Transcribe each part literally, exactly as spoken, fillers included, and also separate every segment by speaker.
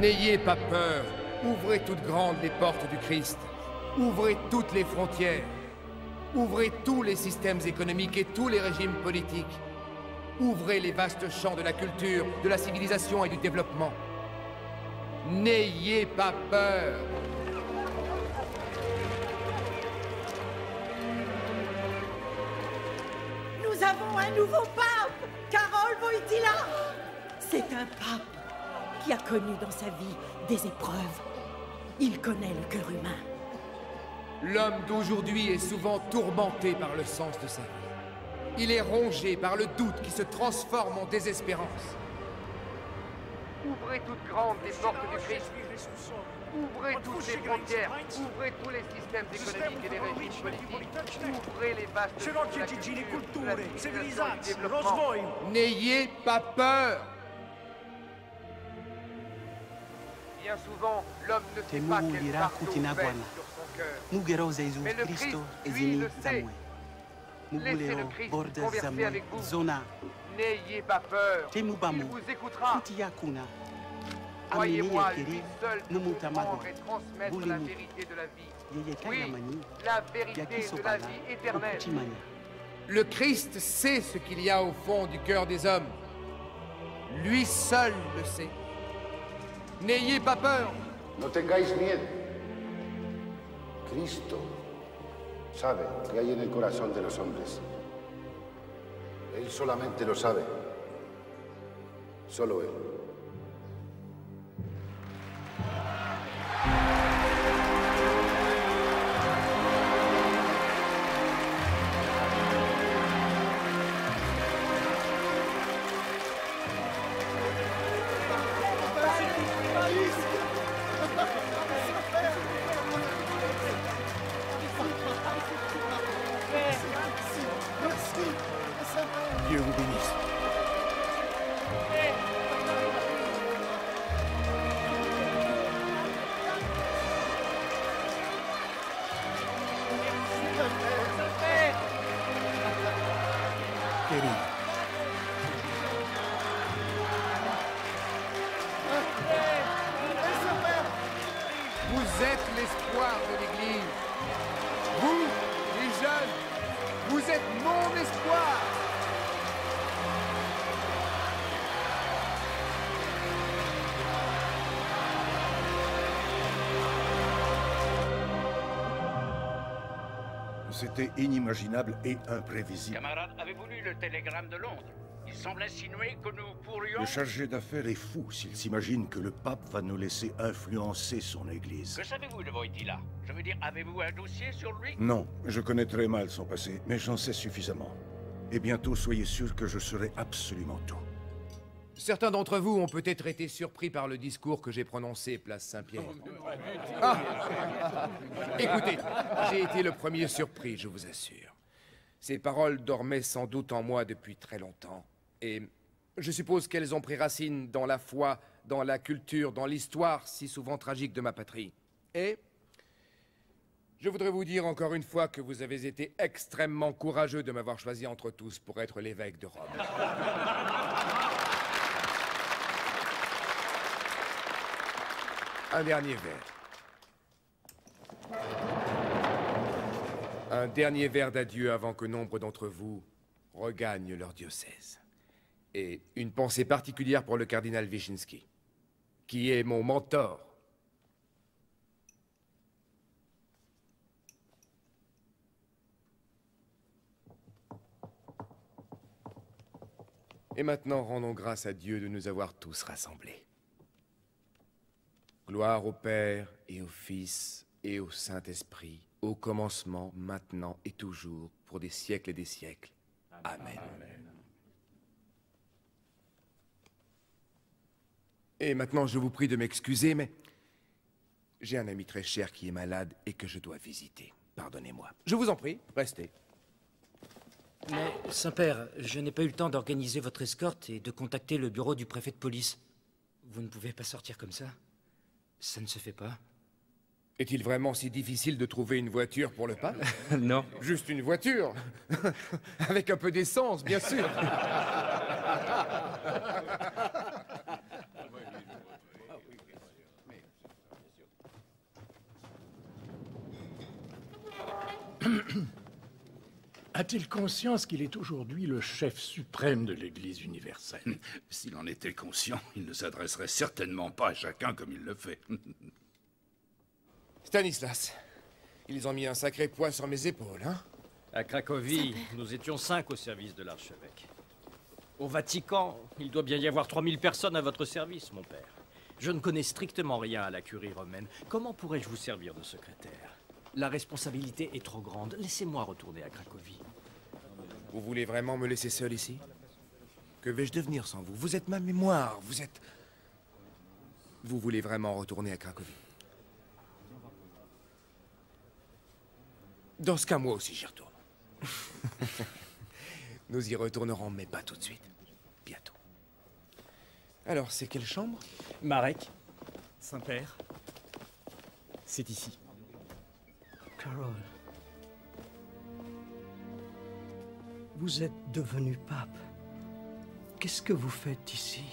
Speaker 1: N'ayez pas peur. Ouvrez toutes grandes les portes du Christ. Ouvrez toutes les frontières. Ouvrez tous les systèmes économiques et tous les régimes politiques. Ouvrez les vastes champs de la culture, de la civilisation et du développement. N'ayez pas peur.
Speaker 2: Nous avons un nouveau pape, Karol Wojtyła. C'est un pape qui a connu dans sa vie des épreuves. Il connaît le cœur humain.
Speaker 1: L'homme d'aujourd'hui est souvent tourmenté par le sens de sa vie. Il est rongé par le doute qui se transforme en désespérance. Ouvrez toutes grandes les portes du Christ. Ouvrez toutes les frontières. Ouvrez tous les systèmes économiques et les régimes politiques. Ouvrez les vastes champs de la culture, de la civilisation et du développement. N'ayez pas peur. Bien souvent, l'homme ne sait pas quel fardeau pèse sur son cœur. Mais le Christ, lui, le sait. Laissez le Christ converser avec vous. N'ayez pas peur. Il vous écoutera. Croyez-moi, lui seul peut comprendre et transmettre la vérité de la vie. Oui, la vérité de la vie éternelle. Le Christ sait ce qu'il y a au fond du cœur des hommes. Lui seul le sait. N'ayez pas peur.
Speaker 3: No tengáis miedo. Cristo sabe que hay en el corazón de los hombres. Él solamente lo sabe. Solo él.
Speaker 4: Dieu vous bénisse. Querido.
Speaker 1: Vous êtes l'espoir de l'Église. Vous, les jeunes, vous êtes mon espoir.
Speaker 4: C'était inimaginable et imprévisible.
Speaker 5: Camarade, avez-vous lu le télégramme de Londres? Il semble insinuer que nous pourrions...
Speaker 4: Le chargé d'affaires est fou s'il s'imagine que le pape va nous laisser influencer son église.
Speaker 5: Que savez-vous de Wojtyła? Je veux dire, avez-vous un dossier sur lui?
Speaker 4: Non, je connais très mal son passé, mais j'en sais suffisamment. Et bientôt, soyez sûr que je saurai absolument tout.
Speaker 1: Certains d'entre vous ont peut-être été surpris par le discours que j'ai prononcé place Saint-Pierre. Ah. Écoutez, j'ai été le premier surpris, je vous assure. Ces paroles dormaient sans doute en moi depuis très longtemps. Et je suppose qu'elles ont pris racine dans la foi, dans la culture, dans l'histoire si souvent tragique de ma patrie. Et je voudrais vous dire encore une fois que vous avez été extrêmement courageux de m'avoir choisi entre tous pour être l'évêque de Rome. Un dernier verre. Un dernier verre d'adieu avant que nombre d'entre vous regagnent leur diocèse. Et une pensée particulière pour le cardinal Wyszynski, qui est mon mentor. Et maintenant, rendons grâce à Dieu de nous avoir tous rassemblés. Gloire au Père et au Fils et au Saint-Esprit, au commencement, maintenant et toujours, pour des siècles et des siècles. Amen. Amen. Et maintenant, je vous prie de m'excuser, mais j'ai un ami très cher qui est malade et que je dois visiter. Pardonnez-moi. Je vous en prie, restez.
Speaker 6: Mais, Saint-Père, je n'ai pas eu le temps d'organiser votre escorte et de contacter le bureau du préfet de police. Vous ne pouvez pas sortir comme ça. Ça ne se fait pas.
Speaker 1: Est-il vraiment si difficile de trouver une voiture pour le pape?
Speaker 6: Non.
Speaker 1: Juste une voiture. Avec un peu d'essence, bien sûr.
Speaker 7: A-t-il conscience qu'il est aujourd'hui le chef suprême de l'Église universelle?
Speaker 8: S'il en était conscient, il ne s'adresserait certainement pas à chacun comme il le fait.
Speaker 1: Stanislas, ils ont mis un sacré poids sur mes épaules, hein?
Speaker 9: À Cracovie, nous étions cinq au service de l'archevêque. Au Vatican, il doit bien y avoir trois mille personnes à votre service, mon père. Je ne connais strictement rien à la curie romaine. Comment pourrais-je vous servir de secrétaire? La responsabilité est trop grande. Laissez-moi retourner à Cracovie.
Speaker 1: Vous voulez vraiment me laisser seul ici? Que vais-je devenir sans vous? Vous êtes ma mémoire, vous êtes... Vous voulez vraiment retourner à Cracovie? Dans ce cas, moi aussi, j'y retourne. Nous y retournerons, mais pas tout de suite. Bientôt. Alors, c'est quelle chambre?
Speaker 9: Marek, Saint-Père, c'est ici.
Speaker 10: Carol, vous êtes devenu pape. Qu'est-ce que vous faites ici?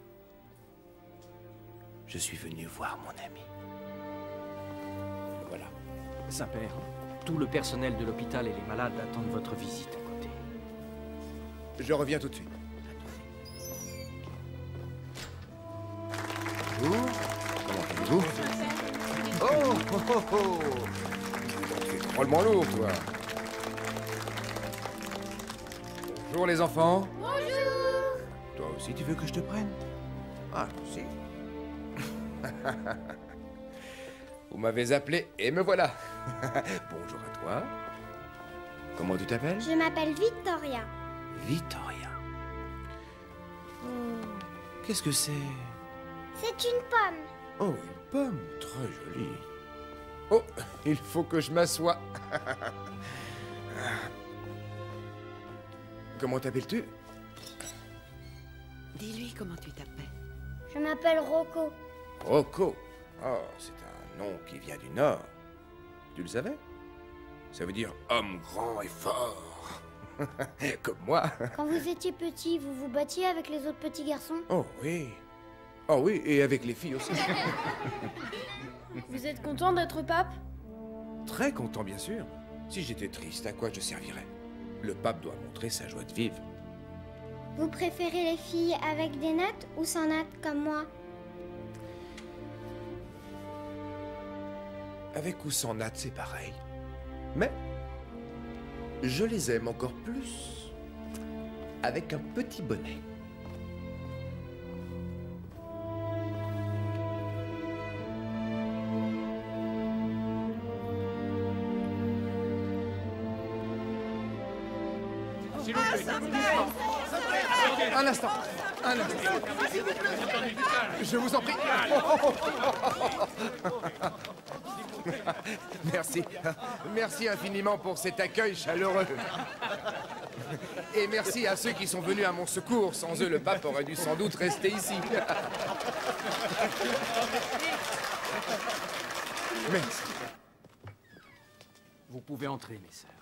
Speaker 1: Je suis venu voir mon ami. Voilà.
Speaker 9: Saint-Père, tout le personnel de l'hôpital et les malades attendent votre visite à côté.
Speaker 1: Je reviens tout de suite. Bonjour. Comment allez-vous? Oh, oh, oh, oh. Tu es drôlement lourd, toi. Bonjour, les enfants.
Speaker 11: Bonjour.
Speaker 1: Toi aussi, tu veux que je te prenne? Ah, si. Vous m'avez appelé et me voilà. Bonjour à toi. Comment tu t'appelles?
Speaker 11: Je m'appelle Victoria.
Speaker 1: Victoria. Oh, qu'est-ce que c'est?
Speaker 11: C'est une pomme.
Speaker 1: Oh, une pomme. Très jolie. Oh, il faut que je m'assoie. Comment t'appelles-tu?
Speaker 2: Dis-lui comment tu t'appelles.
Speaker 11: Je m'appelle Rocco.
Speaker 1: Rocco. Oh, c'est un nom qui vient du Nord. Tu le savais? Ça veut dire homme grand et fort. Comme moi.
Speaker 11: Quand vous étiez petit, vous vous battiez avec les autres petits garçons?
Speaker 1: Oh oui. Oh oui, et avec les filles aussi.
Speaker 11: Vous êtes content d'être pape?
Speaker 1: Très content, bien sûr. Si j'étais triste, à quoi je servirais? Le pape doit montrer sa joie de vivre.
Speaker 11: Vous préférez les filles avec des nattes ou sans nattes comme moi?
Speaker 1: Avec ou sans natte, c'est pareil. Mais je les aime encore plus avec un petit bonnet. Un instant, un instant. Je vous en prie. Merci. Merci infiniment pour cet accueil chaleureux. Et merci à ceux qui sont venus à mon secours. Sans eux, le pape aurait dû sans doute rester ici. Merci.
Speaker 9: Vous pouvez entrer, mes sœurs.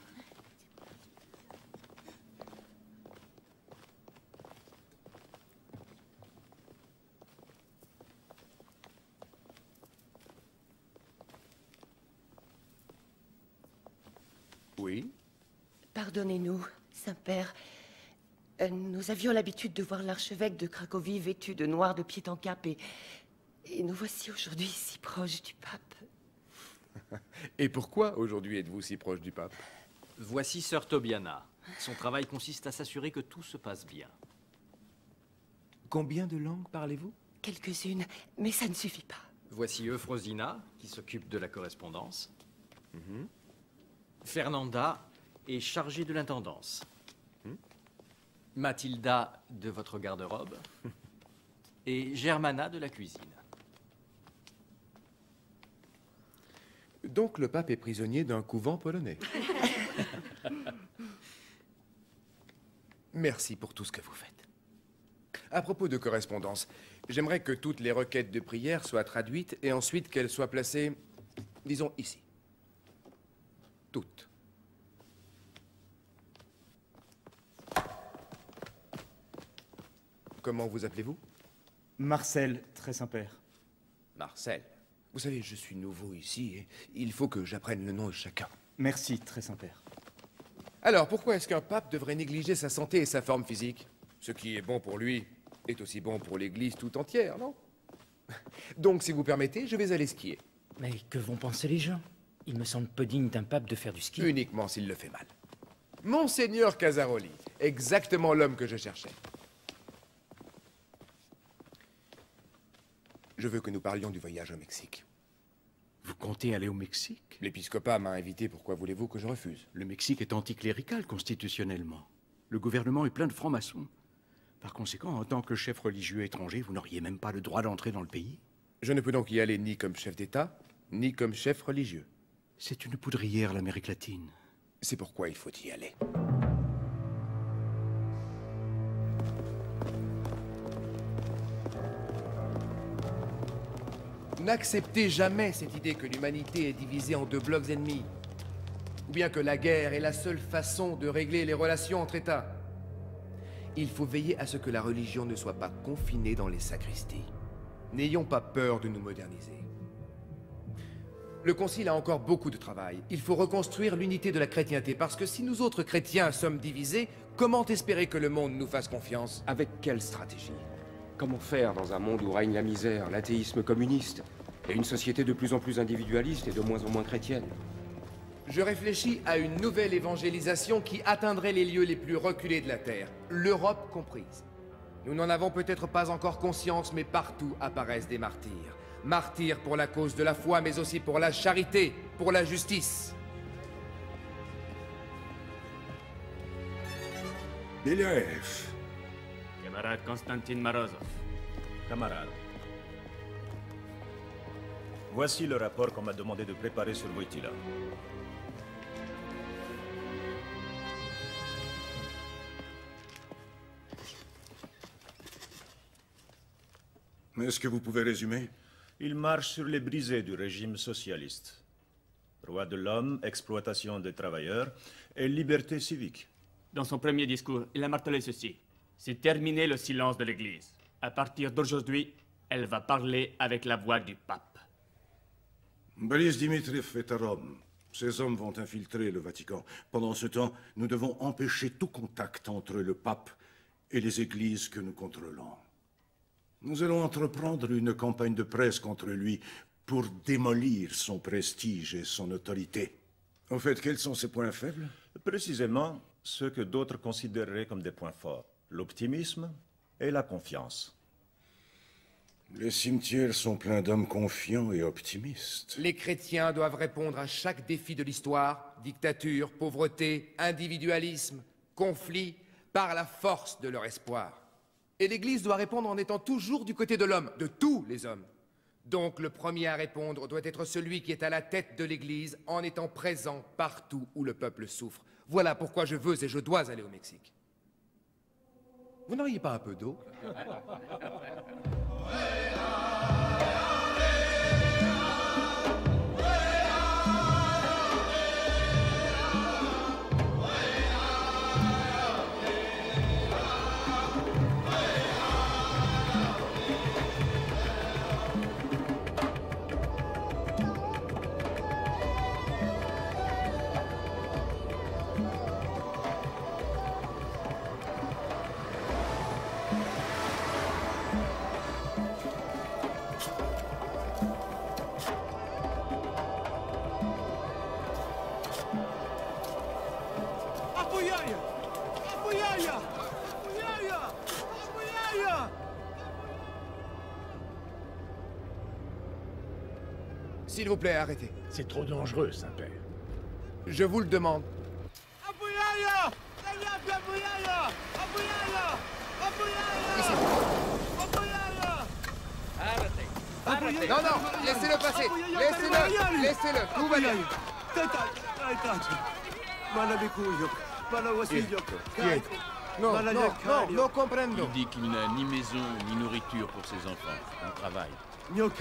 Speaker 1: Oui?
Speaker 2: Pardonnez-nous, Saint-Père. Euh, Nous avions l'habitude de voir l'archevêque de Cracovie vêtu de noir de pied en cap et, et nous voici aujourd'hui si proches du pape.
Speaker 1: Et pourquoi aujourd'hui êtes-vous si proche du pape?
Speaker 9: Voici sœur Tobiana. Son travail consiste à s'assurer que tout se passe bien.
Speaker 1: Combien de langues parlez-vous?
Speaker 2: Quelques-unes, mais ça ne suffit pas.
Speaker 9: Voici Euphrosina, qui s'occupe de la correspondance.
Speaker 1: Mm-hmm.
Speaker 9: Fernanda est chargée de l'intendance. Mm. Mathilda de votre garde-robe. Et Germana de la cuisine.
Speaker 1: Donc le pape est prisonnier d'un couvent polonais. Merci pour tout ce que vous faites. À propos de correspondance, j'aimerais que toutes les requêtes de prière soient traduites et ensuite qu'elles soient placées, disons, ici. Toutes. Comment vous appelez-vous?
Speaker 12: Marcel, très Saint-Père.
Speaker 1: Marcel. Vous savez, je suis nouveau ici et il faut que j'apprenne le nom de chacun.
Speaker 12: Merci, très Saint-Père.
Speaker 1: Alors, pourquoi est-ce qu'un pape devrait négliger sa santé et sa forme physique? Ce qui est bon pour lui est aussi bon pour l'Église tout entière, non? Donc, si vous permettez, je vais aller skier.
Speaker 6: Mais que vont penser les gens? Il me semble peu digne d'un pape de faire du ski.
Speaker 1: Uniquement s'il le fait mal. Monseigneur Casaroli, exactement l'homme que je cherchais. Je veux que nous parlions du voyage au Mexique.
Speaker 4: Vous comptez aller au Mexique?
Speaker 1: L'épiscopat m'a invité, pourquoi voulez-vous que je refuse?
Speaker 4: Le Mexique est anticlérical constitutionnellement. Le gouvernement est plein de francs-maçons. Par conséquent, en tant que chef religieux étranger, vous n'auriez même pas le droit d'entrer dans le pays?
Speaker 1: Je ne peux donc y aller ni comme chef d'État, ni comme chef religieux.
Speaker 4: C'est une poudrière, l'Amérique latine.
Speaker 1: C'est pourquoi il faut y aller. N'acceptez jamais cette idée que l'humanité est divisée en deux blocs ennemis, ou bien que la guerre est la seule façon de régler les relations entre États. Il faut veiller à ce que la religion ne soit pas confinée dans les sacristies. N'ayons pas peur de nous moderniser. Le Concile a encore beaucoup de travail. Il faut reconstruire l'unité de la chrétienté, parce que si nous autres chrétiens sommes divisés, comment espérer que le monde nous fasse confiance?
Speaker 13: Avec quelle stratégie? Comment faire dans un monde où règne la misère, l'athéisme communiste, et une société de plus en plus individualiste et de moins en moins chrétienne?
Speaker 1: Je réfléchis à une nouvelle évangélisation qui atteindrait les lieux les plus reculés de la Terre, l'Europe comprise. Nous n'en avons peut-être pas encore conscience, mais partout apparaissent des martyrs. Martyrs pour la cause de la foi, mais aussi pour la charité, pour la justice.
Speaker 4: Belyaev.
Speaker 14: Camarade Konstantin Morozov.
Speaker 15: Camarade. Voici le rapport qu'on m'a demandé de préparer sur Wojtyla.
Speaker 4: Mais est-ce que vous pouvez résumer?
Speaker 15: Il marche sur les brisées du régime socialiste. Droit de l'homme, exploitation des travailleurs et liberté civique.
Speaker 14: Dans son premier discours, il a martelé ceci. C'est terminé le silence de l'Église. À partir d'aujourd'hui, elle va parler avec la voix du pape.
Speaker 4: Boris Dimitriev est à Rome. Ces hommes vont infiltrer le Vatican. Pendant ce temps, nous devons empêcher tout contact entre le pape et les églises que nous contrôlons. Nous allons entreprendre une campagne de presse contre lui pour démolir son prestige et son autorité. En fait, quels sont ses points faibles?
Speaker 15: Précisément ceux que d'autres considéreraient comme des points forts. L'optimisme et la confiance.
Speaker 4: Les cimetières sont pleins d'hommes confiants et optimistes.
Speaker 1: Les chrétiens doivent répondre à chaque défi de l'histoire, dictature, pauvreté, individualisme, conflit, par la force de leur espoir. Et l'Église doit répondre en étant toujours du côté de l'homme, de tous les hommes. Donc le premier à répondre doit être celui qui est à la tête de l'Église en étant présent partout où le peuple souffre. Voilà pourquoi je veux et je dois aller au Mexique. Vous n'auriez pas un peu d'eau? S'il vous plaît, arrêtez.
Speaker 7: C'est trop dangereux, Saint-Père.
Speaker 1: Je vous le demande. Ici. Non, non, laissez-le passer. Laissez-le, laissez-le. Tout va bien. Non, non, non, non comprendo.
Speaker 8: Il dit qu'il n'a ni maison ni nourriture pour ses enfants. On travaille.
Speaker 16: Vous dites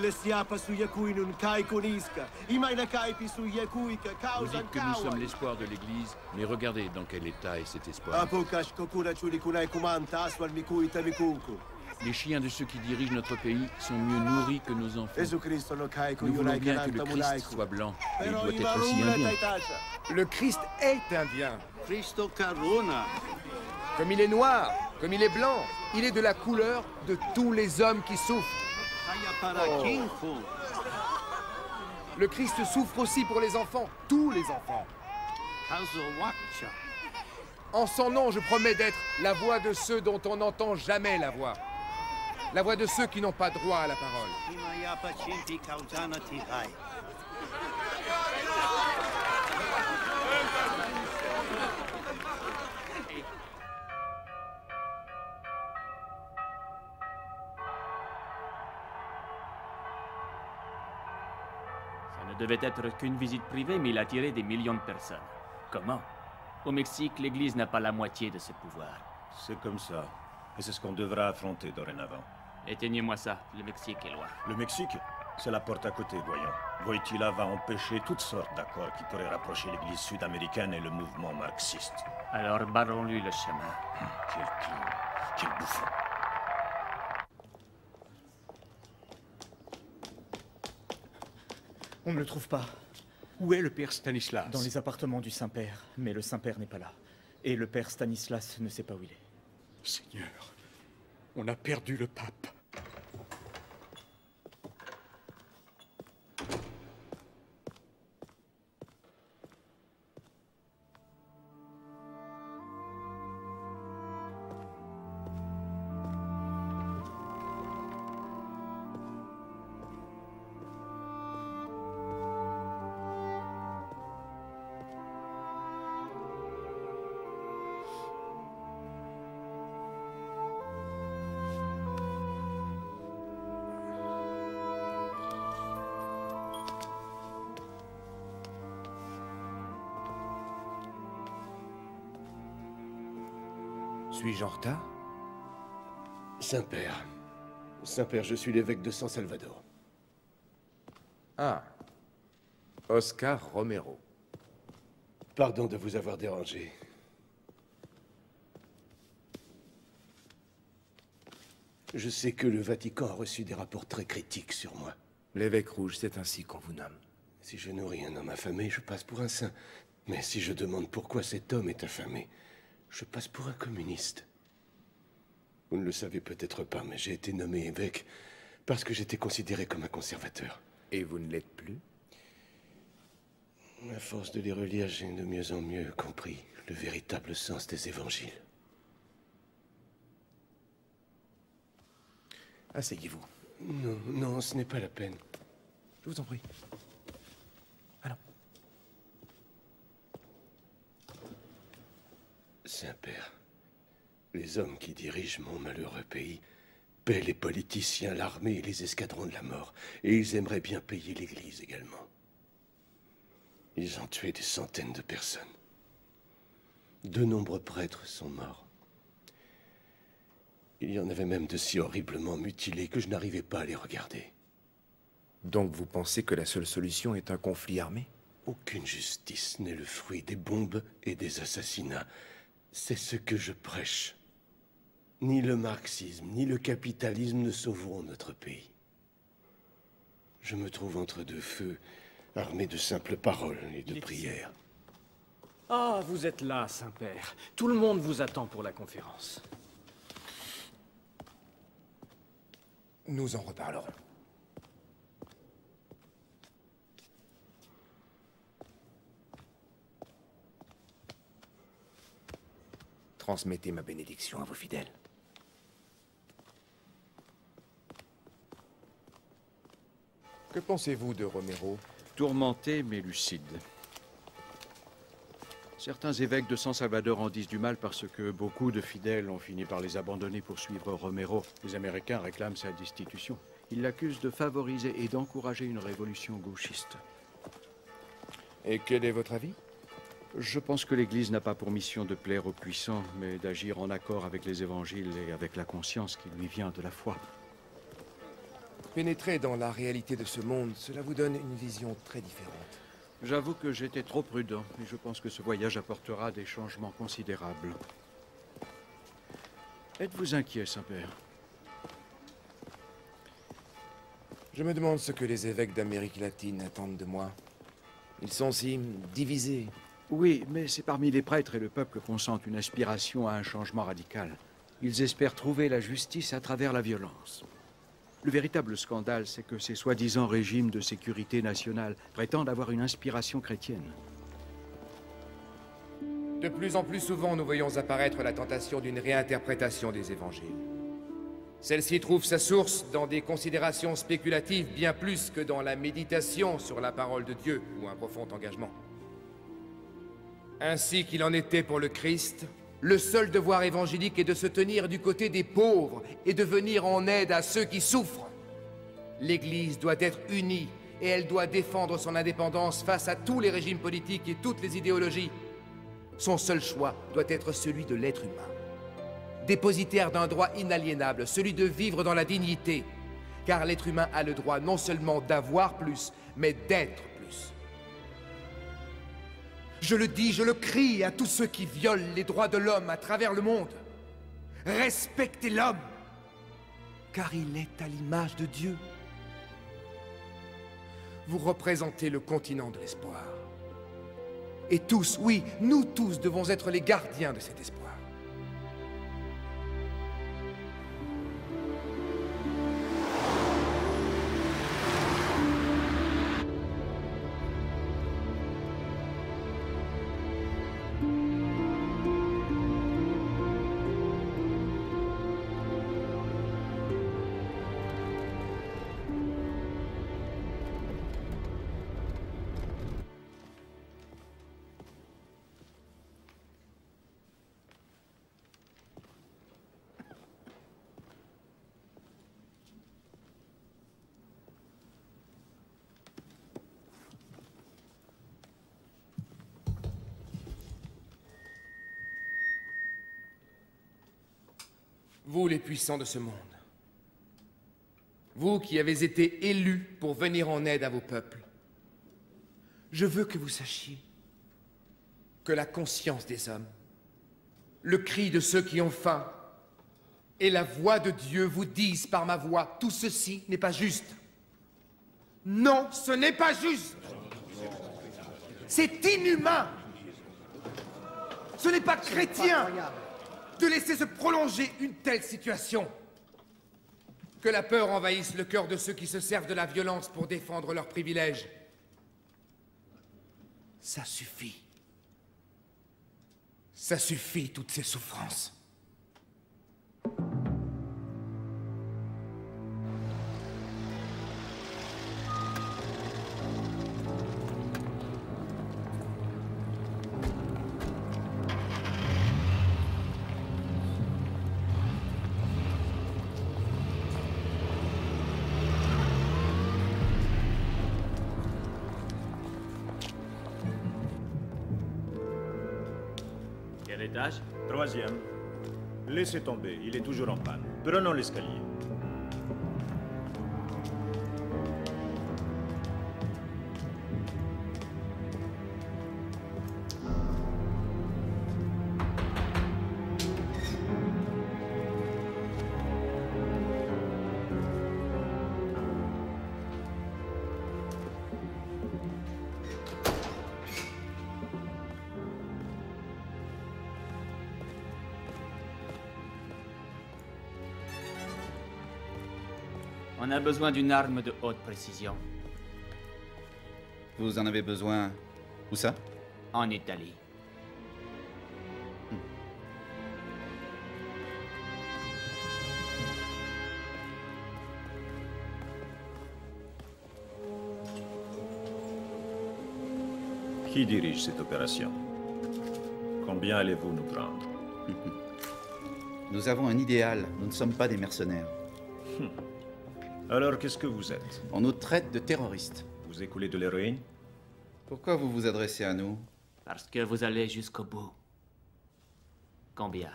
Speaker 8: que nous sommes l'espoir de l'Église, mais regardez dans quel état est cet espoir.
Speaker 16: Les chiens de ceux qui dirigent notre pays sont mieux nourris que nos enfants. Nous voulons bien que le Christ soit blanc, et il doit être aussi indien.
Speaker 1: Le Christ est indien. Comme il est noir, comme il est blanc, il est de la couleur de tous les hommes qui souffrent. Oh. Le Christ souffre aussi pour les enfants, tous les enfants. En son nom, je promets d'être la voix de ceux dont on n'entend jamais la voix. La voix de ceux qui n'ont pas droit à la parole.
Speaker 14: Ça ne devait être qu'une visite privée, mais il a attiré des millions de personnes. Comment? Au Mexique, l'Église n'a pas la moitié de ses pouvoirs.
Speaker 15: C'est comme ça. Et c'est ce qu'on devra affronter dorénavant.
Speaker 14: Éteignez-moi ça, le Mexique est loin.
Speaker 15: Le Mexique? C'est la porte à côté, voyons. Wojtyla va empêcher toutes sortes d'accords qui pourraient rapprocher l'Église sud-américaine et le mouvement marxiste.
Speaker 14: Alors barrons-lui le chemin.
Speaker 15: Quel clown, quel bouffon.
Speaker 12: On ne le trouve pas.
Speaker 7: Où est le père Stanislas?
Speaker 12: Dans les appartements du Saint-Père, mais le Saint-Père n'est pas là. Et le père Stanislas ne sait pas où il est.
Speaker 7: Seigneur, on a perdu le pape.
Speaker 1: Suis-je en retard?
Speaker 17: Saint-Père. Saint-Père, je suis l'évêque de San Salvador.
Speaker 1: Ah. Oscar Romero.
Speaker 17: Pardon de vous avoir dérangé. Je sais que le Vatican a reçu des rapports très critiques sur moi.
Speaker 1: L'évêque rouge, c'est ainsi qu'on vous nomme.
Speaker 17: Si je nourris un homme affamé, je passe pour un saint. Mais si je demande pourquoi cet homme est affamé, je passe pour un communiste. Vous ne le savez peut-être pas, mais j'ai été nommé évêque parce que j'étais considéré comme un conservateur.
Speaker 1: Et vous ne l'êtes plus?
Speaker 17: À force de les relire, j'ai de mieux en mieux compris le véritable sens des évangiles.
Speaker 1: Asseyez-vous.
Speaker 17: Non, non, ce n'est pas la peine.
Speaker 1: Je vous en prie. Allons.
Speaker 17: Saint-Père, les hommes qui dirigent mon malheureux pays paient les politiciens, l'armée et les escadrons de la mort. Et ils aimeraient bien payer l'Église également. Ils ont tué des centaines de personnes. De nombreux prêtres sont morts. Il y en avait même de si horriblement mutilés que je n'arrivais pas à les regarder.
Speaker 1: Donc vous pensez que la seule solution est un conflit armé?
Speaker 17: Aucune justice n'est le fruit des bombes et des assassinats. C'est ce que je prêche. Ni le marxisme, ni le capitalisme ne sauveront notre pays. Je me trouve entre deux feux, armé de simples paroles et de prières.
Speaker 9: Ah, vous êtes là, Saint-Père. Tout le monde vous attend pour la conférence.
Speaker 1: Nous en reparlerons. Transmettez ma bénédiction à vos fidèles. Que pensez-vous de Romero?
Speaker 16: Tourmenté mais lucide. Certains évêques de San Salvador en disent du mal parce que beaucoup de fidèles ont fini par les abandonner pour suivre Romero. Les Américains réclament sa destitution. Ils l'accusent de favoriser et d'encourager une révolution gauchiste.
Speaker 1: Et quel est votre avis?
Speaker 16: Je pense que l'Église n'a pas pour mission de plaire aux puissants, mais d'agir en accord avec les évangiles et avec la conscience qui lui vient de la foi.
Speaker 1: Pénétrer dans la réalité de ce monde, cela vous donne une vision très différente.
Speaker 16: J'avoue que j'étais trop prudent, et je pense que ce voyage apportera des changements considérables. Êtes-vous inquiet, Saint-Père?
Speaker 1: Je me demande ce que les évêques d'Amérique latine attendent de moi. Ils sont si divisés.
Speaker 16: Oui, mais c'est parmi les prêtres et le peuple qu'on sent une aspiration à un changement radical. Ils espèrent trouver la justice à travers la violence. Le véritable scandale, c'est que ces soi-disant régimes de sécurité nationale prétendent avoir une inspiration chrétienne.
Speaker 1: De plus en plus souvent, nous voyons apparaître la tentation d'une réinterprétation des évangiles. Celle-ci trouve sa source dans des considérations spéculatives bien plus que dans la méditation sur la parole de Dieu ou un profond engagement. Ainsi qu'il en était pour le Christ, le seul devoir évangélique est de se tenir du côté des pauvres et de venir en aide à ceux qui souffrent. L'Église doit être unie et elle doit défendre son indépendance face à tous les régimes politiques et toutes les idéologies. Son seul choix doit être celui de l'être humain. Dépositaire d'un droit inaliénable, celui de vivre dans la dignité, car l'être humain a le droit non seulement d'avoir plus, mais d'être plus. Je le dis, je le crie à tous ceux qui violent les droits de l'homme à travers le monde. Respectez l'homme, car il est à l'image de Dieu. Vous représentez le continent de l'espoir. Et tous, oui, nous tous devons être les gardiens de cet espoir. Vous, les puissants de ce monde, vous qui avez été élus pour venir en aide à vos peuples, je veux que vous sachiez que la conscience des hommes, le cri de ceux qui ont faim et la voix de Dieu vous disent par ma voix, tout ceci n'est pas juste. Non, ce n'est pas juste. C'est inhumain. Ce n'est pas chrétien de laisser se prolonger une telle situation. Que la peur envahisse le cœur de ceux qui se servent de la violence pour défendre leurs privilèges. Ça suffit. Ça suffit, toutes ces souffrances.
Speaker 14: Quel étage?
Speaker 15: Troisième. Laissez tomber, il est toujours en panne. Prenons l'escalier.
Speaker 14: On a besoin d'une arme de haute précision.
Speaker 18: Vous en avez besoin... Où ça?
Speaker 14: En Italie.
Speaker 15: Qui dirige cette opération? Combien allez-vous nous prendre?
Speaker 18: Nous avons un idéal, nous ne sommes pas des mercenaires.
Speaker 15: Hum. Alors, qu'est-ce que vous êtes?
Speaker 18: On nous traite de terroristes.
Speaker 15: Vous écoulez de l'héroïne?
Speaker 18: Pourquoi vous vous adressez à nous?
Speaker 14: Parce que vous allez jusqu'au bout. Combien?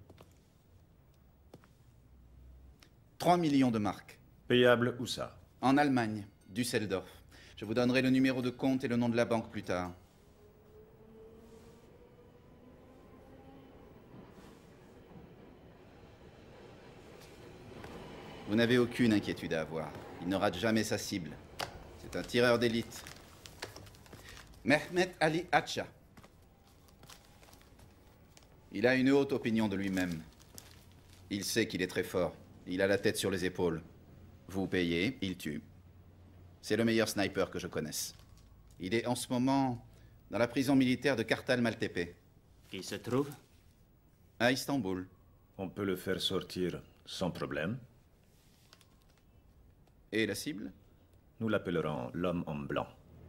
Speaker 18: Trois millions de marques.
Speaker 15: Payable où ça?
Speaker 18: En Allemagne, Düsseldorf. Je vous donnerai le numéro de compte et le nom de la banque plus tard. Vous n'avez aucune inquiétude à avoir. Il ne rate jamais sa cible. C'est un tireur d'élite. Mehmet Ali Hacha. Il a une haute opinion de lui-même. Il sait qu'il est très fort. Il a la tête sur les épaules. Vous payez, il tue. C'est le meilleur sniper que je connaisse. Il est en ce moment dans la prison militaire de Kartal Maltepe.
Speaker 14: Qui se trouve?
Speaker 18: À Istanbul.
Speaker 15: On peut le faire sortir sans problème.
Speaker 18: Et la cible?
Speaker 15: Nous l'appellerons l'homme en blanc.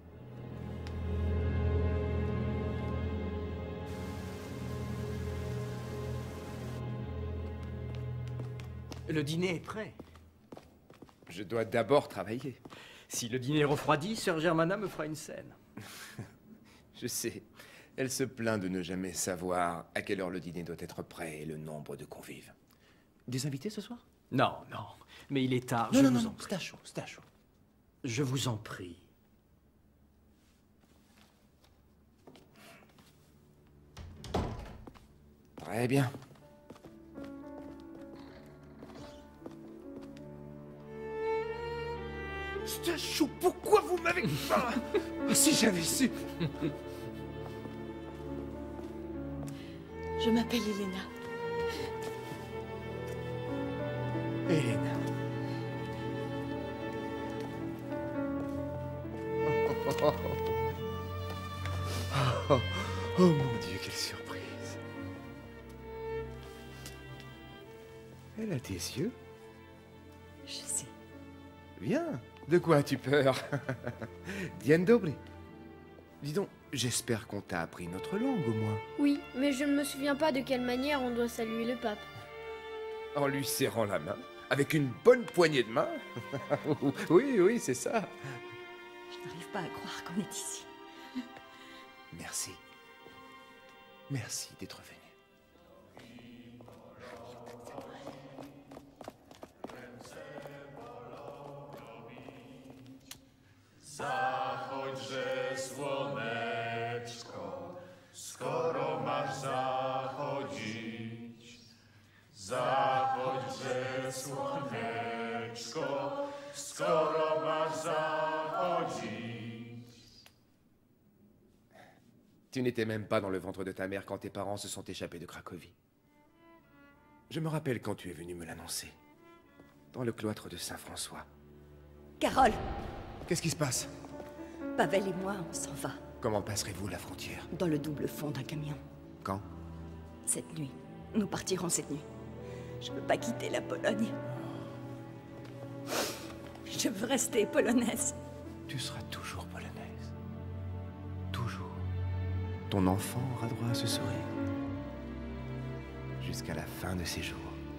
Speaker 9: Le dîner est prêt.
Speaker 1: Je dois d'abord travailler.
Speaker 9: Si le dîner refroidit, Sœur Germana me fera une scène.
Speaker 1: Je sais. Elle se plaint de ne jamais savoir à quelle heure le dîner doit être prêt et le nombre de convives. Des invités ce soir?
Speaker 9: Non, non. Mais il est tard.
Speaker 1: Non,
Speaker 9: je
Speaker 1: non,
Speaker 9: vous
Speaker 1: non,
Speaker 9: en
Speaker 1: non,
Speaker 9: prie.
Speaker 1: c'est à chaud, c'est à chaud.
Speaker 9: Je vous en prie.
Speaker 1: Très bien. C'est à chaud, pourquoi vous m'avez pas... Si j'avais su...
Speaker 2: Je m'appelle Elena.
Speaker 1: Elena. Oh, oh, oh, oh mon Dieu, quelle surprise. Elle a tes yeux?
Speaker 2: Je sais.
Speaker 1: Viens. De quoi as-tu peur? Diane Dobry. Dis donc, j'espère qu'on t'a appris notre langue au moins.
Speaker 19: Oui, mais je ne me souviens pas de quelle manière on doit saluer le pape.
Speaker 1: En lui serrant la main, avec une bonne poignée de main. Oui, oui, c'est ça.
Speaker 2: Je n'arrive pas à croire qu'on est ici.
Speaker 1: Merci. Merci d'être venu.
Speaker 20: Zachodźże słoneczko, skoro masz zachodzić. Zachodźże słoneczko, skoro masz zachodzić.
Speaker 1: Tu n'étais même pas dans le ventre de ta mère quand tes parents se sont échappés de Cracovie. Je me rappelle quand tu es venu me l'annoncer. Dans le cloître de Saint-François.
Speaker 2: Carole!
Speaker 1: Qu'est-ce qui se passe?
Speaker 2: Pavel et moi, on s'en va.
Speaker 1: Comment passerez-vous la frontière?
Speaker 2: Dans le double fond d'un camion.
Speaker 1: Quand?
Speaker 2: Cette nuit. Nous partirons cette nuit. Je veux pas quitter la Pologne. Je veux rester polonaise.
Speaker 1: Tu seras toujours polonaise. Toujours. Ton enfant aura droit à ce sourire. Jusqu'à la fin de ses jours.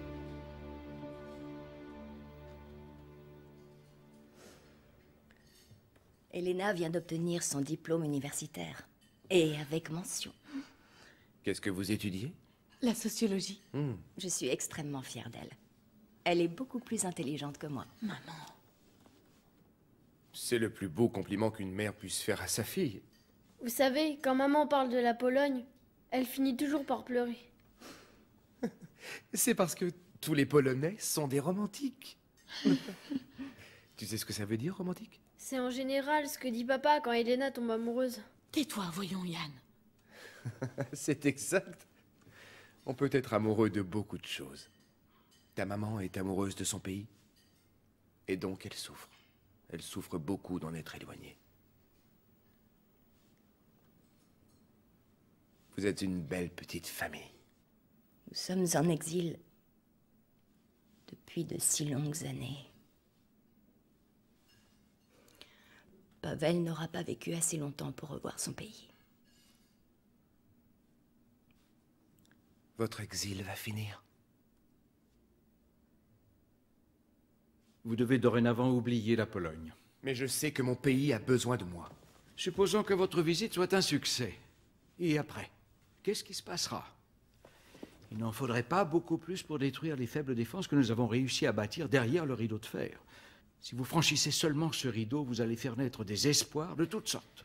Speaker 2: Elena vient d'obtenir son diplôme universitaire. Et avec mention.
Speaker 1: Qu'est-ce que vous étudiez?
Speaker 2: La sociologie.
Speaker 1: Hmm.
Speaker 2: Je suis extrêmement fière d'elle. Elle est beaucoup plus intelligente que moi. Maman.
Speaker 1: C'est le plus beau compliment qu'une mère puisse faire à sa fille.
Speaker 19: Vous savez, quand maman parle de la Pologne, elle finit toujours par pleurer.
Speaker 1: C'est parce que tous les Polonais sont des romantiques. Tu sais ce que ça veut dire, romantique?
Speaker 19: C'est en général ce que dit papa quand Elena tombe amoureuse.
Speaker 2: Tais-toi, voyons, Yann.
Speaker 1: C'est exact. On peut être amoureux de beaucoup de choses. Ta maman est amoureuse de son pays. Et donc elle souffre. Elle souffre beaucoup d'en être éloignée. Vous êtes une belle petite famille.
Speaker 2: Nous sommes en exil depuis de si longues années. Pavel n'aura pas vécu assez longtemps pour revoir son pays.
Speaker 1: Votre exil va finir.
Speaker 16: Vous devez dorénavant oublier la Pologne.
Speaker 1: Mais je sais que mon pays a besoin de moi.
Speaker 16: Supposons que votre visite soit un succès. Et après, qu'est-ce qui se passera? Il n'en faudrait pas beaucoup plus pour détruire les faibles défenses que nous avons réussi à bâtir derrière le rideau de fer. Si vous franchissez seulement ce rideau, vous allez faire naître des espoirs de toutes sortes.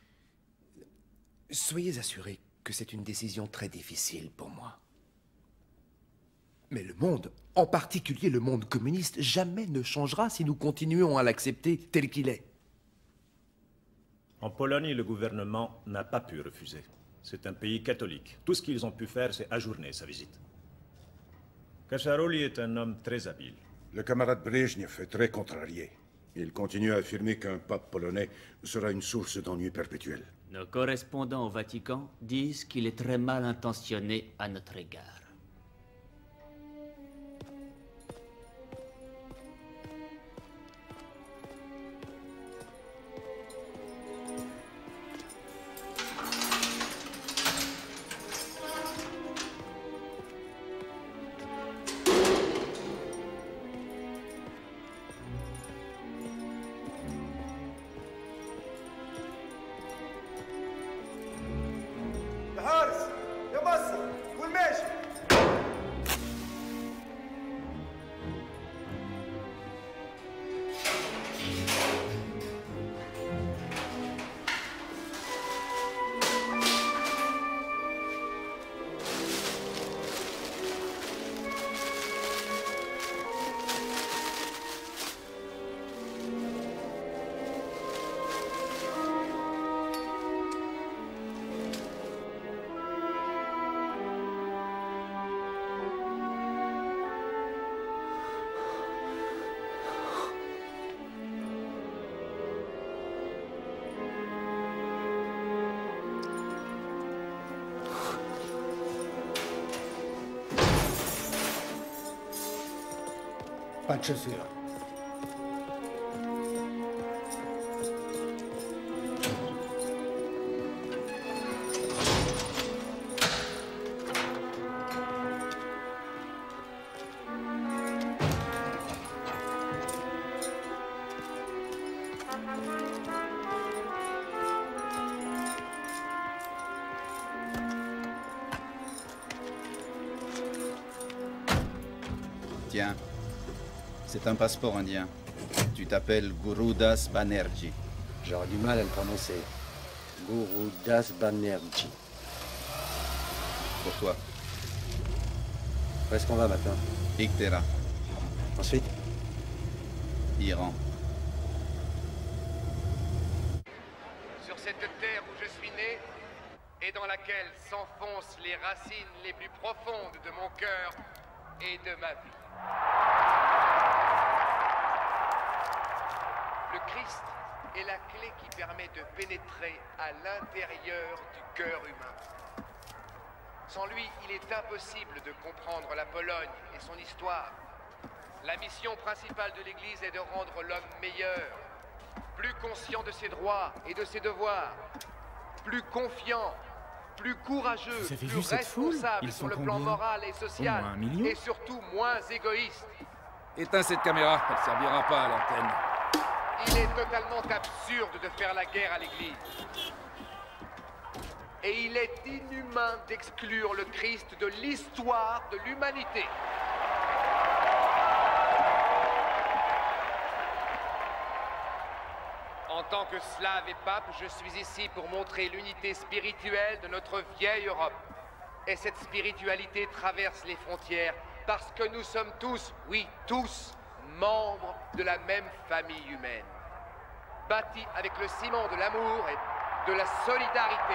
Speaker 1: Soyez assurés que c'est une décision très difficile pour moi. Mais le monde, en particulier le monde communiste, jamais ne changera si nous continuons à l'accepter tel qu'il est.
Speaker 15: En Pologne, le gouvernement n'a pas pu refuser. C'est un pays catholique. Tout ce qu'ils ont pu faire, c'est ajourner sa visite. Kasharoli est un homme très habile.
Speaker 4: Le camarade Brejnev est très contrarié. Il continue à affirmer qu'un pape polonais sera une source d'ennui perpétuel.
Speaker 21: Nos correspondants au Vatican disent qu'il est très mal intentionné à notre égard.
Speaker 22: Pas de chaussures.
Speaker 18: Tiens, c'est un passeport indien. Tu t'appelles Gurudas Banerjee.
Speaker 23: J'aurais du mal à le prononcer. Gurudas Banerjee.
Speaker 18: Pour toi.
Speaker 23: Où est-ce qu'on va maintenant?
Speaker 18: Iktera.
Speaker 23: Ensuite?
Speaker 18: Iran.
Speaker 1: Sur cette terre où je suis né, et dans laquelle s'enfoncent les racines les plus profondes de mon cœur et de ma vie. Le Christ est la clé qui permet de pénétrer à l'intérieur du cœur humain. Sans lui, il est impossible de comprendre la Pologne et son histoire. La mission principale de l'Église est de rendre l'homme meilleur, plus conscient de ses droits et de ses devoirs, plus confiant, plus courageux,
Speaker 12: Vous avez
Speaker 1: plus
Speaker 12: vu cette foule?
Speaker 1: responsable
Speaker 12: Ils
Speaker 1: sur
Speaker 12: sont
Speaker 1: le plan
Speaker 12: combien?
Speaker 1: moral et social,
Speaker 12: Au moins un million?
Speaker 1: et surtout moins égoïste.
Speaker 8: Éteins cette caméra, elle servira pas à l'antenne.
Speaker 1: Il est totalement absurde de faire la guerre à l'Église. Et il est inhumain d'exclure le Christ de l'histoire de l'humanité. En tant que slave et pape, je suis ici pour montrer l'unité spirituelle de notre vieille Europe. Et cette spiritualité traverse les frontières parce que nous sommes tous, oui tous, membres de la même famille humaine. Bâtis avec le ciment de l'amour et de la solidarité.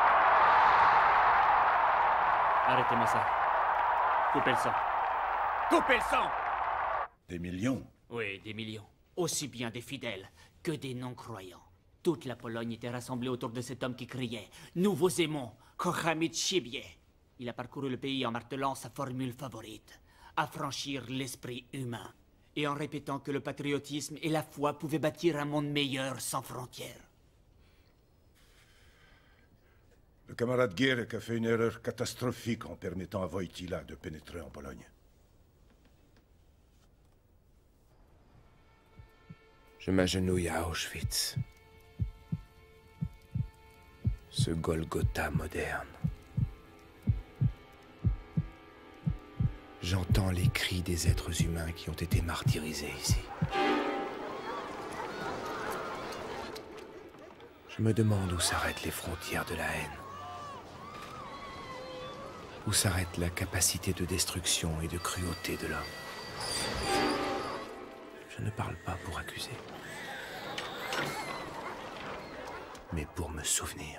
Speaker 14: Arrêtez-moi ça. Coupez le sang. Coupez le sang!
Speaker 4: Des millions?
Speaker 21: Oui, des millions. Aussi bien des fidèles que des non-croyants. Toute la Pologne était rassemblée autour de cet homme qui criait « Nous vous aimons, kochamy siebie ». Il a parcouru le pays en martelant sa formule favorite, affranchir l'esprit humain, et en répétant que le patriotisme et la foi pouvaient bâtir un monde meilleur sans frontières.
Speaker 4: Le camarade Gierek a fait une erreur catastrophique en permettant à Wojtyla de pénétrer en Pologne.
Speaker 1: Je m'agenouille à Auschwitz. Ce Golgotha moderne. J'entends les cris des êtres humains qui ont été martyrisés ici. Je me demande où s'arrêtent les frontières de la haine. Où s'arrête la capacité de destruction et de cruauté de l'homme. Je ne parle pas pour accuser, mais pour me souvenir.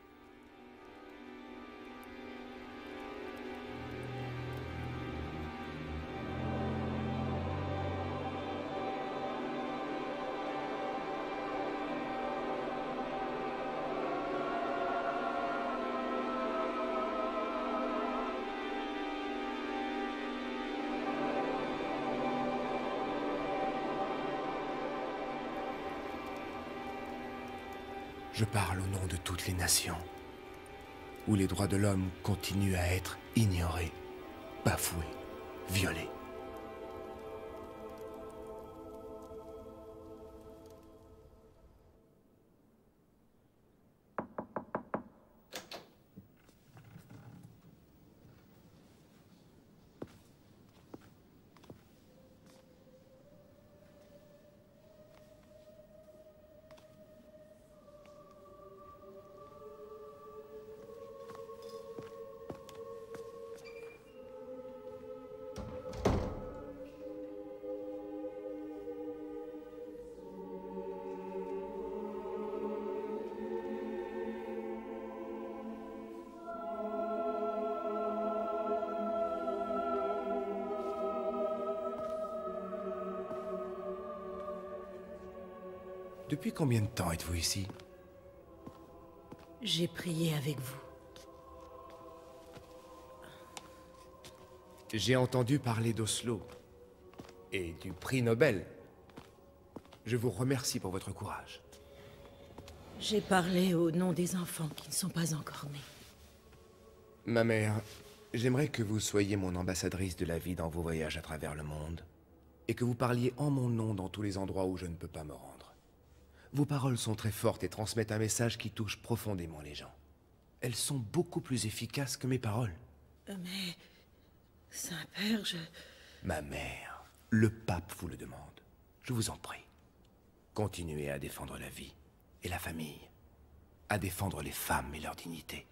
Speaker 1: Je parle au nom de toutes les nations, où les droits de l'homme continuent à être ignorés, bafoués, violés. Depuis combien de temps êtes-vous ici?
Speaker 3: J'ai prié avec vous.
Speaker 1: J'ai entendu parler d'Oslo et du prix Nobel. Je vous remercie pour votre courage.
Speaker 3: J'ai parlé au nom des enfants qui ne sont pas encore nés.
Speaker 1: Ma mère, j'aimerais que vous soyez mon ambassadrice de la vie dans vos voyages à travers le monde et que vous parliez en mon nom dans tous les endroits où je ne peux pas me rendre. Vos paroles sont très fortes et transmettent un message qui touche profondément les gens. Elles sont beaucoup plus efficaces que mes paroles.
Speaker 3: Mais... Saint-Père, je...
Speaker 1: Ma mère, le pape vous le demande. Je vous en prie. Continuez à défendre la vie et la famille. À défendre les femmes et leur dignité.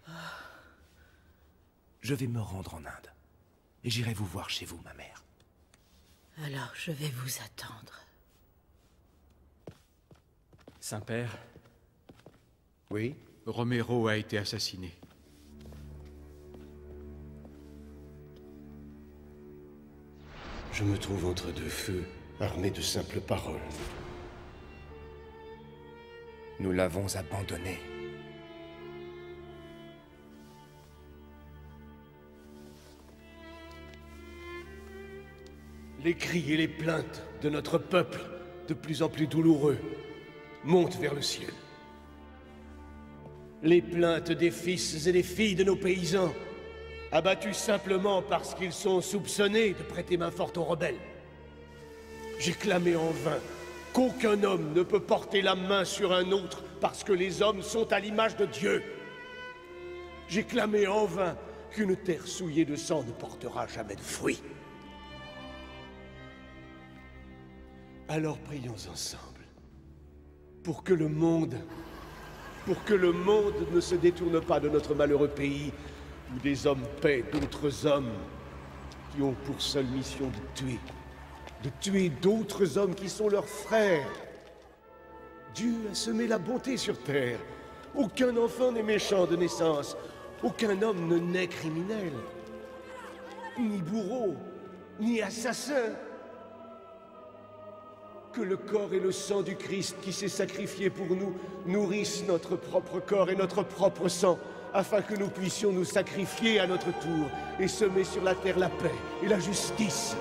Speaker 1: Je vais me rendre en Inde. Et j'irai vous voir chez vous, ma mère.
Speaker 3: Alors je vais vous attendre.
Speaker 12: Saint-Père.
Speaker 1: Oui?
Speaker 16: Romero a été assassiné.
Speaker 17: Je me trouve entre deux feux, armé de simples paroles.
Speaker 1: Nous l'avons abandonné.
Speaker 17: Les cris et les plaintes de notre peuple, de plus en plus douloureux, montent vers le ciel. Les plaintes des fils et des filles de nos paysans, abattus simplement parce qu'ils sont soupçonnés de prêter main forte aux rebelles. J'ai clamé en vain qu'aucun homme ne peut porter la main sur un autre parce que les hommes sont à l'image de Dieu. J'ai clamé en vain qu'une terre souillée de sang ne portera jamais de fruits. Alors prions ensemble pour que le monde, pour que le monde ne se détourne pas de notre malheureux pays où des hommes paient d'autres hommes qui ont pour seule mission de tuer, de tuer d'autres hommes qui sont leurs frères. Dieu a semé la bonté sur terre. Aucun enfant n'est méchant de naissance. Aucun homme ne naît criminel. Ni bourreau, ni assassin. Que le corps et le sang du Christ qui s'est sacrifié pour nous nourrissent notre propre corps et notre propre sang, afin que nous puissions nous sacrifier à notre tour et semer sur la terre la paix et la justice.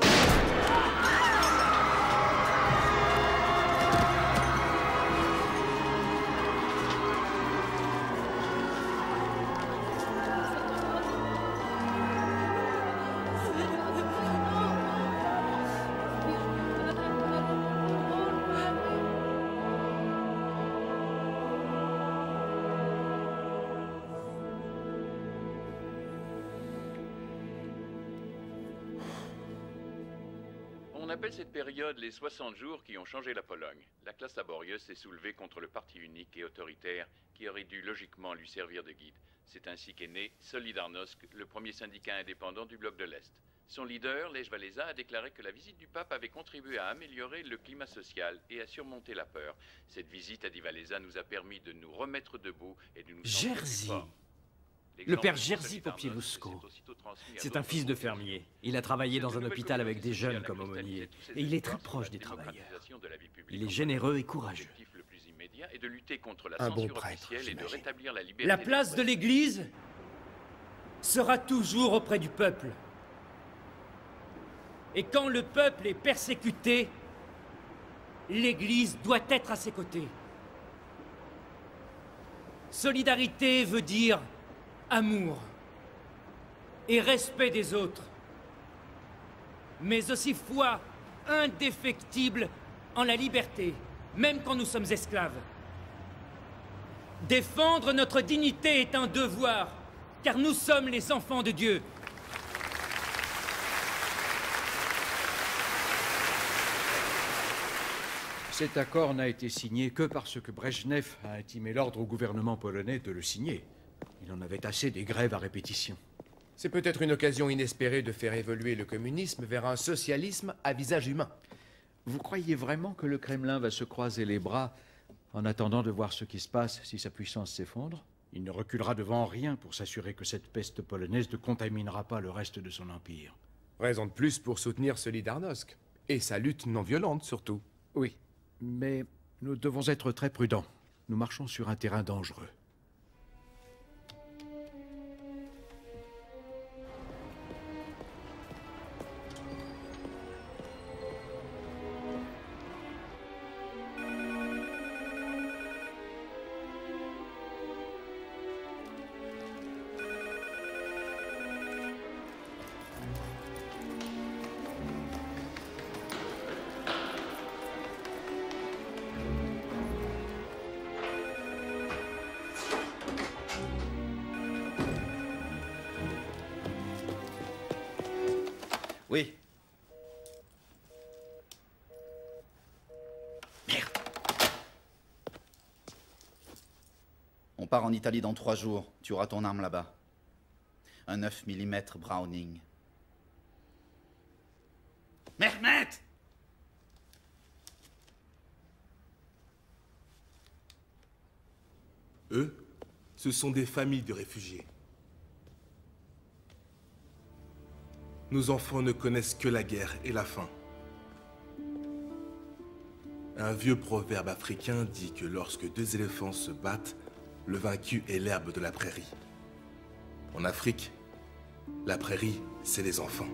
Speaker 5: On appelle cette période les soixante jours qui ont changé la Pologne. La classe laborieuse s'est soulevée contre le parti unique et autoritaire qui aurait dû logiquement lui servir de guide. C'est ainsi qu'est né Solidarnosc, le premier syndicat indépendant du bloc de l'Est. Son leader, Lech Walesa, a déclaré que la visite du pape avait contribué à améliorer le climat social et à surmonter la peur. Cette visite, a dit Walesa, nous a permis de nous remettre debout et de nous sentir plus
Speaker 9: Jerzy.
Speaker 5: forts.
Speaker 9: Le père Jerzy Popieluszko. C'est un fils de fermier. Il a travaillé dans un hôpital avec des jeunes comme aumônier. Et il est très proche des travailleurs. Il est généreux et courageux.
Speaker 5: Et de lutter contre la
Speaker 1: Un bon
Speaker 5: censure
Speaker 1: prêtre,
Speaker 5: officielle et de
Speaker 1: j'imagine.
Speaker 5: rétablir la liberté.
Speaker 6: La place de l'Église sera toujours auprès du peuple. Et quand le peuple est persécuté, l'Église doit être à ses côtés. Solidarité veut dire amour et respect des autres, mais aussi foi indéfectible en la liberté, même quand nous sommes esclaves. Défendre notre dignité est un devoir, car nous sommes les enfants de Dieu.
Speaker 16: Cet accord n'a été signé que parce que Brejnev a intimé l'ordre au gouvernement polonais de le signer. Il en avait assez des grèves à répétition.
Speaker 1: C'est peut-être une occasion inespérée de faire évoluer le communisme vers un socialisme à visage humain.
Speaker 16: Vous croyez vraiment que le Kremlin va se croiser les bras en attendant de voir ce qui se passe si sa puissance s'effondre? Il ne reculera devant rien pour s'assurer que cette peste polonaise ne contaminera pas le reste de son empire.
Speaker 1: Raison de plus pour soutenir Solidarnosc. Et sa lutte non violente, surtout.
Speaker 16: Oui, mais nous devons être très prudents. Nous marchons sur un terrain dangereux.
Speaker 18: Oui. Merde. On part en Italie dans trois jours. Tu auras ton arme là-bas. Un neuf millimètres Browning. Mehmet!
Speaker 10: Eux, ce sont des familles de réfugiés. Nos enfants ne connaissent que la guerre et la faim. Un vieux proverbe africain dit que lorsque deux éléphants se battent, le vaincu est l'herbe de la prairie. En Afrique, la prairie, c'est les enfants.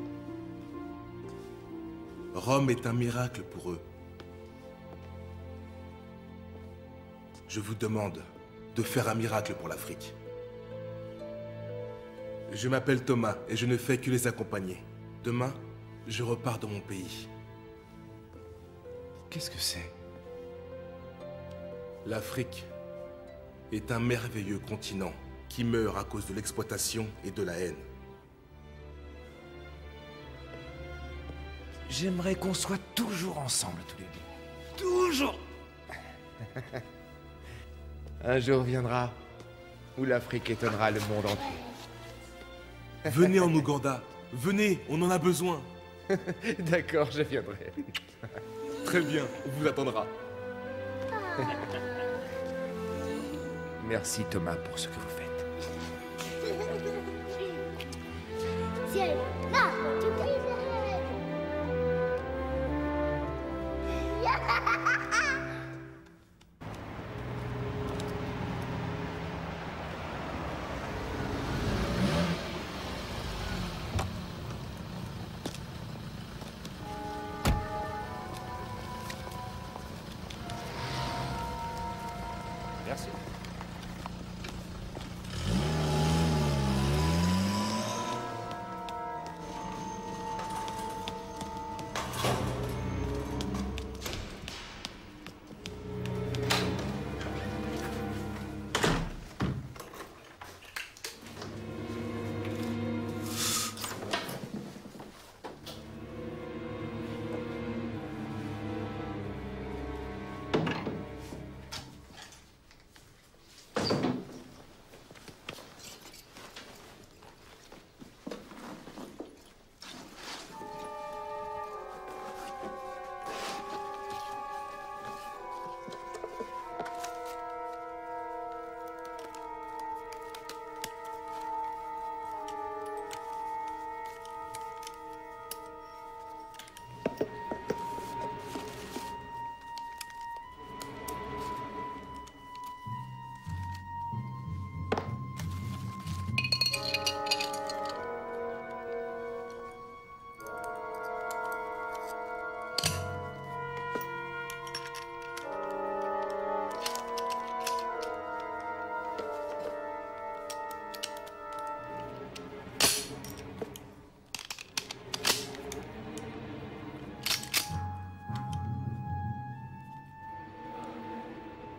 Speaker 10: Rome est un miracle pour eux. Je vous demande de faire un miracle pour l'Afrique. Je m'appelle Thomas et je ne fais que les accompagner. Demain, je repars dans mon pays.
Speaker 1: Qu'est-ce que c'est?
Speaker 10: L'Afrique est un merveilleux continent qui meurt à cause de l'exploitation et de la haine.
Speaker 1: J'aimerais qu'on soit toujours ensemble, tous les deux. Toujours. Un jour viendra où l'Afrique étonnera le monde entier.
Speaker 10: Venez en Ouganda. Venez, on en a besoin.
Speaker 1: D'accord, je viendrai.
Speaker 10: Très bien, on vous attendra.
Speaker 1: Merci Thomas pour ce que vous faites.
Speaker 20: Ciel, là, tu brises.
Speaker 1: Merci.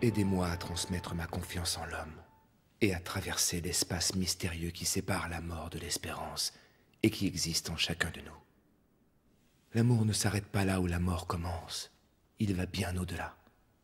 Speaker 1: Aidez-moi à transmettre ma confiance en l'homme et à traverser l'espace mystérieux qui sépare la mort de l'espérance et qui existe en chacun de nous. L'amour ne s'arrête pas là où la mort commence. Il va bien au-delà.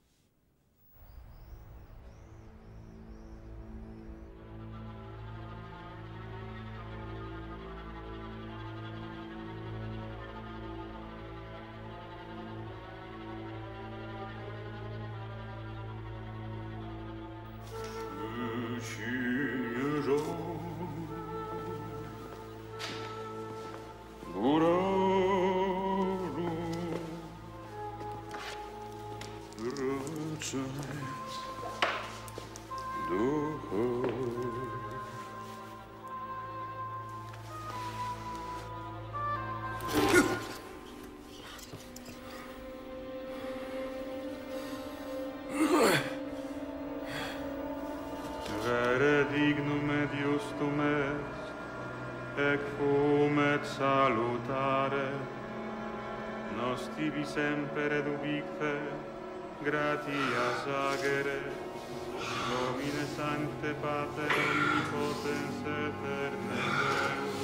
Speaker 11: Vere dignum Deus tum est, ec fumet salutare, nos tibi semper edubique, gratias agere, Domine sancte Pater omnipotens eterne Deus.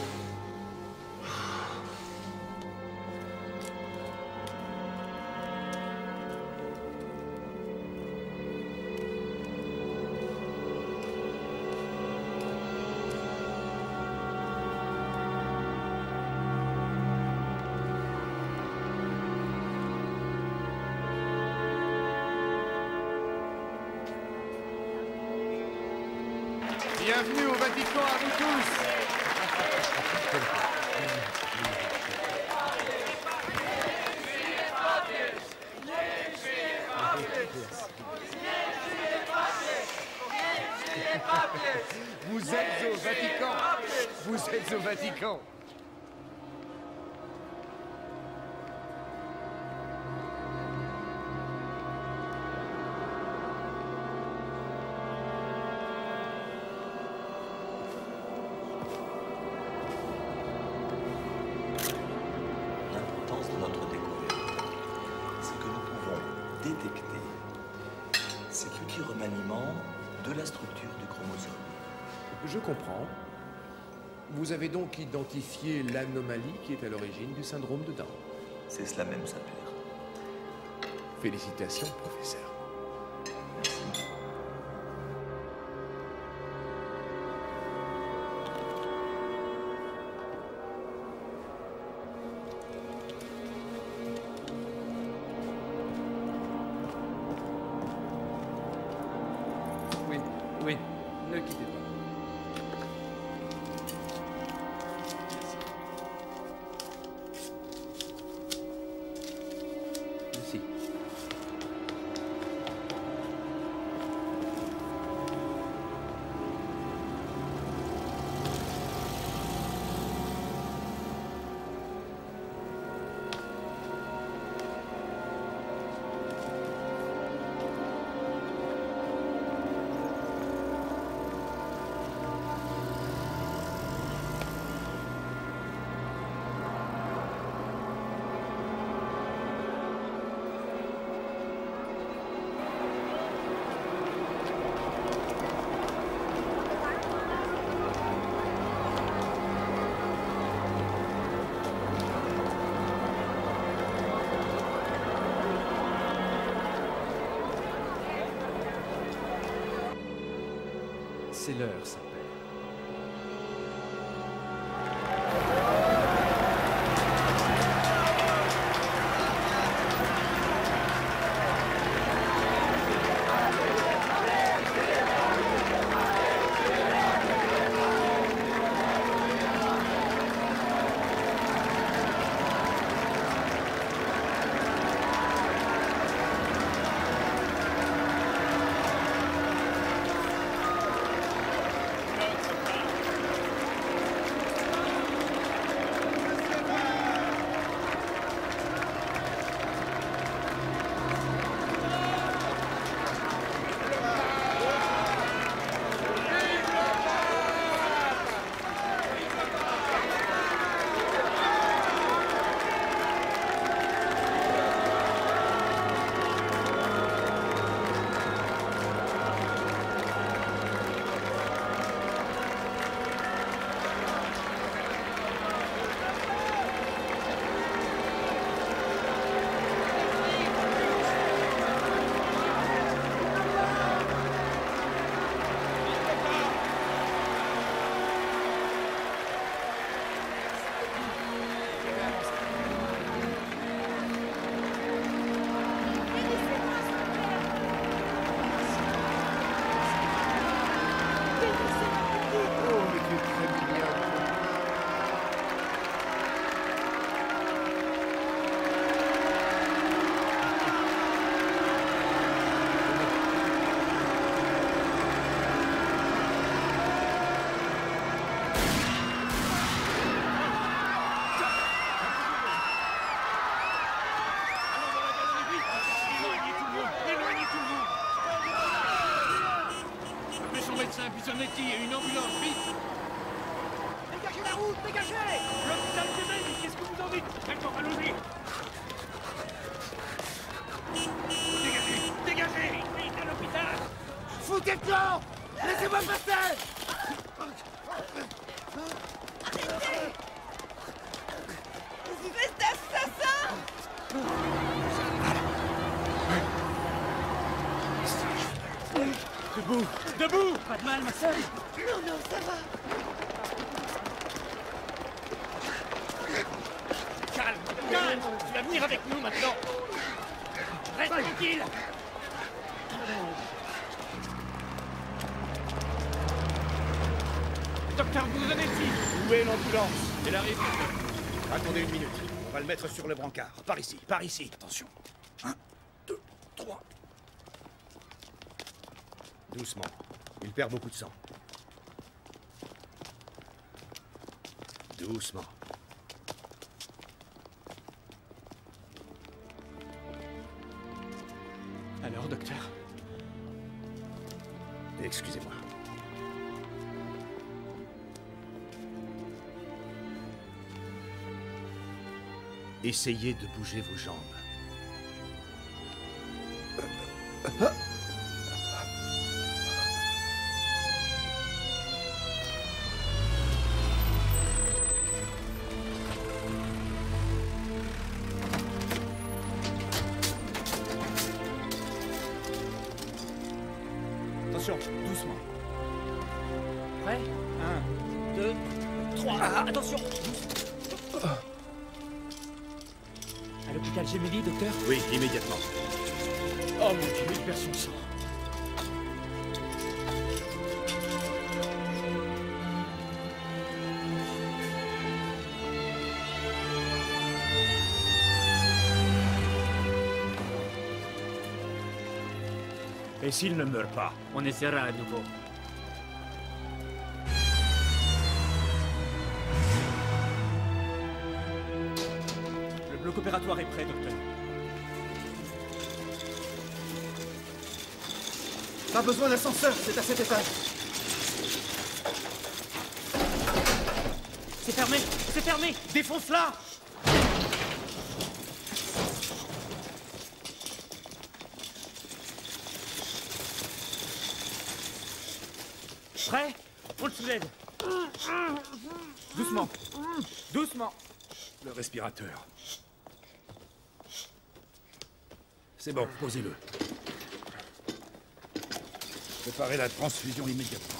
Speaker 1: Bienvenue au Vatican à vous tous. Vous êtes au Vatican. Vous êtes au Vatican.
Speaker 13: L'importance de notre découverte, c'est que nous pouvons détecter ces petits remaniements de la structure du chromosome.
Speaker 1: Je comprends. Vous avez donc identifié l'anomalie qui est à l'origine du syndrome de Down.
Speaker 13: C'est cela même, Saint-Père.
Speaker 1: Félicitations, professeur.
Speaker 13: Merci.
Speaker 6: Oui, oui, ne quittez pas. Merci. C'est l'heure, Saint-Père.
Speaker 7: Betty et une ambulance, vite!
Speaker 19: Dégagez la route, dégagez!
Speaker 7: L'hôpital Gemelli, qu'est-ce que vous en dites? D'accord, allons-y! Dégagez! Dégagez! Vite, vite, à l'hôpital!
Speaker 19: Foutez le camp! Laissez-moi passer!
Speaker 22: Espèce d'assassin!
Speaker 7: Debout! Debout! Pas de mal, ma sœur!
Speaker 22: Non, non, ça va!
Speaker 7: Calme! Calme! Tu vas venir avec nous maintenant! Reste tranquille! Docteur, vous venez ici!
Speaker 24: Où est l'ambulance? Elle arrive. Attendez une minute. On va le mettre sur le brancard. Par ici, par ici. Attention. Un, deux, trois. Doucement. Il perd beaucoup de sang. Doucement.
Speaker 12: Alors, docteur?
Speaker 24: Excusez-moi. Essayez de bouger vos jambes. Attention, doucement.
Speaker 7: Prêt? Un, deux, trois. Ah, attention! À l'hôpital Gemelli, docteur?
Speaker 24: Oui, immédiatement.
Speaker 7: Oh mon Dieu, il perd son sang.
Speaker 24: Et s'il ne meurt pas?
Speaker 14: On essaiera à nouveau.
Speaker 12: Le bloc opératoire est prêt, docteur.
Speaker 19: Pas besoin d'ascenseur, c'est à cet étage.
Speaker 7: C'est fermé! C'est fermé! Défonce-la! Prêt? On le soulève.
Speaker 24: Doucement. Doucement. Le respirateur. C'est bon, posez-le. Préparez la transfusion immédiatement.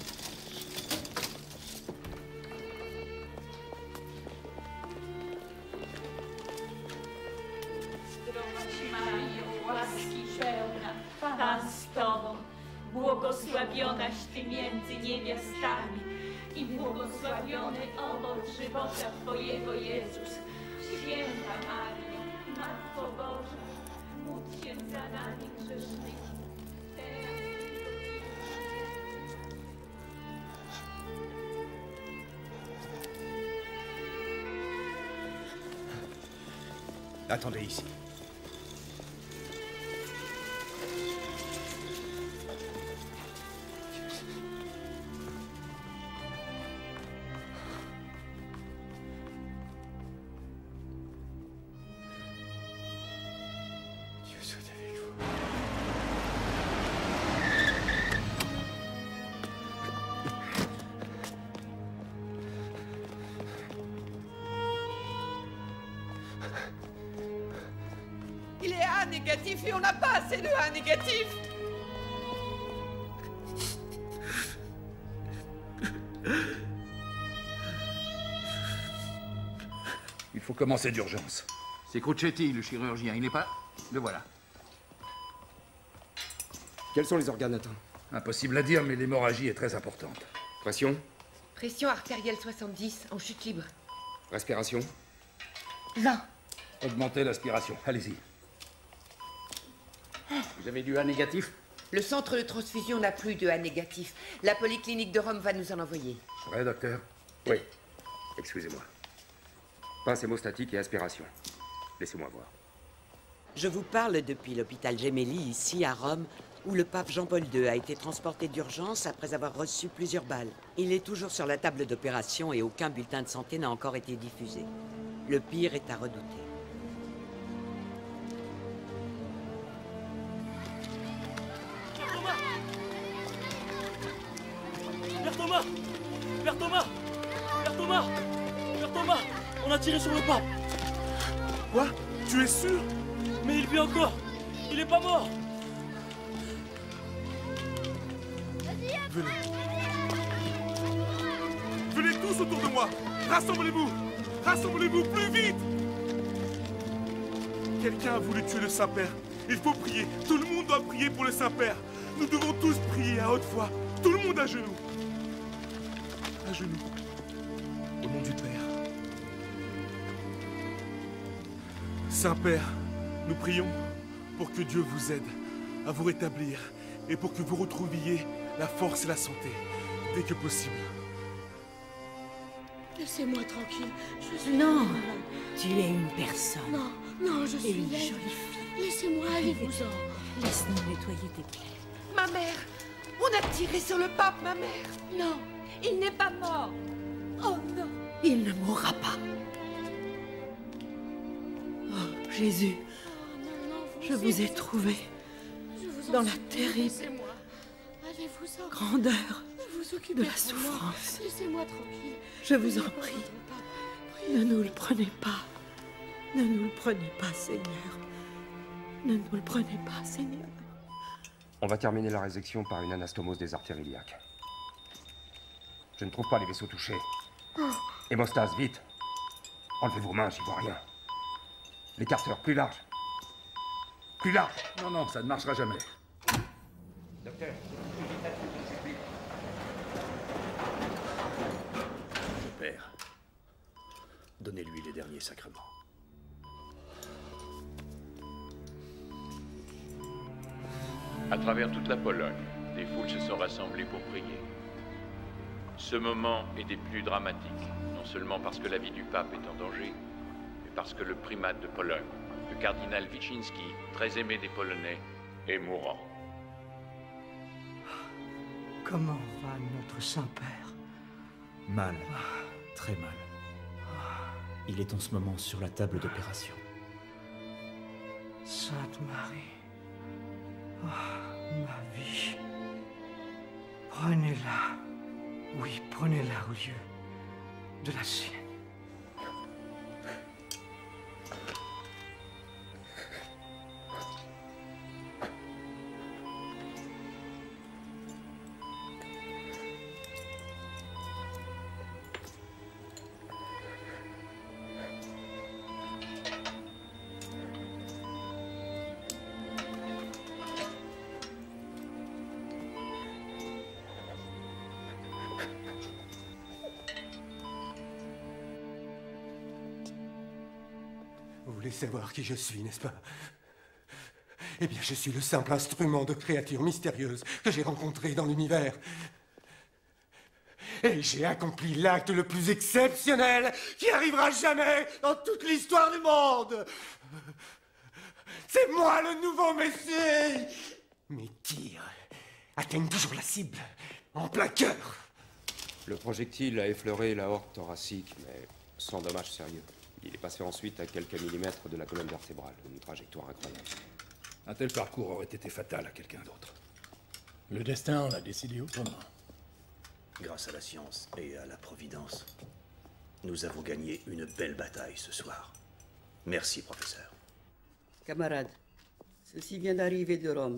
Speaker 25: Zdrowaś Maryjo, łaski pełna, Pan z Tobą, błogosławionaś Ty między niewiastami i błogosławiony owoc żywota Twojego, Jezus. Święta Maryjo, Matko Boża, módl się za nami grzesznymi, teraz i w godzinę
Speaker 24: Attendez ici.
Speaker 7: Dieu soit avec vous.
Speaker 22: Il est A négatif et on n'a pas assez de A négatif.
Speaker 8: Il faut commencer d'urgence.
Speaker 26: C'est Crocetti, le chirurgien. Il n'est pas... Le voilà.
Speaker 27: Quels sont les organes atteints?
Speaker 8: Impossible à dire, mais l'hémorragie est très importante.
Speaker 27: Pression?
Speaker 2: Pression artérielle soixante-dix, en chute libre.
Speaker 27: Respiration?
Speaker 2: vingt.
Speaker 8: Augmentez l'aspiration. Allez-y.
Speaker 27: Vous avez du A négatif?
Speaker 2: Le centre de transfusion n'a plus de A négatif. La polyclinique de Rome va nous en envoyer.
Speaker 8: Vrai, docteur?
Speaker 27: Oui. Excusez-moi. Pince hémostatique et aspiration. Laissez-moi voir.
Speaker 28: Je vous parle depuis l'hôpital Gemelli, ici à Rome,
Speaker 3: où le pape Jean-Paul deux a été transporté d'urgence après avoir reçu plusieurs balles. Il est toujours sur la table d'opération et aucun bulletin de santé n'a encore été diffusé. Le pire est à redouter.
Speaker 7: Père Thomas! Père Thomas! Père Thomas! Père Thomas! On a tiré sur le pape!
Speaker 10: Quoi? Tu es sûr?
Speaker 7: Mais il vit encore! Il est pas mort!
Speaker 10: Venez. Venez tous autour de moi! Rassemblez-vous! Rassemblez-vous plus vite! Quelqu'un a voulu tuer le Saint-Père. Il faut prier. Tout le monde doit prier pour le Saint-Père. Nous devons tous prier à haute voix. Tout le monde à genoux. À genoux. Au nom du Père. Saint-Père, nous prions pour que Dieu vous aide à vous rétablir et pour que vous retrouviez la force et la santé dès que possible.
Speaker 4: Laissez-moi tranquille. Je suis
Speaker 2: Non,
Speaker 4: malade.
Speaker 2: tu es une personne.
Speaker 4: Non, non, je
Speaker 2: Et
Speaker 4: suis
Speaker 2: une
Speaker 4: laide.
Speaker 2: jolie fille.
Speaker 4: Laissez-moi, allez-vous-en.
Speaker 2: Laisse-nous nettoyer tes plaies.
Speaker 22: Ma mère! On a tiré sur le pape, ma mère!
Speaker 25: Non, il n'est pas mort. Oh non.
Speaker 2: Il ne mourra pas. Oh, Jésus, je vous ai trouvé
Speaker 4: Je vous en
Speaker 2: dans la
Speaker 4: supplie,
Speaker 2: terrible
Speaker 4: laissez-moi. Allez-vous-en.
Speaker 2: grandeur
Speaker 4: Vous occupez
Speaker 2: de la
Speaker 4: pour moi.
Speaker 2: souffrance.
Speaker 4: Laissez-moi tranquille.
Speaker 2: Je vous en
Speaker 4: Priez pour
Speaker 2: prie.
Speaker 4: votre pape.
Speaker 2: Ne nous le prenez pas. Ne nous le prenez pas, Seigneur. Ne nous le prenez pas, Seigneur.
Speaker 27: On va terminer la résection par une anastomose des artères iliaques. Je ne trouve pas les vaisseaux touchés. Hémostase, vite. Enlevez vos mains, j'y vois rien. L'écarteur, plus large. Plus large.
Speaker 26: Non, non, ça ne marchera jamais.
Speaker 27: Docteur,
Speaker 24: Père, donnez-lui les derniers sacrements.
Speaker 5: À travers toute la Pologne, des foules se sont rassemblées pour prier. Ce moment est des plus dramatiques, non seulement parce que la vie du pape est en danger, mais parce que le primat de Pologne, le cardinal Wyszynski, très aimé des Polonais, est mourant.
Speaker 9: Comment va notre Saint-Père?
Speaker 12: Mal. Très mal. Il est en ce moment sur la table d'opération.
Speaker 9: Sainte Marie, oh, ma vie, prenez-la, oui, prenez-la au lieu de la sienne.
Speaker 15: Vous voulez savoir qui je suis, n'est-ce pas? Eh bien, je suis le simple instrument de créatures mystérieuses que j'ai rencontrées dans l'univers. Et j'ai accompli l'acte le plus exceptionnel qui arrivera jamais dans toute l'histoire du monde. C'est moi le nouveau Messie. Mes tirs atteignent toujours la cible, en plein cœur.
Speaker 27: Le projectile a effleuré la horte thoracique, mais sans dommage sérieux. Il est passé ensuite à quelques millimètres de la colonne vertébrale, une trajectoire incroyable.
Speaker 24: Un tel parcours aurait été fatal à quelqu'un d'autre.
Speaker 17: Le destin l'a décidé autrement.
Speaker 24: Grâce à la science et à la providence, nous avons gagné une belle bataille ce soir. Merci, professeur.
Speaker 21: Camarades, ceci vient d'arriver de Rome.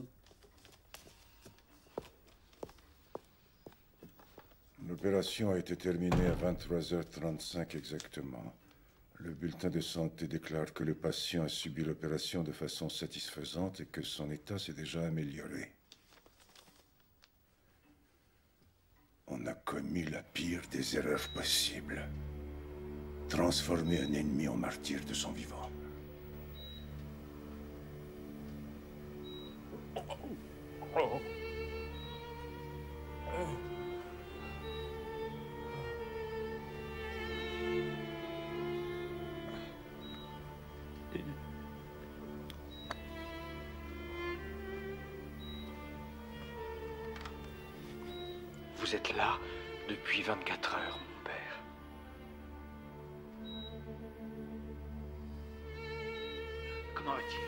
Speaker 21: L'opération a été terminée à vingt-trois heures trente-cinq exactement. Le bulletin de santé déclare que le patient a subi l'opération de façon satisfaisante et que son état s'est déjà amélioré. On a commis la pire des erreurs possibles. Transformer un ennemi en martyr de son vivant.
Speaker 7: Oh.
Speaker 9: vous êtes là depuis vingt-quatre heures, mon père. Comment va-t-il?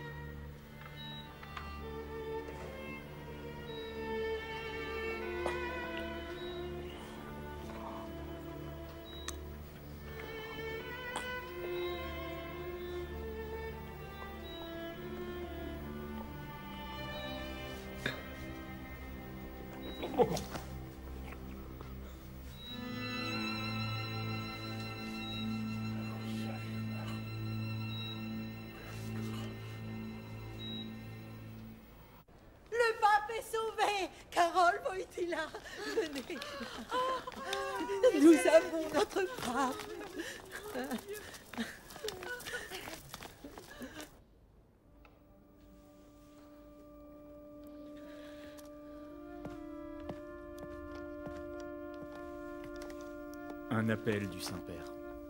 Speaker 22: Le pape est sauvé. Carole Wojtyla, venez. Nous avons notre pape.
Speaker 12: Un appel du Saint-Père.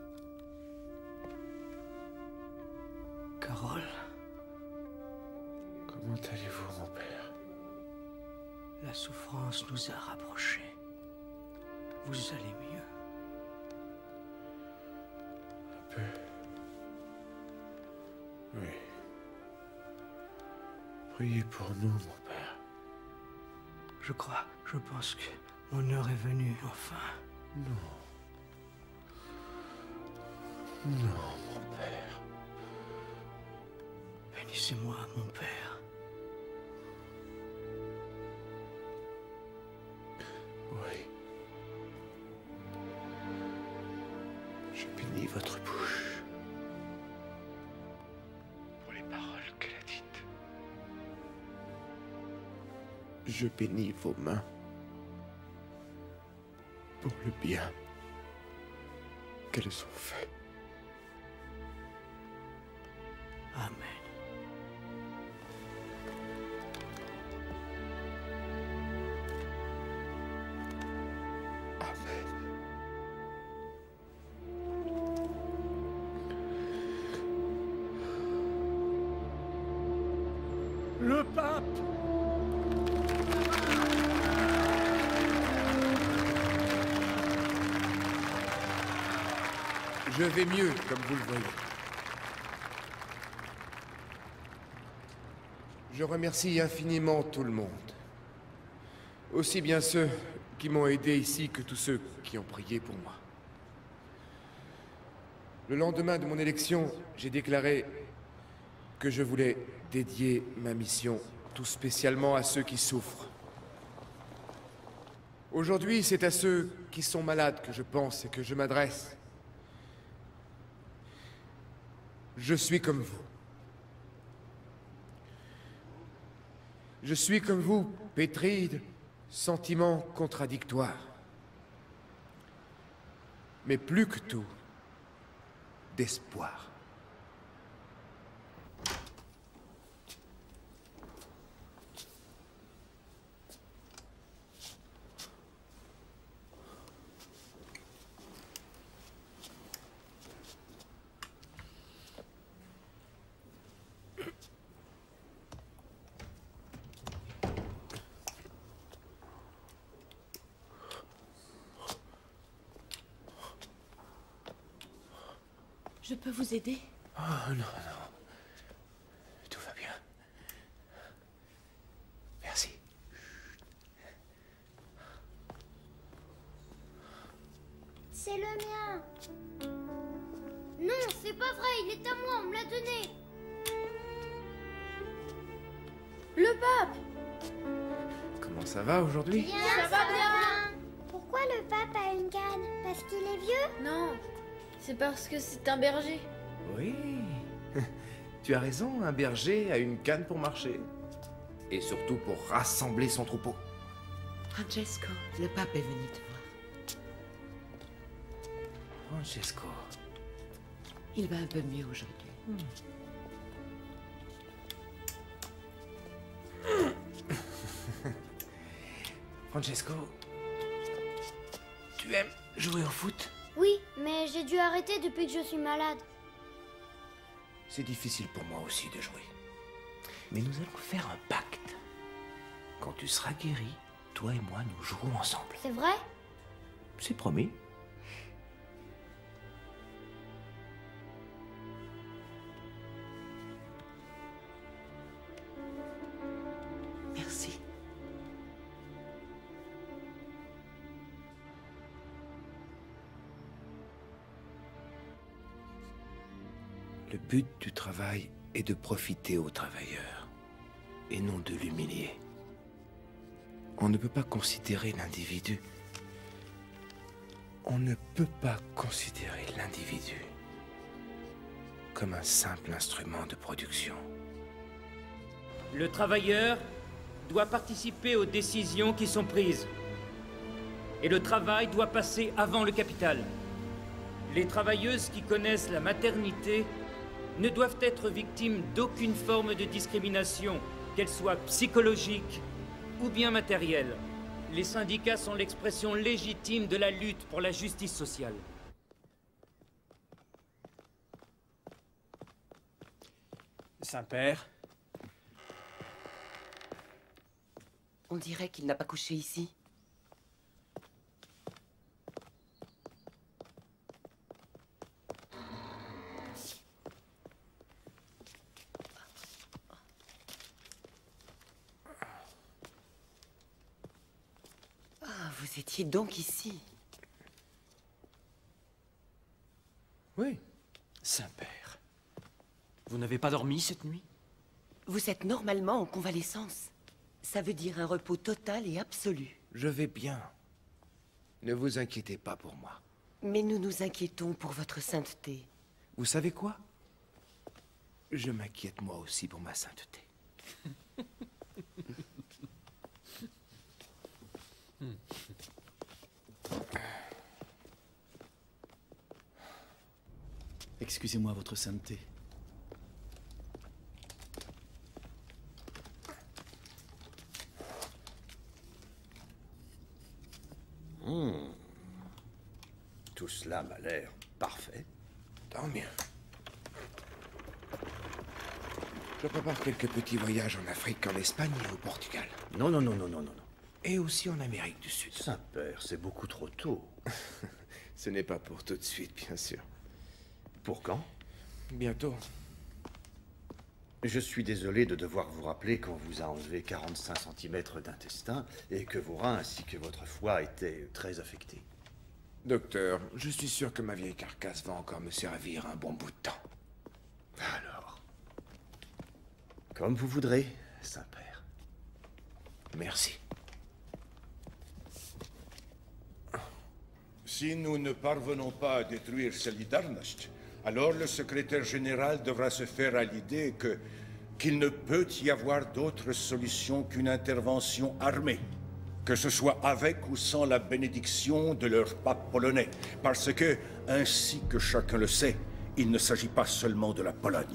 Speaker 9: Carole,
Speaker 15: Comment allez-vous, mon père?
Speaker 9: la souffrance nous a rapprochés. Vous allez mieux.
Speaker 15: Un peu. Oui. Priez pour nous, mon père.
Speaker 9: Je crois, je pense que mon heure est venue, enfin.
Speaker 15: Non. Non, mon père.
Speaker 9: Bénissez-moi, mon père.
Speaker 15: Oui. Je bénis votre bouche pour les paroles qu'elle a dites. Je bénis vos mains pour le bien qu'elles ont fait.
Speaker 9: Amen.
Speaker 15: Le pape! Je vais mieux, comme vous le voyez. Je remercie infiniment tout le monde. Aussi bien ceux qui m'ont aidé ici que tous ceux qui ont prié pour moi. Le lendemain de mon élection, j'ai déclaré que je voulais dédier ma mission tout spécialement à ceux qui souffrent. Aujourd'hui, c'est à ceux qui sont malades que je pense et que je m'adresse. Je suis comme vous. Je suis comme vous, pétri de sentiments contradictoires. Mais plus que tout, d'espoir.
Speaker 2: Je peux vous aider?
Speaker 15: Oh non, non. Tout va bien. Merci.
Speaker 4: C'est le mien. Non, c'est pas vrai, il est à moi, on me l'a donné. Le pape.
Speaker 15: Comment ça va aujourd'hui?
Speaker 4: Bien, ça, va bien. Pourquoi le pape a une canne? Parce qu'il est vieux?
Speaker 1: Non, c'est parce que c'est un berger.
Speaker 15: Oui. Tu as raison, un berger a une canne pour marcher. Et surtout pour rassembler son troupeau.
Speaker 3: Francesco, le pape est venu te voir.
Speaker 15: Francesco.
Speaker 3: Il va un peu mieux aujourd'hui.
Speaker 15: Hmm. Francesco, tu aimes jouer au foot?
Speaker 4: Oui, mais j'ai dû arrêter depuis que je suis malade.
Speaker 15: C'est difficile pour moi aussi de jouer. Mais nous allons faire un pacte. Quand tu seras guéri,
Speaker 6: toi et moi, nous jouerons ensemble.
Speaker 4: C'est vrai?
Speaker 6: C'est promis.
Speaker 2: Merci.
Speaker 6: Le but du travail est de profiter au travailleur, et non de l'humilier. On ne peut pas considérer l'individu. On ne peut pas considérer l'individu comme un simple instrument de production.
Speaker 11: Le travailleur doit participer aux décisions qui sont prises. Et le travail doit passer avant le capital. Les travailleuses qui connaissent la maternité ne doivent être victimes d'aucune forme de discrimination, qu'elle soit psychologique ou bien matérielle. Les syndicats sont l'expression légitime de la lutte pour la justice sociale.
Speaker 13: Saint-Père.
Speaker 2: On dirait qu'il n'a pas couché ici. Ah, vous étiez donc ici.
Speaker 13: Oui, Saint-Père. Vous n'avez pas dormi cette nuit?
Speaker 2: Vous êtes normalement en convalescence. Ça veut dire un repos total et absolu.
Speaker 6: Je vais bien. Ne vous inquiétez pas pour moi.
Speaker 2: Mais nous nous inquiétons pour votre sainteté.
Speaker 6: Vous savez quoi? Je m'inquiète moi aussi pour ma sainteté.
Speaker 13: Excusez-moi, votre sainteté.
Speaker 24: Hmm. Tout cela m'a l'air parfait.
Speaker 6: Tant mieux. Je prépare quelques petits voyages en Afrique, en Espagne et au Portugal.
Speaker 24: Non, non, non, non, non, non. non.
Speaker 6: Et aussi en Amérique du Sud.
Speaker 24: Saint-Père, c'est beaucoup trop tôt.
Speaker 6: Ce n'est pas pour tout de suite, bien sûr.
Speaker 24: Pour quand?
Speaker 6: Bientôt.
Speaker 24: Je suis désolé de devoir vous rappeler qu'on vous a enlevé quarante-cinq centimètres d'intestin et que vos reins ainsi que votre foie étaient très affectés.
Speaker 6: Docteur, je suis sûr que ma vieille carcasse va encore me servir un bon bout de temps.
Speaker 24: Alors, comme vous voudrez, Saint-Père.
Speaker 6: Merci.
Speaker 21: Si nous ne parvenons pas à détruire Solidarność, alors le secrétaire général devra se faire à l'idée que qu'il ne peut y avoir d'autre solution qu'une intervention armée, que ce soit avec ou sans la bénédiction de leur pape polonais, parce que, ainsi que chacun le sait, il ne s'agit pas seulement de la Pologne.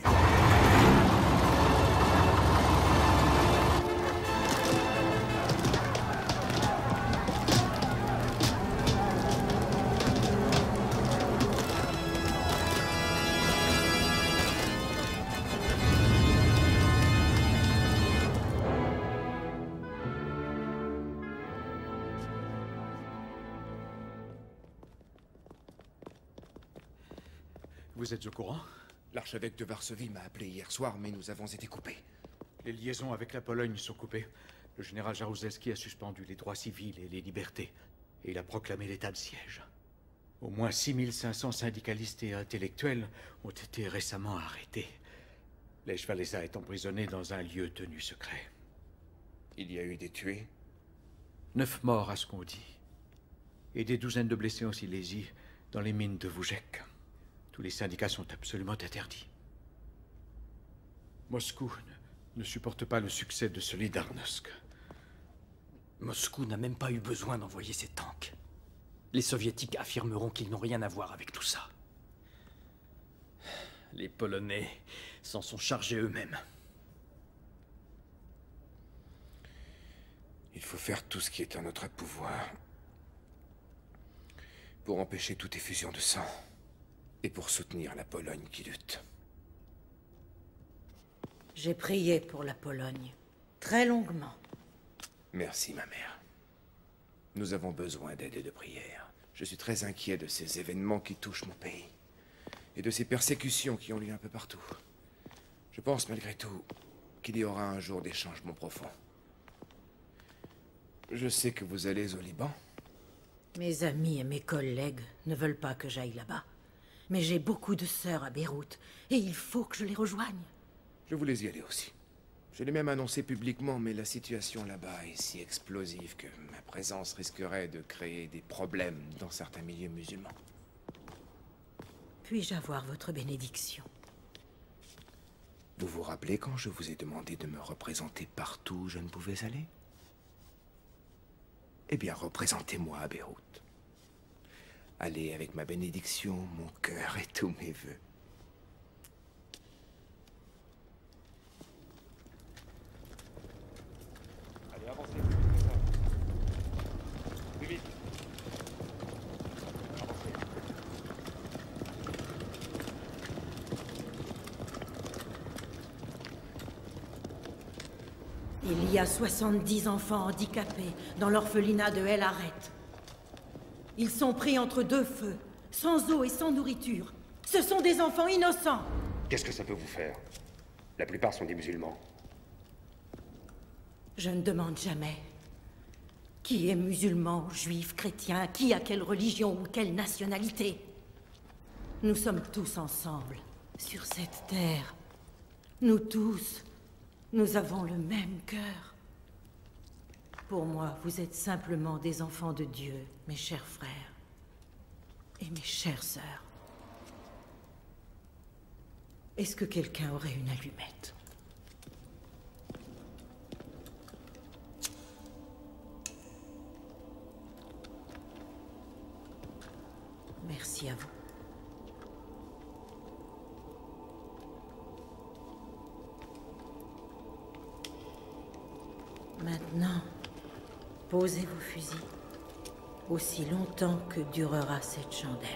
Speaker 13: Vous êtes au courant?
Speaker 6: L'archevêque de Varsovie m'a appelé hier soir, mais nous avons été coupés.
Speaker 13: Les liaisons avec la Pologne sont coupées. Le général Jaruzelski a suspendu les droits civils et les libertés. Et il a proclamé l'état de siège. Au moins six mille cinq cents syndicalistes et intellectuels ont été récemment arrêtés. Lech Walesa est emprisonné dans un lieu tenu secret.
Speaker 6: Il y a eu des tués?
Speaker 13: Neuf morts à ce qu'on dit. Et des douzaines de blessés en Silésie, dans les mines de Voujek. Tous les syndicats sont absolument interdits. Moscou ne, ne supporte pas le succès de Solidarność. Moscou n'a même pas eu besoin d'envoyer ses tanks. Les soviétiques affirmeront qu'ils n'ont rien à voir avec tout ça. Les Polonais s'en sont chargés eux-mêmes.
Speaker 6: Il faut faire tout ce qui est en notre pouvoir pour empêcher toute effusion de sang. Et pour soutenir la Pologne qui lutte.
Speaker 16: J'ai prié pour la Pologne, très longuement.
Speaker 6: Merci, ma mère. Nous avons besoin d'aide et de prière. Je suis très inquiet de ces événements qui touchent mon pays. Et de ces persécutions qui ont lieu un peu partout. Je pense malgré tout qu'il y aura un jour des changements profonds. Je sais que vous allez au Liban.
Speaker 8: Mes amis et mes collègues ne veulent pas que j'aille là-bas. Mais j'ai beaucoup de sœurs à Beyrouth, et il faut que je les rejoigne.
Speaker 6: Je voulais y aller aussi. Je l'ai même annoncé publiquement, mais la situation là-bas est si explosive que ma présence risquerait de créer des problèmes dans certains milieux musulmans.
Speaker 8: Puis-je avoir votre bénédiction?
Speaker 6: Vous vous rappelez quand je vous ai demandé de me représenter partout où je ne pouvais aller? Eh bien, représentez-moi à Beyrouth. Allez avec ma bénédiction, mon cœur et tous mes vœux.
Speaker 27: Allez, avancez. Plus vite. Avancez.
Speaker 8: Il y a soixante-dix enfants handicapés dans l'orphelinat de El Arret. Ils sont pris entre deux feux, sans eau et sans nourriture. Ce sont des enfants innocents.
Speaker 27: Qu'est-ce que ça peut vous faire? La plupart sont des musulmans.
Speaker 8: Je ne demande jamais. Qui est musulman, juif, chrétien, qui a quelle religion ou quelle nationalité? Nous sommes tous ensemble, sur cette terre. Nous tous, nous avons le même cœur. Pour moi, vous êtes simplement des enfants de Dieu, mes chers frères. Et mes chères sœurs. Est-ce que quelqu'un aurait une allumette? Merci à vous. Maintenant, posez vos fusils, aussi longtemps que durera cette chandelle.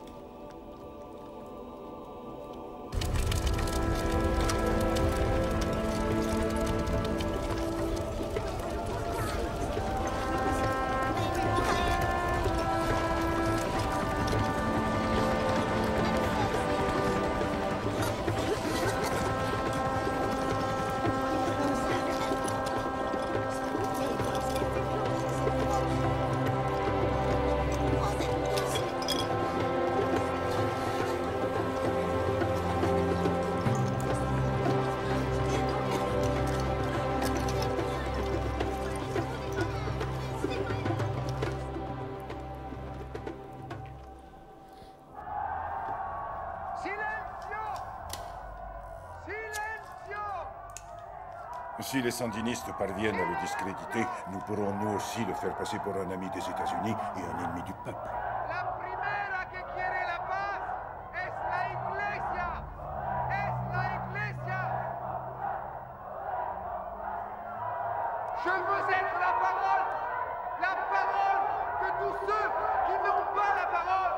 Speaker 21: Si les sandinistes parviennent à le discréditer, nous pourrons nous aussi le faire passer pour un ami des États-Unis et un ennemi du peuple.
Speaker 14: La primera que quiere la paz es la iglesia. Es la iglesia. Je veux être la parole. La parole de tous ceux qui n'ont pas la parole.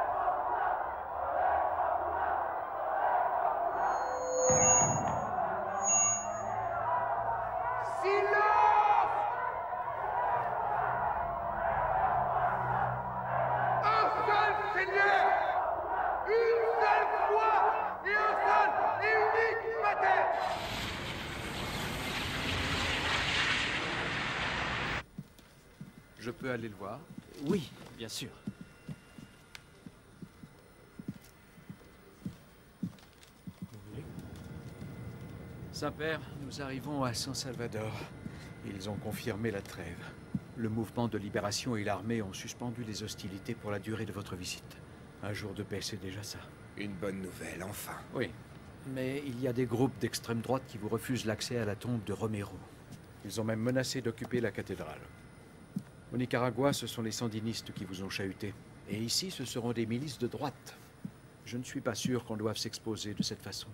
Speaker 13: Je peux aller le voir?
Speaker 7: Oui, bien sûr.
Speaker 13: Saint-Père, nous arrivons à San Salvador. Ils ont confirmé la trêve. Le mouvement de libération et l'armée ont suspendu les hostilités pour la durée de votre visite. Un jour de paix, c'est déjà ça.
Speaker 6: Une bonne nouvelle, enfin.
Speaker 13: Oui, mais il y a des groupes d'extrême droite qui vous refusent l'accès à la tombe de Romero. Ils ont même menacé d'occuper la cathédrale. Au Nicaragua, ce sont les sandinistes qui vous ont chahuté. Et ici, ce seront des milices de droite. Je ne suis pas sûr qu'on doive s'exposer de cette façon.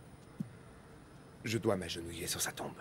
Speaker 6: Je dois m'agenouiller sur sa tombe.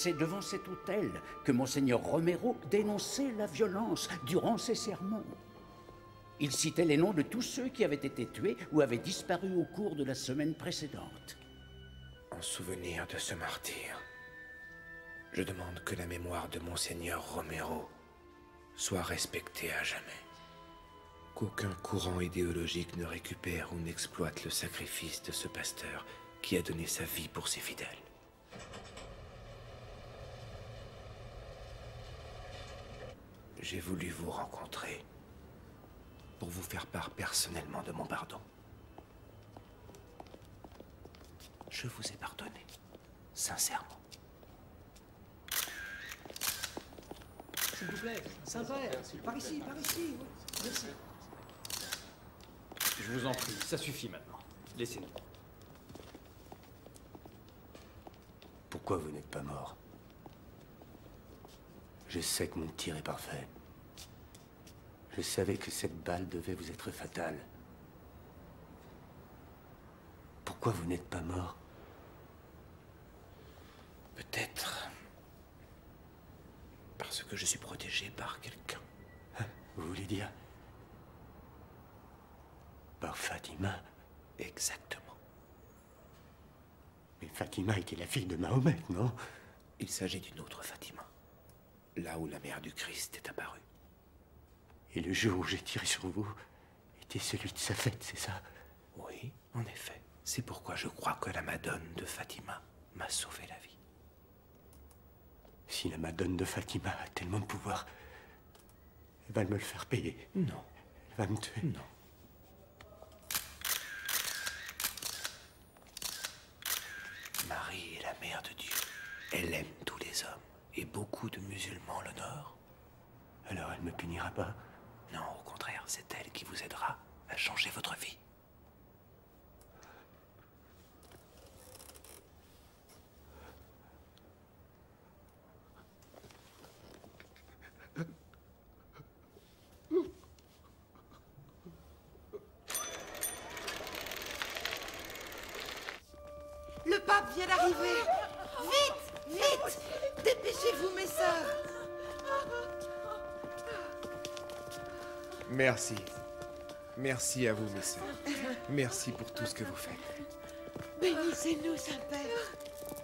Speaker 10: C'est devant cet autel que Monseigneur Romero dénonçait la violence durant ses sermons. Il citait les noms de tous ceux qui avaient été tués ou avaient disparu au cours de la semaine précédente.
Speaker 6: En souvenir de ce martyr, je demande que la mémoire de Monseigneur Romero soit respectée à jamais. Qu'aucun courant idéologique ne récupère ou n'exploite le sacrifice de ce pasteur qui a donné sa vie pour ses fidèles. J'ai voulu vous rencontrer pour vous faire part personnellement de mon pardon. Je vous ai pardonné, sincèrement.
Speaker 9: S'il vous plaît, Saint-Père, par ici, par ici. Oui. Merci.
Speaker 12: Je vous en prie, ça suffit maintenant. Laissez-nous.
Speaker 15: Pourquoi vous n'êtes pas mort? Je sais que mon tir est parfait. Je savais que cette balle devait vous être fatale. Pourquoi vous n'êtes pas mort?
Speaker 6: Peut-être parce que je suis protégé par quelqu'un.
Speaker 15: Vous voulez dire par Fatima?
Speaker 6: Exactement.
Speaker 15: Mais Fatima était la fille de Mahomet, non?
Speaker 6: Il s'agit d'une autre Fatima. Là où la mère du Christ est apparue.
Speaker 15: Et le jour où j'ai tiré sur vous était celui de sa fête, c'est ça?
Speaker 6: Oui, en effet. C'est pourquoi je crois que la Madone de Fatima m'a sauvé la vie.
Speaker 15: Si la Madone de Fatima a tellement de pouvoir, elle va me le faire payer.
Speaker 6: Non.
Speaker 15: Elle va me tuer.
Speaker 6: Non. Marie est la mère de Dieu. Elle aime tous les hommes. Et beaucoup de musulmans l'honorent.
Speaker 15: Alors elle me punira pas?
Speaker 6: Non, au contraire, c'est elle qui vous aidera à changer votre vie.
Speaker 2: Le pape vient d'arriver. Vite, vite, dépêchez-vous, mes sœurs.
Speaker 6: Merci. Merci à vous, mes sœurs. Merci pour tout ce que vous faites.
Speaker 2: Bénissez-nous, Saint-Père.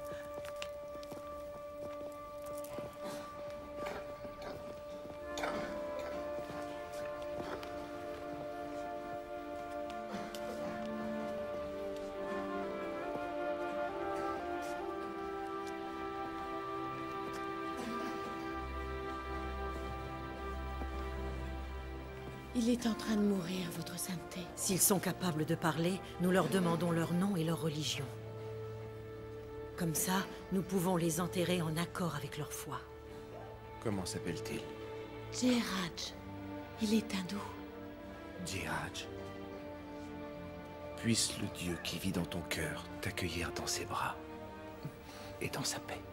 Speaker 8: Il est en train de mourir, votre sainteté. S'ils sont capables de parler, nous leur demandons leur nom et leur religion. Comme ça, nous pouvons les enterrer en accord avec leur foi.
Speaker 6: Comment s'appelle-t-il?
Speaker 8: Jehiraj. Il est hindou.
Speaker 6: Jehiraj. Puisse le Dieu qui vit dans ton cœur t'accueillir dans ses bras et dans sa paix.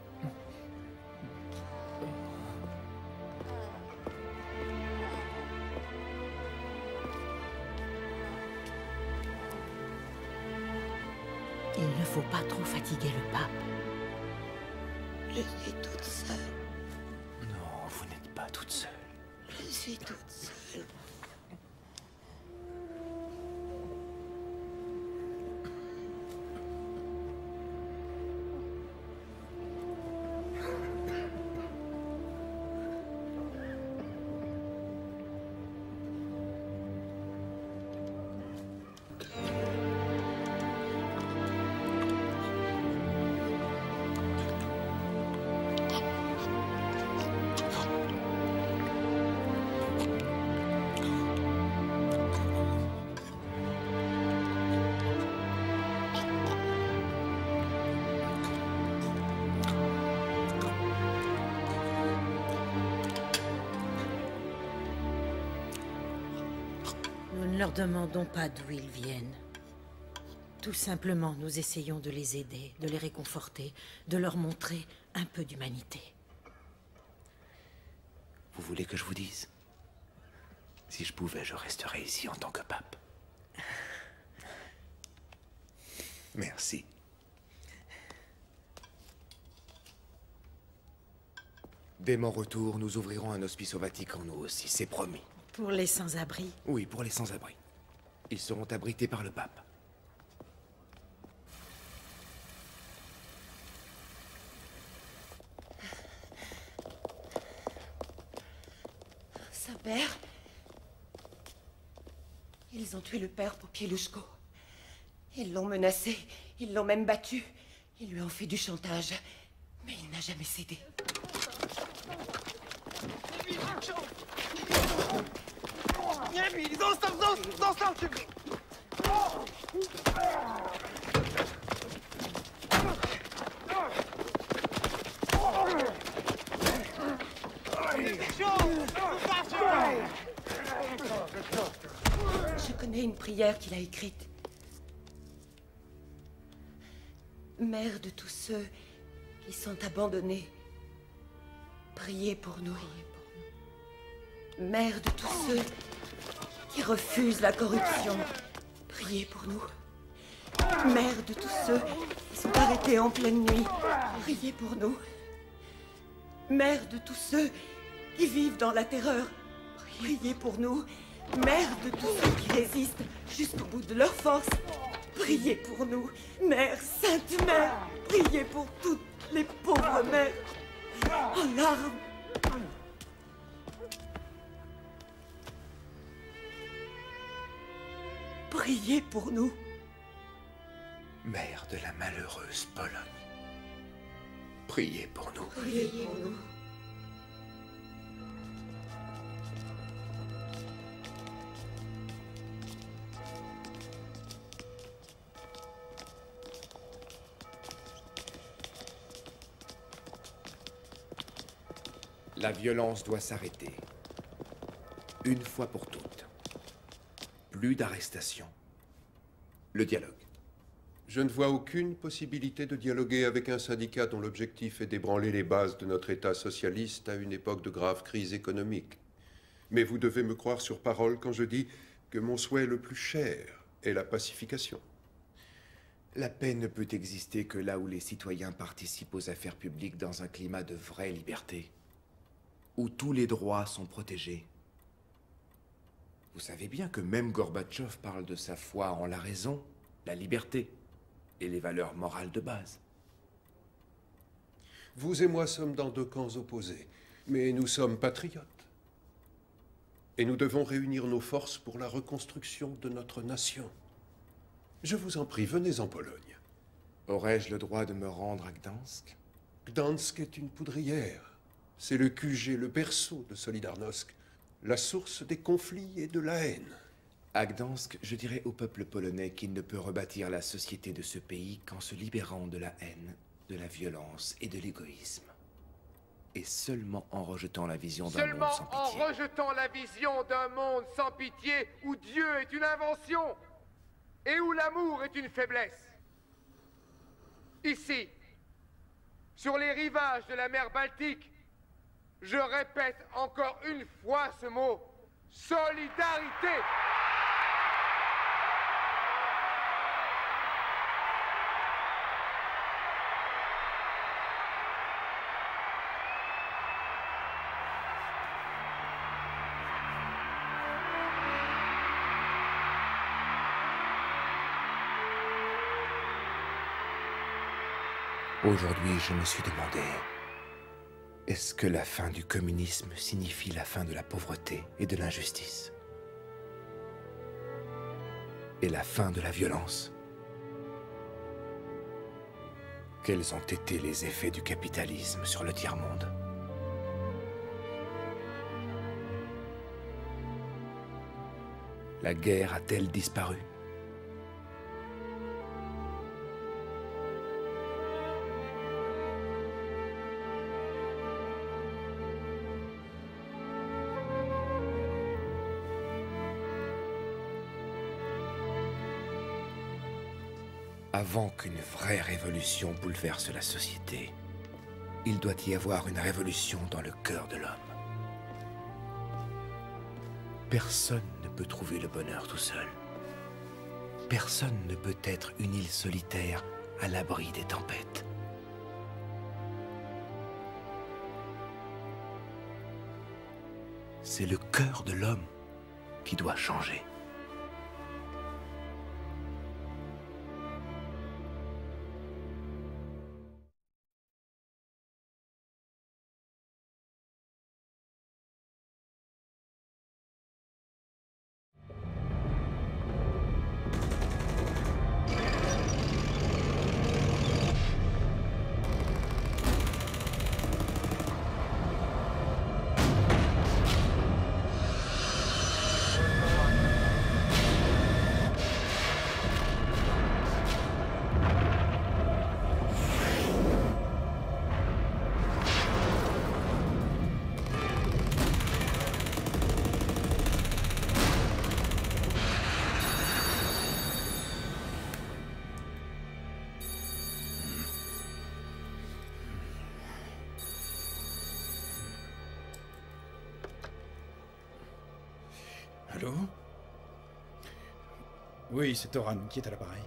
Speaker 8: Il ne faut pas trop fatiguer le pape.
Speaker 2: Je suis toute seule.
Speaker 6: Non, vous n'êtes pas toute seule.
Speaker 2: Je suis toute seule.
Speaker 8: Nous ne leur demandons pas d'où ils viennent. Tout simplement, nous essayons de les aider, de les réconforter, de leur montrer un peu d'humanité.
Speaker 6: Vous voulez que je vous dise? Si je pouvais, je resterais ici en tant que pape. Merci. Dès mon retour, nous ouvrirons un hospice au Vatican, nous aussi, c'est promis.
Speaker 8: Pour les sans-abri.
Speaker 6: Oui, pour les sans-abri. Ils seront abrités par le pape.
Speaker 2: Saint-Père, ils ont tué le père Popieluszko. Ils l'ont menacé, ils l'ont même battu. Ils lui ont fait du chantage, mais il n'a jamais cédé. Je connais une prière qu'il a écrite. Mère de tous ceux qui sont abandonnés, priez pour nous. Mère de tous ceux qui refusent la corruption, priez pour nous. Mère de tous ceux qui sont arrêtés en pleine nuit, priez pour nous. Mère de tous ceux qui vivent dans la terreur, priez pour nous. Mère de tous ceux qui résistent jusqu'au bout de leur force, priez pour nous. Mère, Sainte Mère, priez pour toutes les pauvres mères en larmes. Priez pour nous.
Speaker 6: Mère de la malheureuse Pologne, priez pour nous.
Speaker 2: Priez pour nous.
Speaker 6: La violence doit s'arrêter. Une fois pour toutes. Plus d'arrestations. Le dialogue.
Speaker 16: Je ne vois aucune possibilité de dialoguer avec un syndicat dont l'objectif est d'ébranler les bases de notre État socialiste à une époque de grave crise économique. Mais vous devez me croire sur parole quand je dis que mon souhait le plus cher est la pacification.
Speaker 6: La paix ne peut exister que là où les citoyens participent aux affaires publiques dans un climat de vraie liberté, où tous les droits sont protégés. Vous savez bien que même Gorbatchev parle de sa foi en la raison, la liberté et les valeurs morales de base.
Speaker 16: Vous et moi sommes dans deux camps opposés, mais nous sommes patriotes. Et nous devons réunir nos forces pour la reconstruction de notre nation. Je vous en prie, venez en Pologne.
Speaker 6: Aurais-je le droit de me rendre à Gdansk?
Speaker 16: Gdansk est une poudrière. C'est le Q G, le berceau de Solidarnosc, la source des conflits et de la haine.
Speaker 6: À Gdansk, je dirais au peuple polonais qu'il ne peut rebâtir la société de ce pays qu'en se libérant de la haine, de la violence et de l'égoïsme. Et seulement en rejetant la vision d'un monde sans
Speaker 14: Seulement en
Speaker 6: pitié.
Speaker 14: rejetant la vision d'un monde sans pitié où Dieu est une invention et où l'amour est une faiblesse. Ici, sur les rivages de la mer Baltique, je répète encore une fois ce mot, solidarité.
Speaker 6: Aujourd'hui, je me suis demandé, est-ce que la fin du communisme signifie la fin de la pauvreté et de l'injustice? Et la fin de la violence? Quels ont été les effets du capitalisme sur le tiers-monde? La guerre a-t-elle disparu? Avant qu'une vraie révolution bouleverse la société, il doit y avoir une révolution dans le cœur de l'homme. Personne ne peut trouver le bonheur tout seul. Personne ne peut être une île solitaire à l'abri des tempêtes.
Speaker 5: C'est le cœur de l'homme qui doit changer.
Speaker 12: Allô? Oui, c'est Oran qui est à l'appareil.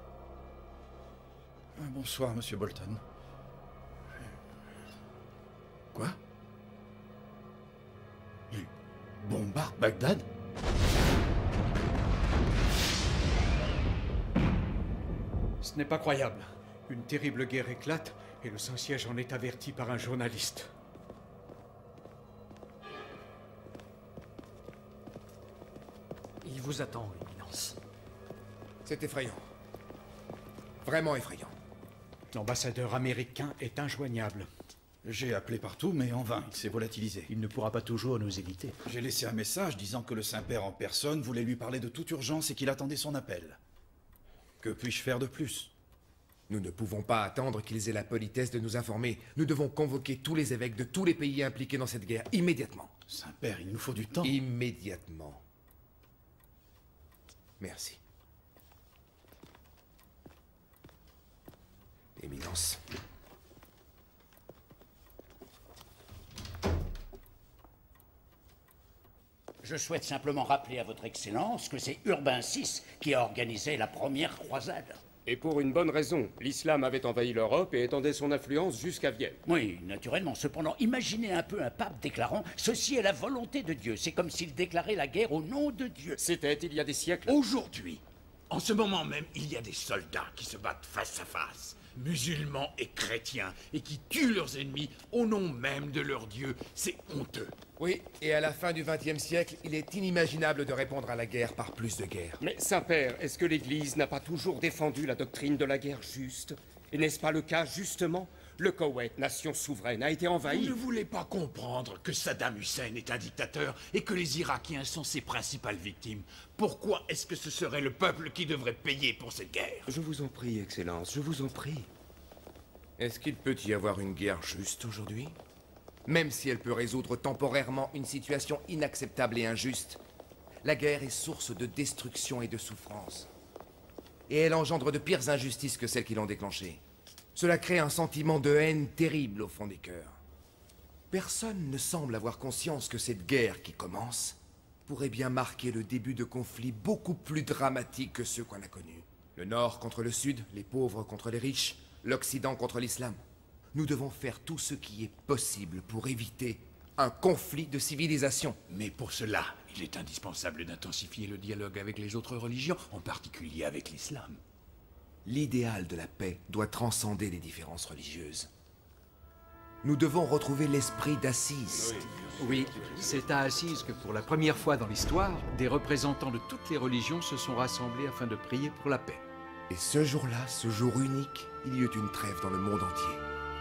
Speaker 12: Ah, bonsoir, monsieur Bolton. Quoi? Il bombarde Bagdad?
Speaker 13: Ce n'est pas croyable. Une terrible guerre éclate et le Saint-Siège en est averti par un journaliste.
Speaker 18: Il vous attend, Éminence.
Speaker 6: C'est effrayant. Vraiment effrayant.
Speaker 13: L'ambassadeur américain est injoignable.
Speaker 12: J'ai appelé partout, mais en vain, il s'est volatilisé.
Speaker 5: Il ne pourra pas toujours nous éviter.
Speaker 12: J'ai laissé un message disant que le Saint-Père en personne voulait lui parler de toute urgence et qu'il attendait son appel. Que puis-je faire de plus?
Speaker 6: Nous ne pouvons pas attendre qu'ils aient la politesse de nous informer. Nous devons convoquer tous les évêques de tous les pays impliqués dans cette guerre, immédiatement.
Speaker 12: Saint-Père, il nous faut du temps.
Speaker 6: Immédiatement. Merci. Éminence.
Speaker 10: Je souhaite simplement rappeler à votre Excellence que c'est Urbain six qui a organisé la première croisade.
Speaker 27: Et pour une bonne raison. L'islam avait envahi l'Europe et étendait son influence jusqu'à Vienne.
Speaker 10: Oui, naturellement. Cependant, imaginez un peu un pape déclarant « Ceci est la volonté de Dieu ». C'est comme s'il déclarait la guerre au nom de Dieu.
Speaker 27: C'était il y a des siècles.
Speaker 5: Aujourd'hui, en ce moment même, il y a des soldats qui se battent face à face, musulmans et chrétiens, et qui tuent leurs ennemis au nom même de leur Dieu. C'est honteux.
Speaker 6: Oui, et à la fin du vingtième siècle, il est inimaginable de répondre à la guerre par plus de guerre.
Speaker 27: Mais Saint-Père, est-ce que l'Église n'a pas toujours défendu la doctrine de la guerre juste? Et n'est-ce pas le cas, justement? Le Koweït, nation souveraine, a été envahi.
Speaker 5: Vous ne voulez pas comprendre que Saddam Hussein est un dictateur et que les Irakiens sont ses principales victimes. Pourquoi est-ce que ce serait le peuple qui devrait payer pour cette guerre?
Speaker 27: Je vous en prie, Excellence, je vous en prie.
Speaker 6: Est-ce qu'il peut y avoir une guerre juste aujourd'hui? Même si elle peut résoudre temporairement une situation inacceptable et injuste, la guerre est source de destruction et de souffrance. Et elle engendre de pires injustices que celles qui l'ont déclenchée. Cela crée un sentiment de haine terrible au fond des cœurs. Personne ne semble avoir conscience que cette guerre qui commence pourrait bien marquer le début de conflits beaucoup plus dramatiques que ceux qu'on a connus. Le Nord contre le Sud, les pauvres contre les riches, l'Occident contre l'Islam. Nous devons faire tout ce qui est possible pour éviter un conflit de civilisation.
Speaker 5: Mais pour cela, il est indispensable d'intensifier le dialogue avec les autres religions, en particulier avec l'islam.
Speaker 6: L'idéal de la paix doit transcender les différences religieuses. Nous devons retrouver l'esprit d'Assise.
Speaker 19: Oui, c'est à Assise que pour la première fois dans l'histoire, des représentants de toutes les religions se sont rassemblés afin de prier pour la paix.
Speaker 6: Et ce jour-là, ce jour unique, il y eut une trêve dans le monde entier.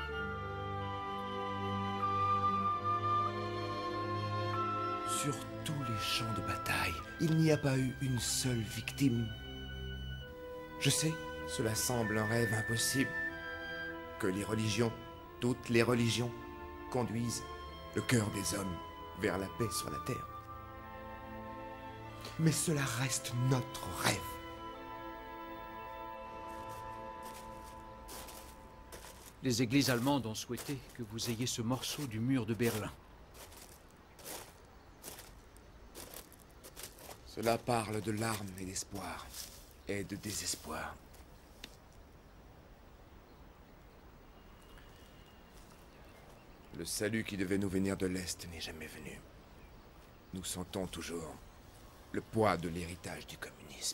Speaker 6: Sur tous les champs de bataille, il n'y a pas eu une seule victime. Je sais, cela semble un rêve impossible. Que les religions, toutes les religions, conduisent le cœur des hommes vers la paix sur la terre. Mais cela reste notre rêve.
Speaker 19: Les églises allemandes ont souhaité que vous ayez ce morceau du mur de Berlin.
Speaker 6: Cela parle de larmes et d'espoir, et de désespoir. Le salut qui devait nous venir de l'Est n'est jamais venu. nous sentons toujours le poids de l'héritage du communisme.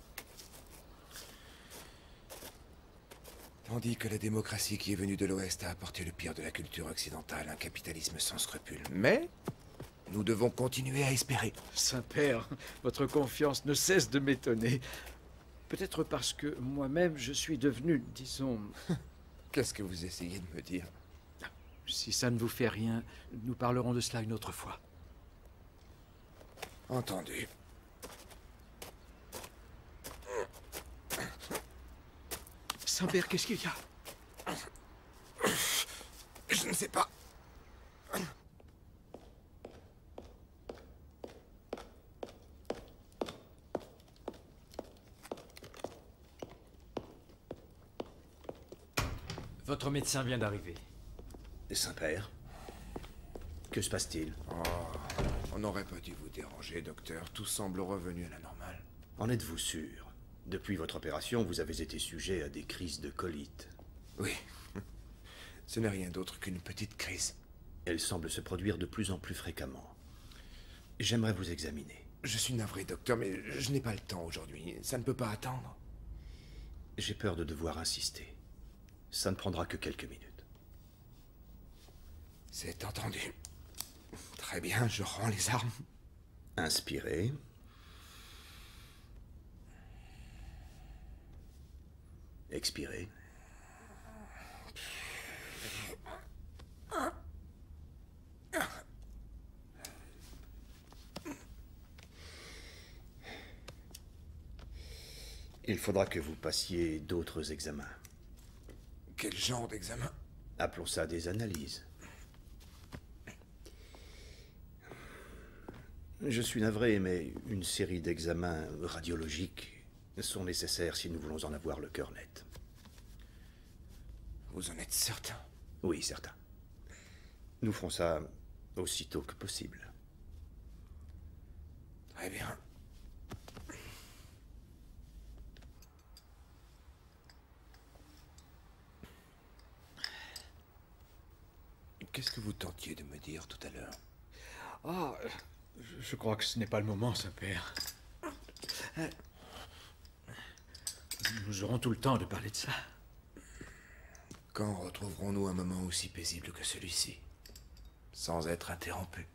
Speaker 6: Tandis que la démocratie qui est venue de l'Ouest a apporté le pire de la culture occidentale, un capitalisme sans scrupules. Mais nous devons continuer à espérer.
Speaker 19: Saint-Père, votre confiance ne cesse de m'étonner. Peut-être parce que moi-même je suis devenu, disons...
Speaker 6: Qu'est-ce que vous essayez de me dire?
Speaker 19: Si ça ne vous fait rien, nous parlerons de cela une autre fois.
Speaker 6: Entendu.
Speaker 19: Saint-Père, qu'est-ce qu'il y a?
Speaker 6: Je ne sais pas.
Speaker 18: Votre médecin vient d'arriver.
Speaker 10: Saint-Père, que se passe-t-il?
Speaker 6: Oh, on n'aurait pas dû vous déranger, docteur. Tout semble revenu à la normale.
Speaker 10: En êtes-vous sûr? Depuis votre opération, vous avez été sujet à des crises de colite.
Speaker 6: Oui. Ce n'est rien d'autre qu'une petite crise.
Speaker 10: Elle semble se produire de plus en plus fréquemment. J'aimerais vous examiner.
Speaker 6: Je suis navré, docteur, mais je n'ai pas le temps aujourd'hui. Ça ne peut pas attendre.
Speaker 10: J'ai peur de devoir insister. Ça ne prendra que quelques minutes.
Speaker 6: C'est entendu. Très bien, je rends les armes.
Speaker 10: Inspirez. Expirez. Il faudra que vous passiez d'autres examens.
Speaker 6: Quel genre d'examen?
Speaker 10: Appelons ça des analyses. Je suis navré, mais une série d'examens radiologiques sont nécessaires si nous voulons en avoir le cœur net.
Speaker 6: Vous en êtes certain?
Speaker 10: Oui, certain. Nous ferons ça aussitôt que possible.
Speaker 6: Très bien. Qu'est-ce que vous tentiez de me dire tout à l'heure?
Speaker 13: Ah, je crois que ce n'est pas le moment, Saint-Père. Nous aurons tout le temps de parler de ça.
Speaker 6: Quand retrouverons-nous un moment aussi paisible que celui-ci, sans être interrompu?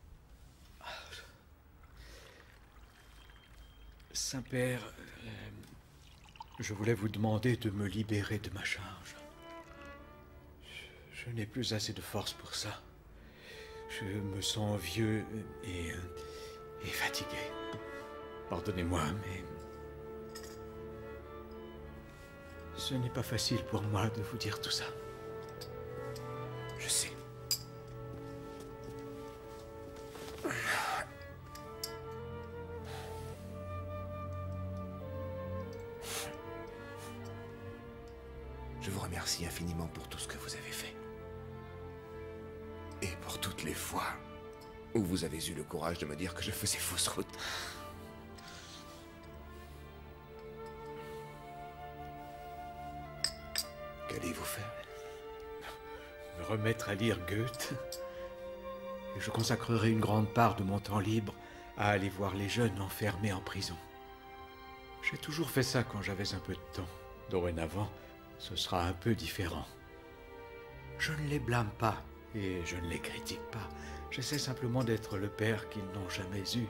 Speaker 13: Saint-Père, euh, je voulais vous demander de me libérer de ma charge. Je, je n'ai plus assez de force pour ça. Je me sens vieux et, et fatigué. Pardonnez-moi, mais... ce n'est pas facile pour moi de vous dire tout ça.
Speaker 6: Je sais. Je vous remercie infiniment pour tout ce que vous avez fait. Et pour toutes les fois où vous avez eu le courage de me dire que je faisais fausse route. Qu'allez-vous faire?
Speaker 13: Me remettre à lire Goethe. Et je consacrerai une grande part de mon temps libre à aller voir les jeunes enfermés en prison. J'ai toujours fait ça quand j'avais un peu de temps. Dorénavant, ce sera un peu différent. Je ne les blâme pas et je ne les critique pas. J'essaie simplement d'être le père qu'ils n'ont jamais eu.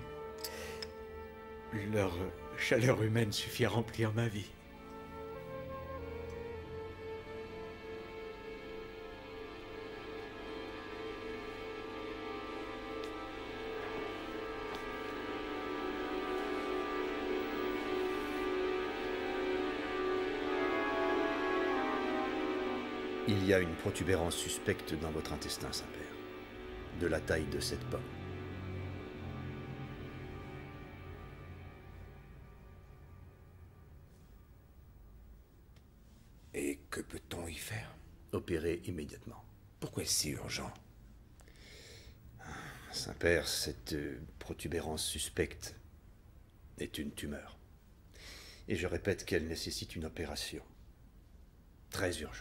Speaker 13: Leur chaleur humaine suffit à remplir ma vie.
Speaker 10: Il y a une protubérance suspecte dans votre intestin, Saint-Père. De la taille de cette pomme.
Speaker 6: Et que peut-on y faire?
Speaker 10: Opérer immédiatement.
Speaker 6: Pourquoi est-ce si urgent?
Speaker 10: Saint-Père, cette euh, protubérance suspecte est une tumeur. Et je répète qu'elle nécessite une opération. Très urgente.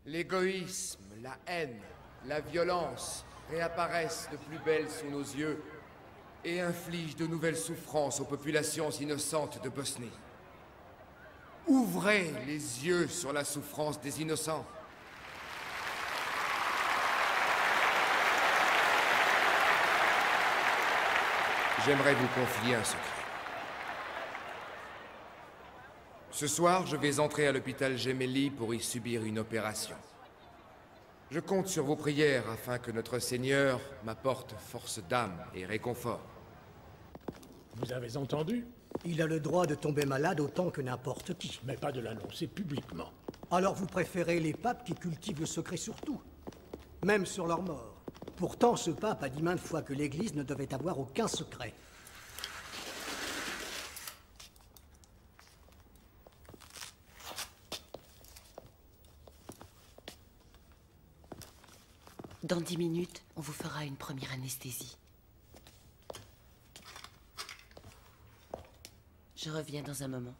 Speaker 6: L'égoïsme, la haine, la violence réapparaissent de plus belle sous nos yeux et infligent de nouvelles souffrances aux populations innocentes de Bosnie. Ouvrez les yeux sur la souffrance des innocents. J'aimerais vous confier un secret. Ce soir, je vais entrer à l'hôpital Gemelli pour y subir une opération. Je compte sur vos prières afin que notre Seigneur m'apporte force d'âme et réconfort.
Speaker 1: Vous avez entendu?
Speaker 9: Il a le droit de tomber malade autant que n'importe qui.
Speaker 1: Mais pas de l'annoncer publiquement.
Speaker 9: Alors vous préférez les papes qui cultivent le secret sur tout, même sur leur mort. Pourtant, ce pape a dit maintes fois que l'Église ne devait avoir aucun secret.
Speaker 2: Dans dix minutes, on vous fera une première anesthésie. Je reviens dans un moment.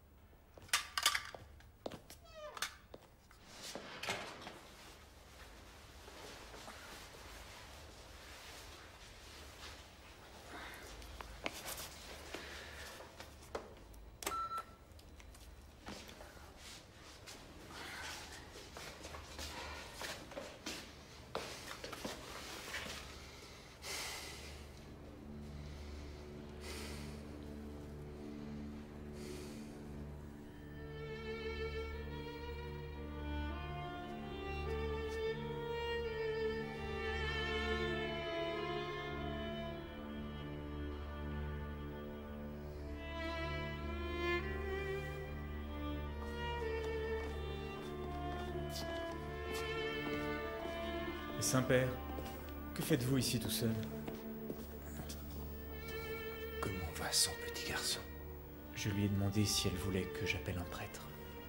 Speaker 17: Saint-Père, que faites-vous ici tout seul?
Speaker 6: Comment va son petit garçon?
Speaker 17: Je lui ai demandé si elle voulait que j'appelle un prêtre.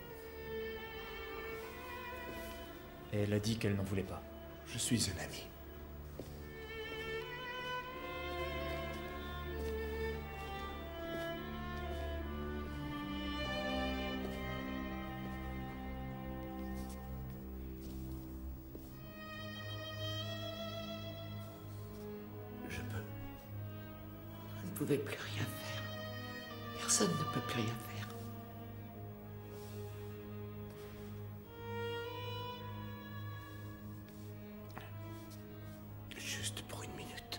Speaker 17: Et elle a dit qu'elle n'en voulait pas.
Speaker 6: Je suis un ami.
Speaker 2: Vous ne pouvez plus rien faire. Personne ne peut plus rien faire.
Speaker 6: Juste pour une minute.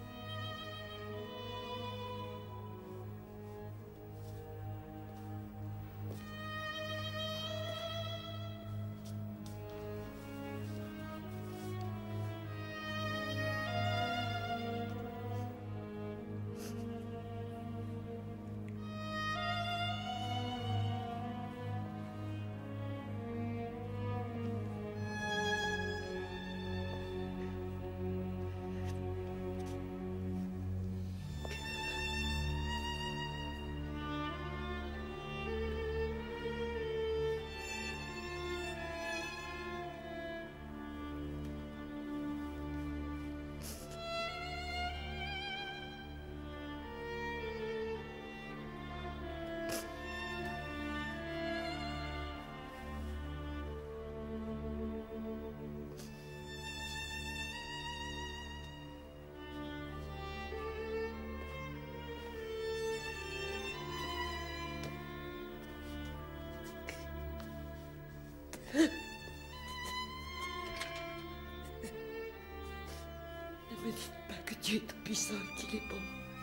Speaker 2: Ne me dites pas que Dieu est tout-puissant et qu'il est bon.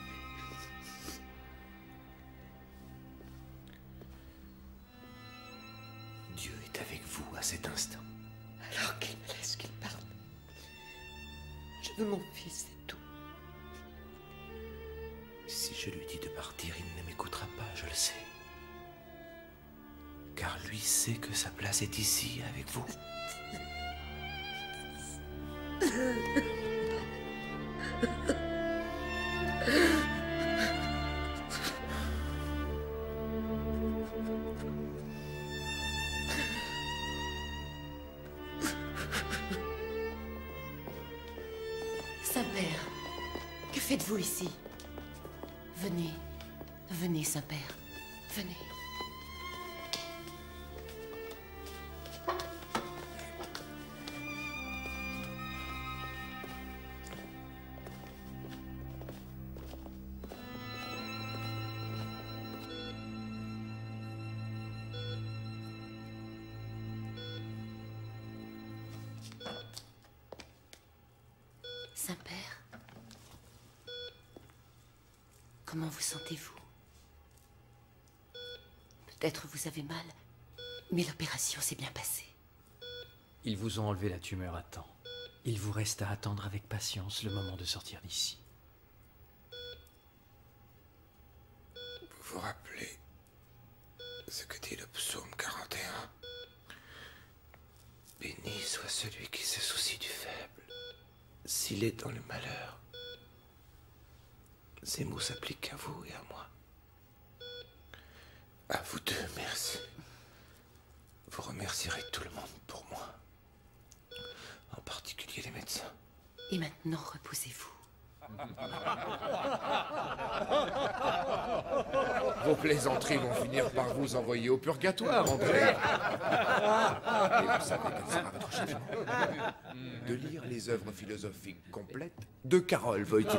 Speaker 6: Dieu est avec vous à cet instant.
Speaker 2: Alors qu'il me laisse qu'il parle. Je veux mon fils, c'est tout.
Speaker 6: Si je lui dis de partir, il ne m'écoutera pas, je le sais. Car lui sait que sa place est ici, avec vous.
Speaker 2: Saint-Père, que faites-vous ici? Venez, venez, Saint-Père, venez. Saint-Père, comment vous sentez-vous? Peut-être vous avez mal, mais l'opération s'est bien passée.
Speaker 17: Ils vous ont enlevé la tumeur à temps. Il vous reste à attendre avec patience le moment de sortir d'ici.
Speaker 6: Vous vous rappelez ce que dit le psaume quarante et un? Béni soit celui qui se soucie du faible, s'il est dans le malheur. Ces mots s'appliquent à vous et à moi. À vous deux, merci. Vous remercierez tout le monde pour moi. En particulier les médecins.
Speaker 2: Et maintenant, reposez-vous.
Speaker 6: Vos plaisanteries vont finir par vous envoyer au purgatoire, André. Et vous savez quel sera votre changement? De lire les œuvres philosophiques complètes de Karol Wojtyła.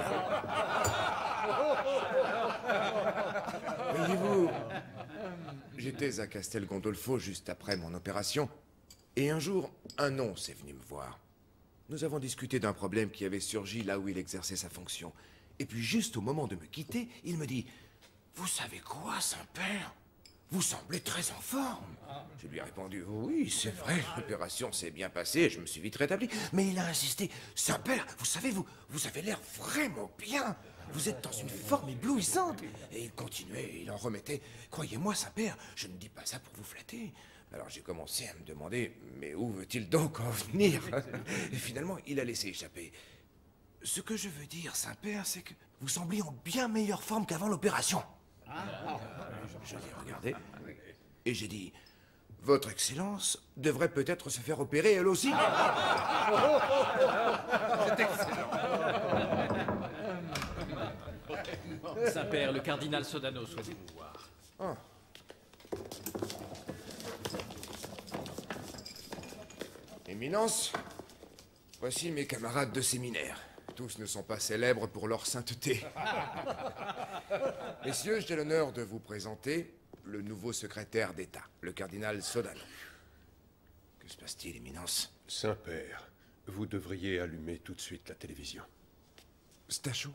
Speaker 6: Voyez-vous, j'étais à Castel Gondolfo juste après mon opération, et un jour, un nonce est venu me voir. Nous avons discuté d'un problème qui avait surgi là où il exerçait sa fonction. Et puis juste au moment de me quitter, il me dit « Vous savez quoi, Saint-Père? Vous semblez très en forme. » Je lui ai répondu « Oui, c'est vrai, l'opération s'est bien passée, je me suis vite rétabli. » Mais il a insisté « Saint-Père, vous savez, vous, vous avez l'air vraiment bien. Vous êtes dans une forme éblouissante. » Et il continuait, il en remettait. « Croyez-moi, Saint-Père, je ne dis pas ça pour vous flatter. » Alors j'ai commencé à me demander, mais où veut-il donc en venir? Et finalement, il a laissé échapper. Ce que je veux dire, Saint-Père, c'est que vous semblez en bien meilleure forme qu'avant l'opération. Je l'ai regardé, et j'ai dit, Votre Excellence devrait peut-être se faire opérer elle aussi.
Speaker 17: C'est excellent. Saint-Père, le cardinal Sodano souhaite vous voir.
Speaker 6: Ah. Éminence, voici mes camarades de séminaire. Tous ne sont pas célèbres pour leur sainteté. Messieurs, j'ai l'honneur de vous présenter le nouveau secrétaire d'État, le cardinal Sodano. Que se passe-t-il, Éminence?
Speaker 16: Saint-Père, vous devriez allumer tout de suite la télévision.
Speaker 6: Stachot?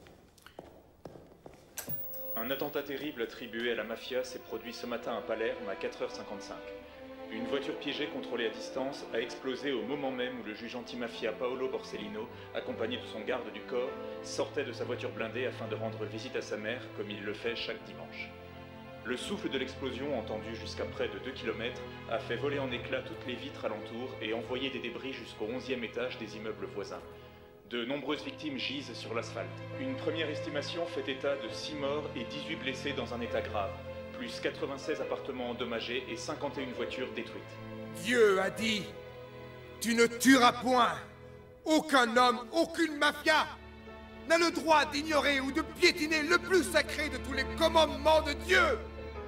Speaker 3: Un attentat terrible attribué à la mafia s'est produit ce matin à Palerme à quatre heures cinquante-cinq. Une voiture piégée contrôlée à distance a explosé au moment même où le juge antimafia Paolo Borsellino, accompagné de son garde du corps, sortait de sa voiture blindée afin de rendre visite à sa mère, comme il le fait chaque dimanche. Le souffle de l'explosion, entendu jusqu'à près de deux kilomètres, a fait voler en éclats toutes les vitres alentour et envoyer des débris jusqu'au onzième étage des immeubles voisins. De nombreuses victimes gisent sur l'asphalte. Une première estimation fait état de six morts et dix-huit blessés dans un état grave, plus quatre-vingt-seize appartements endommagés et cinquante et une voitures détruites.
Speaker 14: Dieu a dit, tu ne tueras point. Aucun homme, aucune mafia n'a le droit d'ignorer ou de piétiner le plus sacré de tous les commandements de Dieu.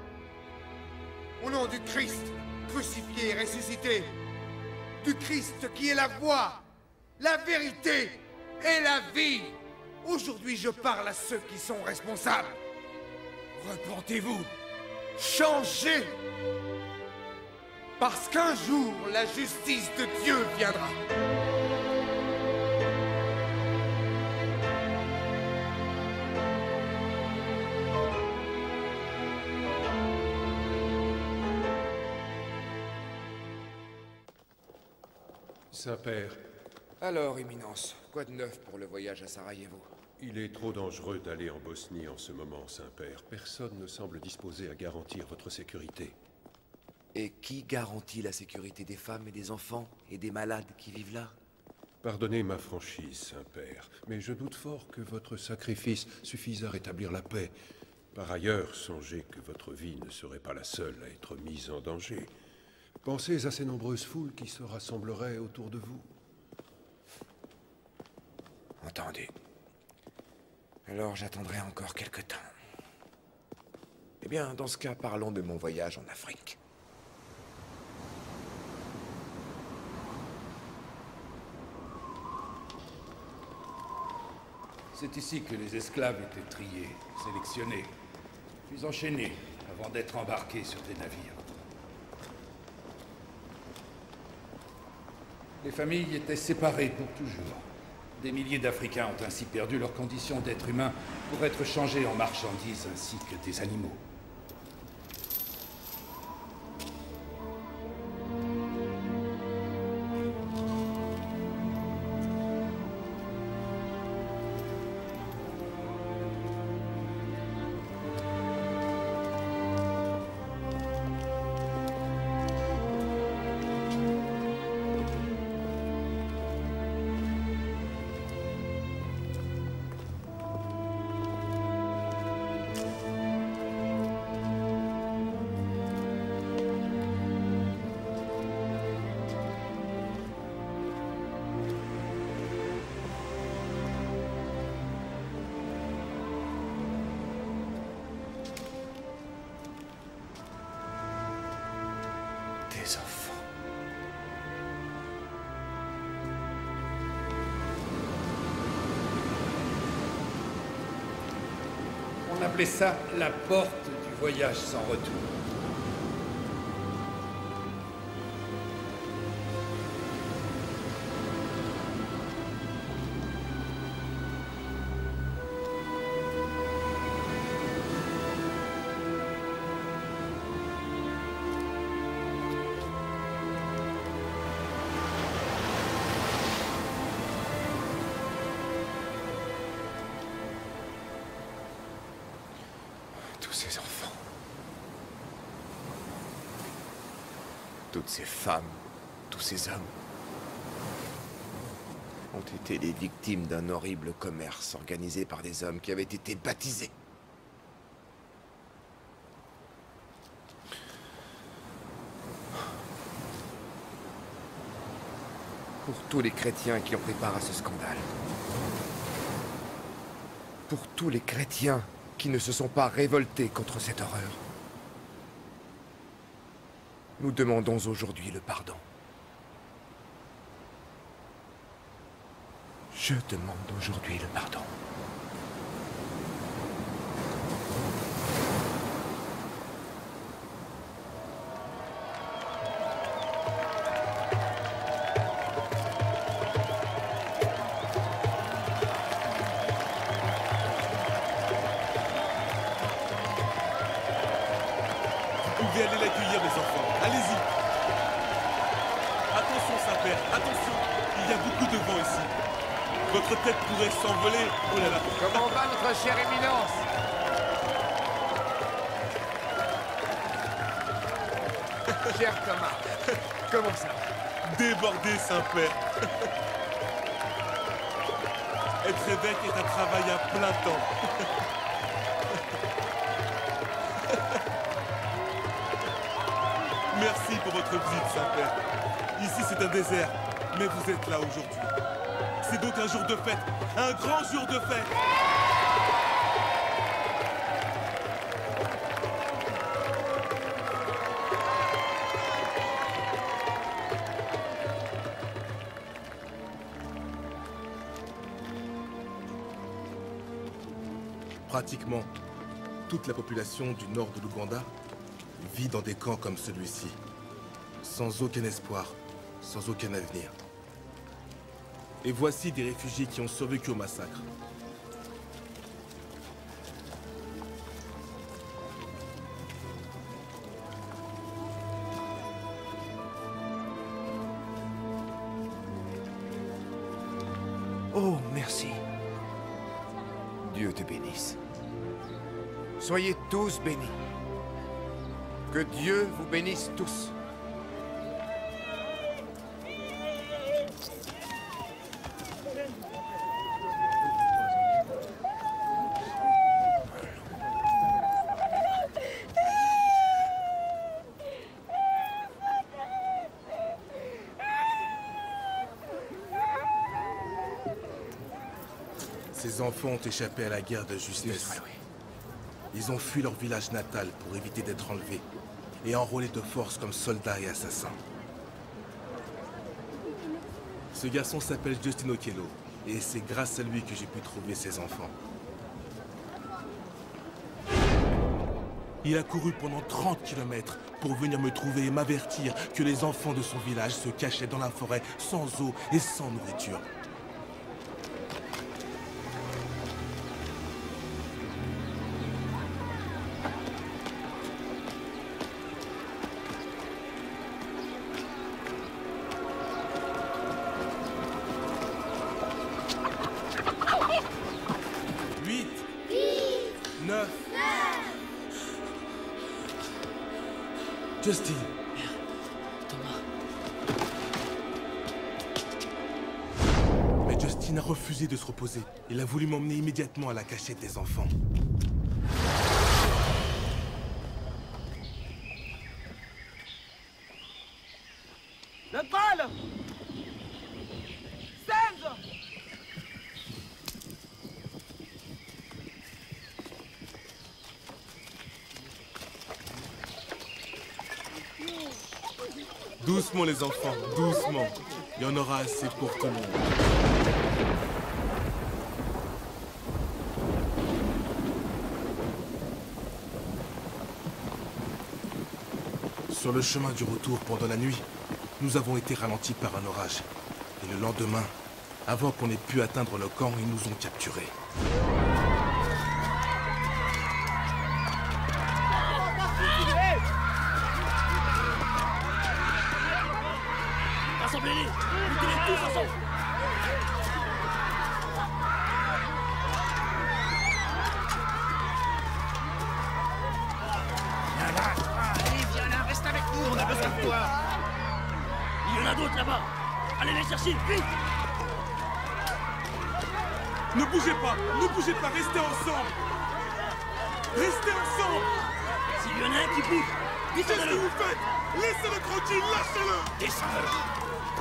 Speaker 14: Au nom du Christ, crucifié et ressuscité, du Christ qui est la voie, la vérité et la vie, aujourd'hui je parle à ceux qui sont responsables. Repentez-vous. Changez! Parce qu'un jour, la justice de Dieu viendra.
Speaker 16: Saint-Père.
Speaker 6: Alors, Éminence, quoi de neuf pour le voyage à Sarajevo?
Speaker 16: Il est trop dangereux d'aller en Bosnie en ce moment, Saint-Père. Personne ne semble disposé à garantir votre sécurité.
Speaker 6: Et qui garantit la sécurité des femmes et des enfants et des malades qui vivent là?
Speaker 16: Pardonnez ma franchise, Saint-Père, mais je doute fort que votre sacrifice suffise à rétablir la paix. Par ailleurs, songez que votre vie ne serait pas la seule à être mise en danger. Pensez à ces nombreuses foules qui se rassembleraient autour de vous.
Speaker 6: Entendu. Alors j'attendrai encore quelque temps. Eh bien, dans ce cas, parlons de mon voyage en Afrique.
Speaker 10: C'est ici que les esclaves étaient triés, sélectionnés, puis enchaînés avant d'être embarqués sur des navires.
Speaker 21: Les familles étaient séparées pour toujours. Des milliers d'Africains ont ainsi perdu leur condition d'être humains pour être changés en marchandises ainsi que des animaux.
Speaker 6: Des enfants.
Speaker 21: On appelait ça la porte du voyage sans retour.
Speaker 6: Tous ces enfants. Toutes ces femmes, tous ces hommes ont été les victimes d'un horrible commerce organisé par des hommes qui avaient été baptisés. Pour tous les chrétiens qui ont pris part à ce scandale. Pour tous les chrétiens qui ne se sont pas révoltés contre cette horreur. Nous demandons aujourd'hui le pardon. Je demande aujourd'hui le pardon.
Speaker 4: Vous pouvez aller l'accueillir, mes enfants. Allez-y. Attention, Saint-Père, attention. Il y a beaucoup de vent ici. Votre tête pourrait s'envoler. Oh là là.
Speaker 6: Comment va notre chère éminence? Cher Thomas, comment ça va?
Speaker 4: Débordé, Saint-Père. Être évêque est un travail à plein temps. Merci pour votre visite, Saint-Père. Ici, c'est un désert, mais vous êtes là aujourd'hui. C'est donc un jour de fête, un grand jour de fête. Pratiquement toute la population du nord de l'Ouganda vit dans des camps comme celui-ci, sans aucun espoir, sans aucun avenir. Et voici des réfugiés qui ont survécu au massacre.
Speaker 6: Oh, merci. Dieu te bénisse. Soyez tous bénis. Que Dieu vous bénisse tous.
Speaker 4: Ces enfants ont échappé à la guerre de justesse. Ils ont fui leur village natal pour éviter d'être enlevés et enrôlés de force comme soldats et assassins. Ce garçon s'appelle Justin Okello et c'est grâce à lui que j'ai pu trouver ces enfants. Il a couru pendant trente kilomètres pour venir me trouver et m'avertir que les enfants de son village se cachaient dans la forêt sans eau et sans nourriture. Justin.
Speaker 7: Thomas.
Speaker 4: Mais Justin a refusé de se reposer. Il a voulu m'emmener immédiatement à la cachette des enfants.
Speaker 11: Le bal Stand.
Speaker 4: Doucement les enfants, doucement. Il y en aura assez pour tout le monde. Sur le chemin du retour pendant la nuit, nous avons été ralentis par un orage. Et le lendemain, avant qu'on ait pu atteindre le camp, ils nous ont capturés.
Speaker 7: Rassemblez-les! Mettez-les tous ensemble!
Speaker 5: Viens là, allez, viens là, reste avec nous, on a besoin de toi!
Speaker 7: Il y en a d'autres là-bas! Allez les chercher, vite!
Speaker 4: Ne bougez pas, ne bougez pas, restez ensemble! Restez ensemble!
Speaker 7: S'il y en a un qui bouge,
Speaker 4: qu'est-ce que vous faites? Laissez-le tranquille, lâchez-le!
Speaker 5: Descends-le!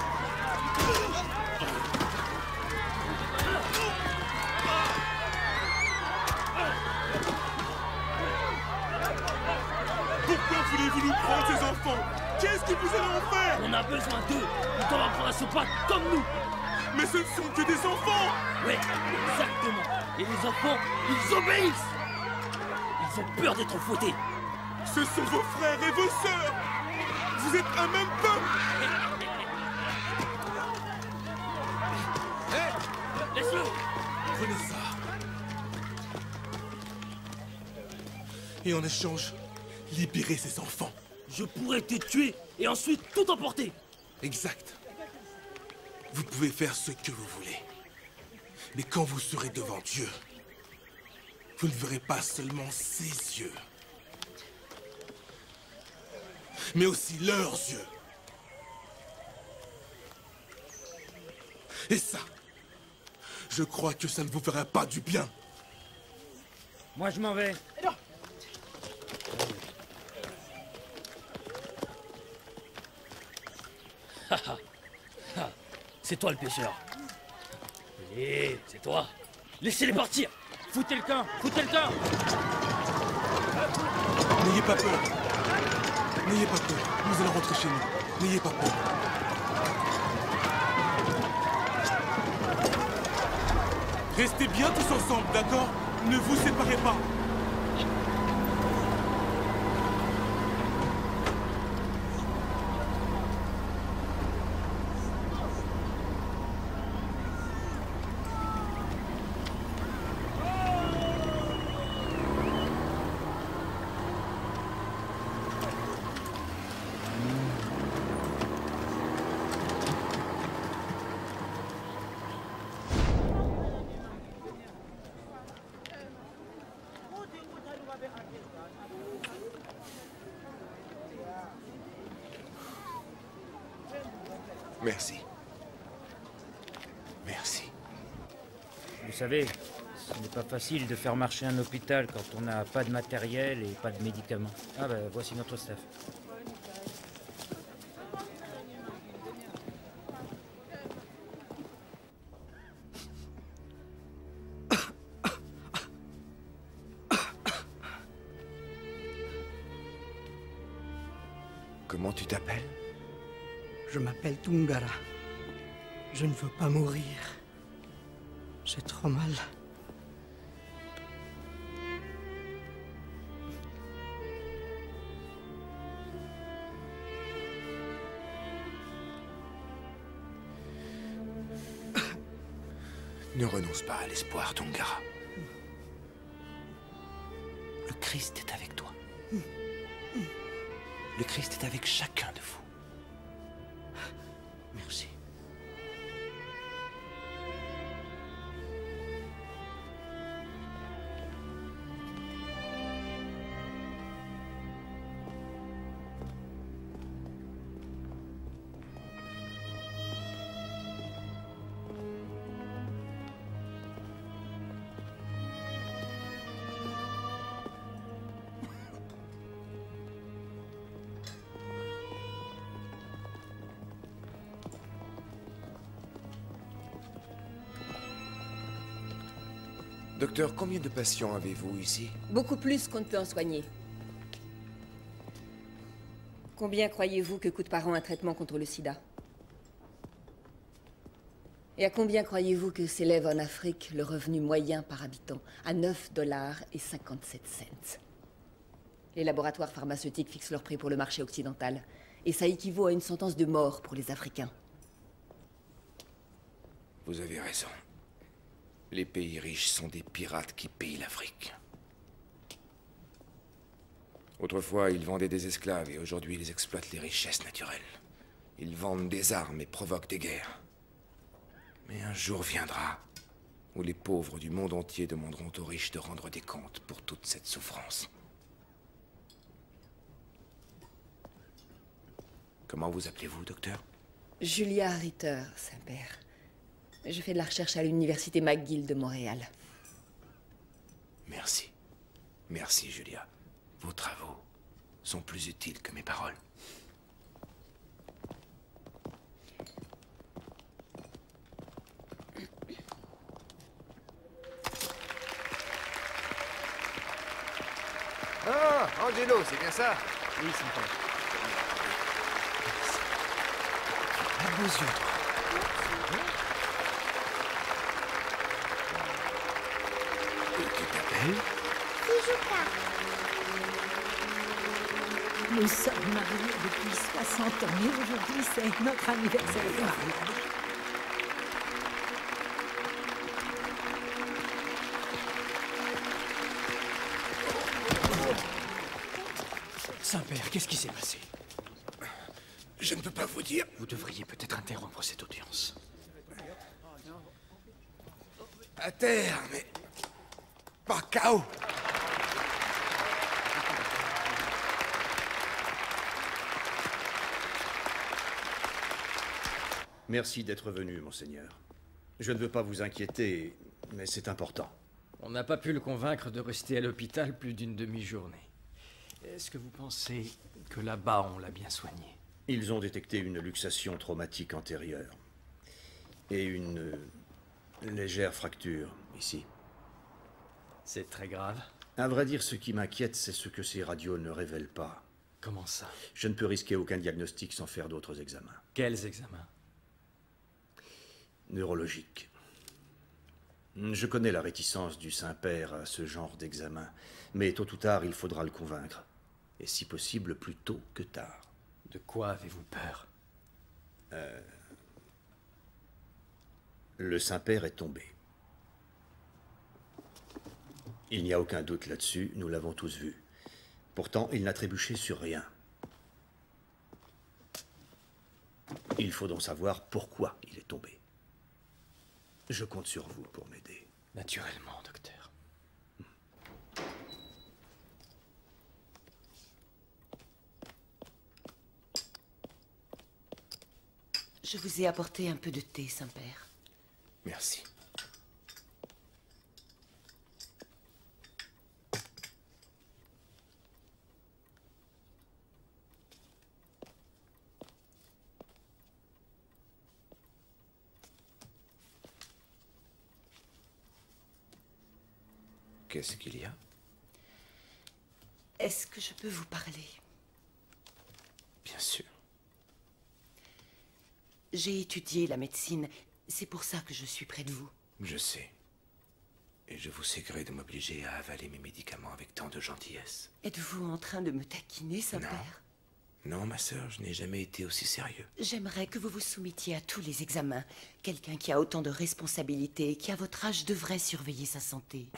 Speaker 4: Pourquoi voulez-vous nous prendre ces enfants? Qu'est-ce que vous allez en faire?
Speaker 7: On a besoin d'eux! Ils doivent apprendre à se battre comme nous!
Speaker 4: Mais ce ne sont que des enfants!
Speaker 7: Ouais, exactement! Et les enfants, ils obéissent! Ils ont peur d'être fouettés!
Speaker 4: Ce sont vos frères et vos sœurs! Vous êtes un même peuple!
Speaker 7: Hé! Laisse-le!
Speaker 4: Prenez ça. Et en échange, libérez ces enfants.
Speaker 7: Je pourrais te tuer et ensuite tout emporter.
Speaker 4: Exact. Vous pouvez faire ce que vous voulez. Mais quand vous serez devant Dieu, vous ne verrez pas seulement ses yeux, mais aussi leurs yeux. Et ça, je crois que ça ne vous fera pas du bien.
Speaker 18: Moi, je m'en vais.
Speaker 7: C'est toi le pêcheur. Allez, c'est toi. Laissez-les partir.
Speaker 18: Foutez le camp, foutez le camp.
Speaker 4: N'ayez pas peur. N'ayez pas peur. Nous allons rentrer chez nous. N'ayez pas peur. Restez bien tous ensemble, d'accord? Ne vous séparez pas.
Speaker 6: Merci. Merci.
Speaker 18: Vous savez, ce n'est pas facile de faire marcher un hôpital quand on n'a pas de matériel et pas de médicaments. Ah ben, voici notre staff.
Speaker 6: Comment tu t'appelles?
Speaker 9: Je m'appelle Tungara. Je ne veux pas mourir. J'ai trop mal.
Speaker 6: Ne renonce pas à l'espoir, Tongara.
Speaker 10: Le Christ est avec toi. Le Christ est avec chacun de vous. Merci.
Speaker 6: Docteur, combien de patients avez-vous ici?
Speaker 15: Beaucoup plus qu'on ne peut en soigner. Combien croyez-vous que coûte par an un traitement contre le sida? Et à combien croyez-vous que s'élève en Afrique le revenu moyen par habitant? À neuf dollars et cinquante-sept cents. Les laboratoires pharmaceutiques fixent leur prix pour le marché occidental. Et ça équivaut à une sentence de mort pour les Africains.
Speaker 6: Vous avez raison. Les pays riches sont des pirates qui pillent l'Afrique. Autrefois, ils vendaient des esclaves et aujourd'hui, ils exploitent les richesses naturelles. Ils vendent des armes et provoquent des guerres. Mais un jour viendra où les pauvres du monde entier demanderont aux riches de rendre des comptes pour toute cette souffrance. Comment vous appelez-vous, docteur?
Speaker 15: Julia Ritter, Saint-Père. Je fais de la recherche à l'université McGill de Montréal.
Speaker 6: Merci. Merci, Julia. Vos travaux sont plus utiles que mes paroles.
Speaker 20: Ah, Angelo, c'est bien ça?
Speaker 6: Oui, c'est bon.
Speaker 20: À vos yeux, toi.
Speaker 8: Nous sommes mariés depuis soixante ans et aujourd'hui c'est notre anniversaire.
Speaker 10: Saint-Père, qu'est-ce qui s'est passé?
Speaker 6: Je ne peux pas vous dire.
Speaker 10: Vous devriez peut-être interrompre cette audience.
Speaker 6: À terre, mais pas K O.
Speaker 22: Merci d'être venu, monseigneur. Je ne veux pas vous inquiéter, mais c'est important.
Speaker 17: On n'a pas pu le convaincre de rester à l'hôpital plus d'une demi-journée. Est-ce que vous pensez que là-bas, on l'a bien soigné?
Speaker 22: Ils ont détecté une luxation traumatique antérieure. Et une euh, légère fracture, ici.
Speaker 17: C'est très grave.
Speaker 22: À vrai dire, ce qui m'inquiète, c'est ce que ces radios ne révèlent pas.
Speaker 17: Comment ça?
Speaker 22: Je ne peux risquer aucun diagnostic sans faire d'autres examens.
Speaker 17: Quels examens?
Speaker 22: Neurologiques. Je connais la réticence du Saint-Père à ce genre d'examen, mais tôt ou tard, il faudra le convaincre. Et si possible, plus tôt que tard.
Speaker 17: De quoi avez-vous peur?
Speaker 22: Euh... Le Saint-Père est tombé. Il n'y a aucun doute là-dessus, nous l'avons tous vu. Pourtant, il n'a trébuché sur rien. Il faut donc savoir pourquoi il est tombé. Je compte sur vous pour m'aider.
Speaker 17: Naturellement, docteur.
Speaker 2: Je vous ai apporté un peu de thé, Saint-Père.
Speaker 6: Merci. Qu'est-ce qu'il y a?
Speaker 2: Est-ce que je peux vous parler?
Speaker 6: Bien sûr.
Speaker 2: J'ai étudié la médecine. C'est pour ça que je suis près de vous.
Speaker 6: Je sais. Et je vous sais gré de m'obliger à avaler mes médicaments avec tant de gentillesse.
Speaker 2: Êtes-vous en train de me taquiner, Saint-Père?
Speaker 6: Non, ma sœur, je n'ai jamais été aussi sérieux.
Speaker 2: J'aimerais que vous vous soumettiez à tous les examens. Quelqu'un qui a autant de responsabilités, qui à votre âge devrait surveiller sa santé.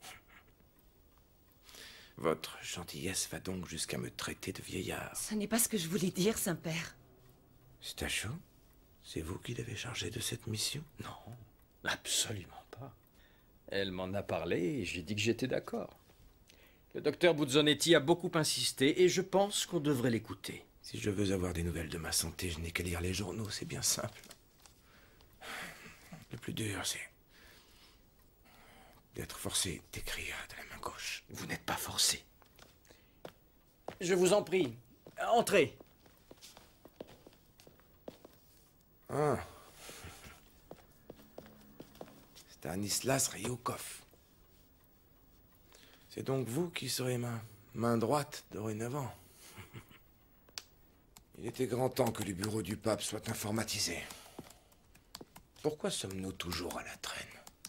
Speaker 6: Votre gentillesse va donc jusqu'à me traiter de vieillard.
Speaker 2: Ce n'est pas ce que je voulais dire, Saint-Père.
Speaker 6: Stachio, c'est vous qui l'avez chargé de cette mission?
Speaker 17: Non, absolument pas. Elle m'en a parlé et j'ai dit que j'étais d'accord. Le docteur Buzzonetti a beaucoup insisté et je pense qu'on devrait l'écouter.
Speaker 6: Si je veux avoir des nouvelles de ma santé, je n'ai qu'à lire les journaux, c'est bien simple. Le plus dur, c'est d'être forcé d'écrire de la main gauche.
Speaker 17: Vous n'êtes pas forcé. Je vous en prie, entrez.
Speaker 6: Ah. Stanislas Ryukov. C'est donc vous qui serez ma main droite dorénavant. Il était grand temps que le bureau du pape soit informatisé. Pourquoi sommes-nous toujours à la traîne?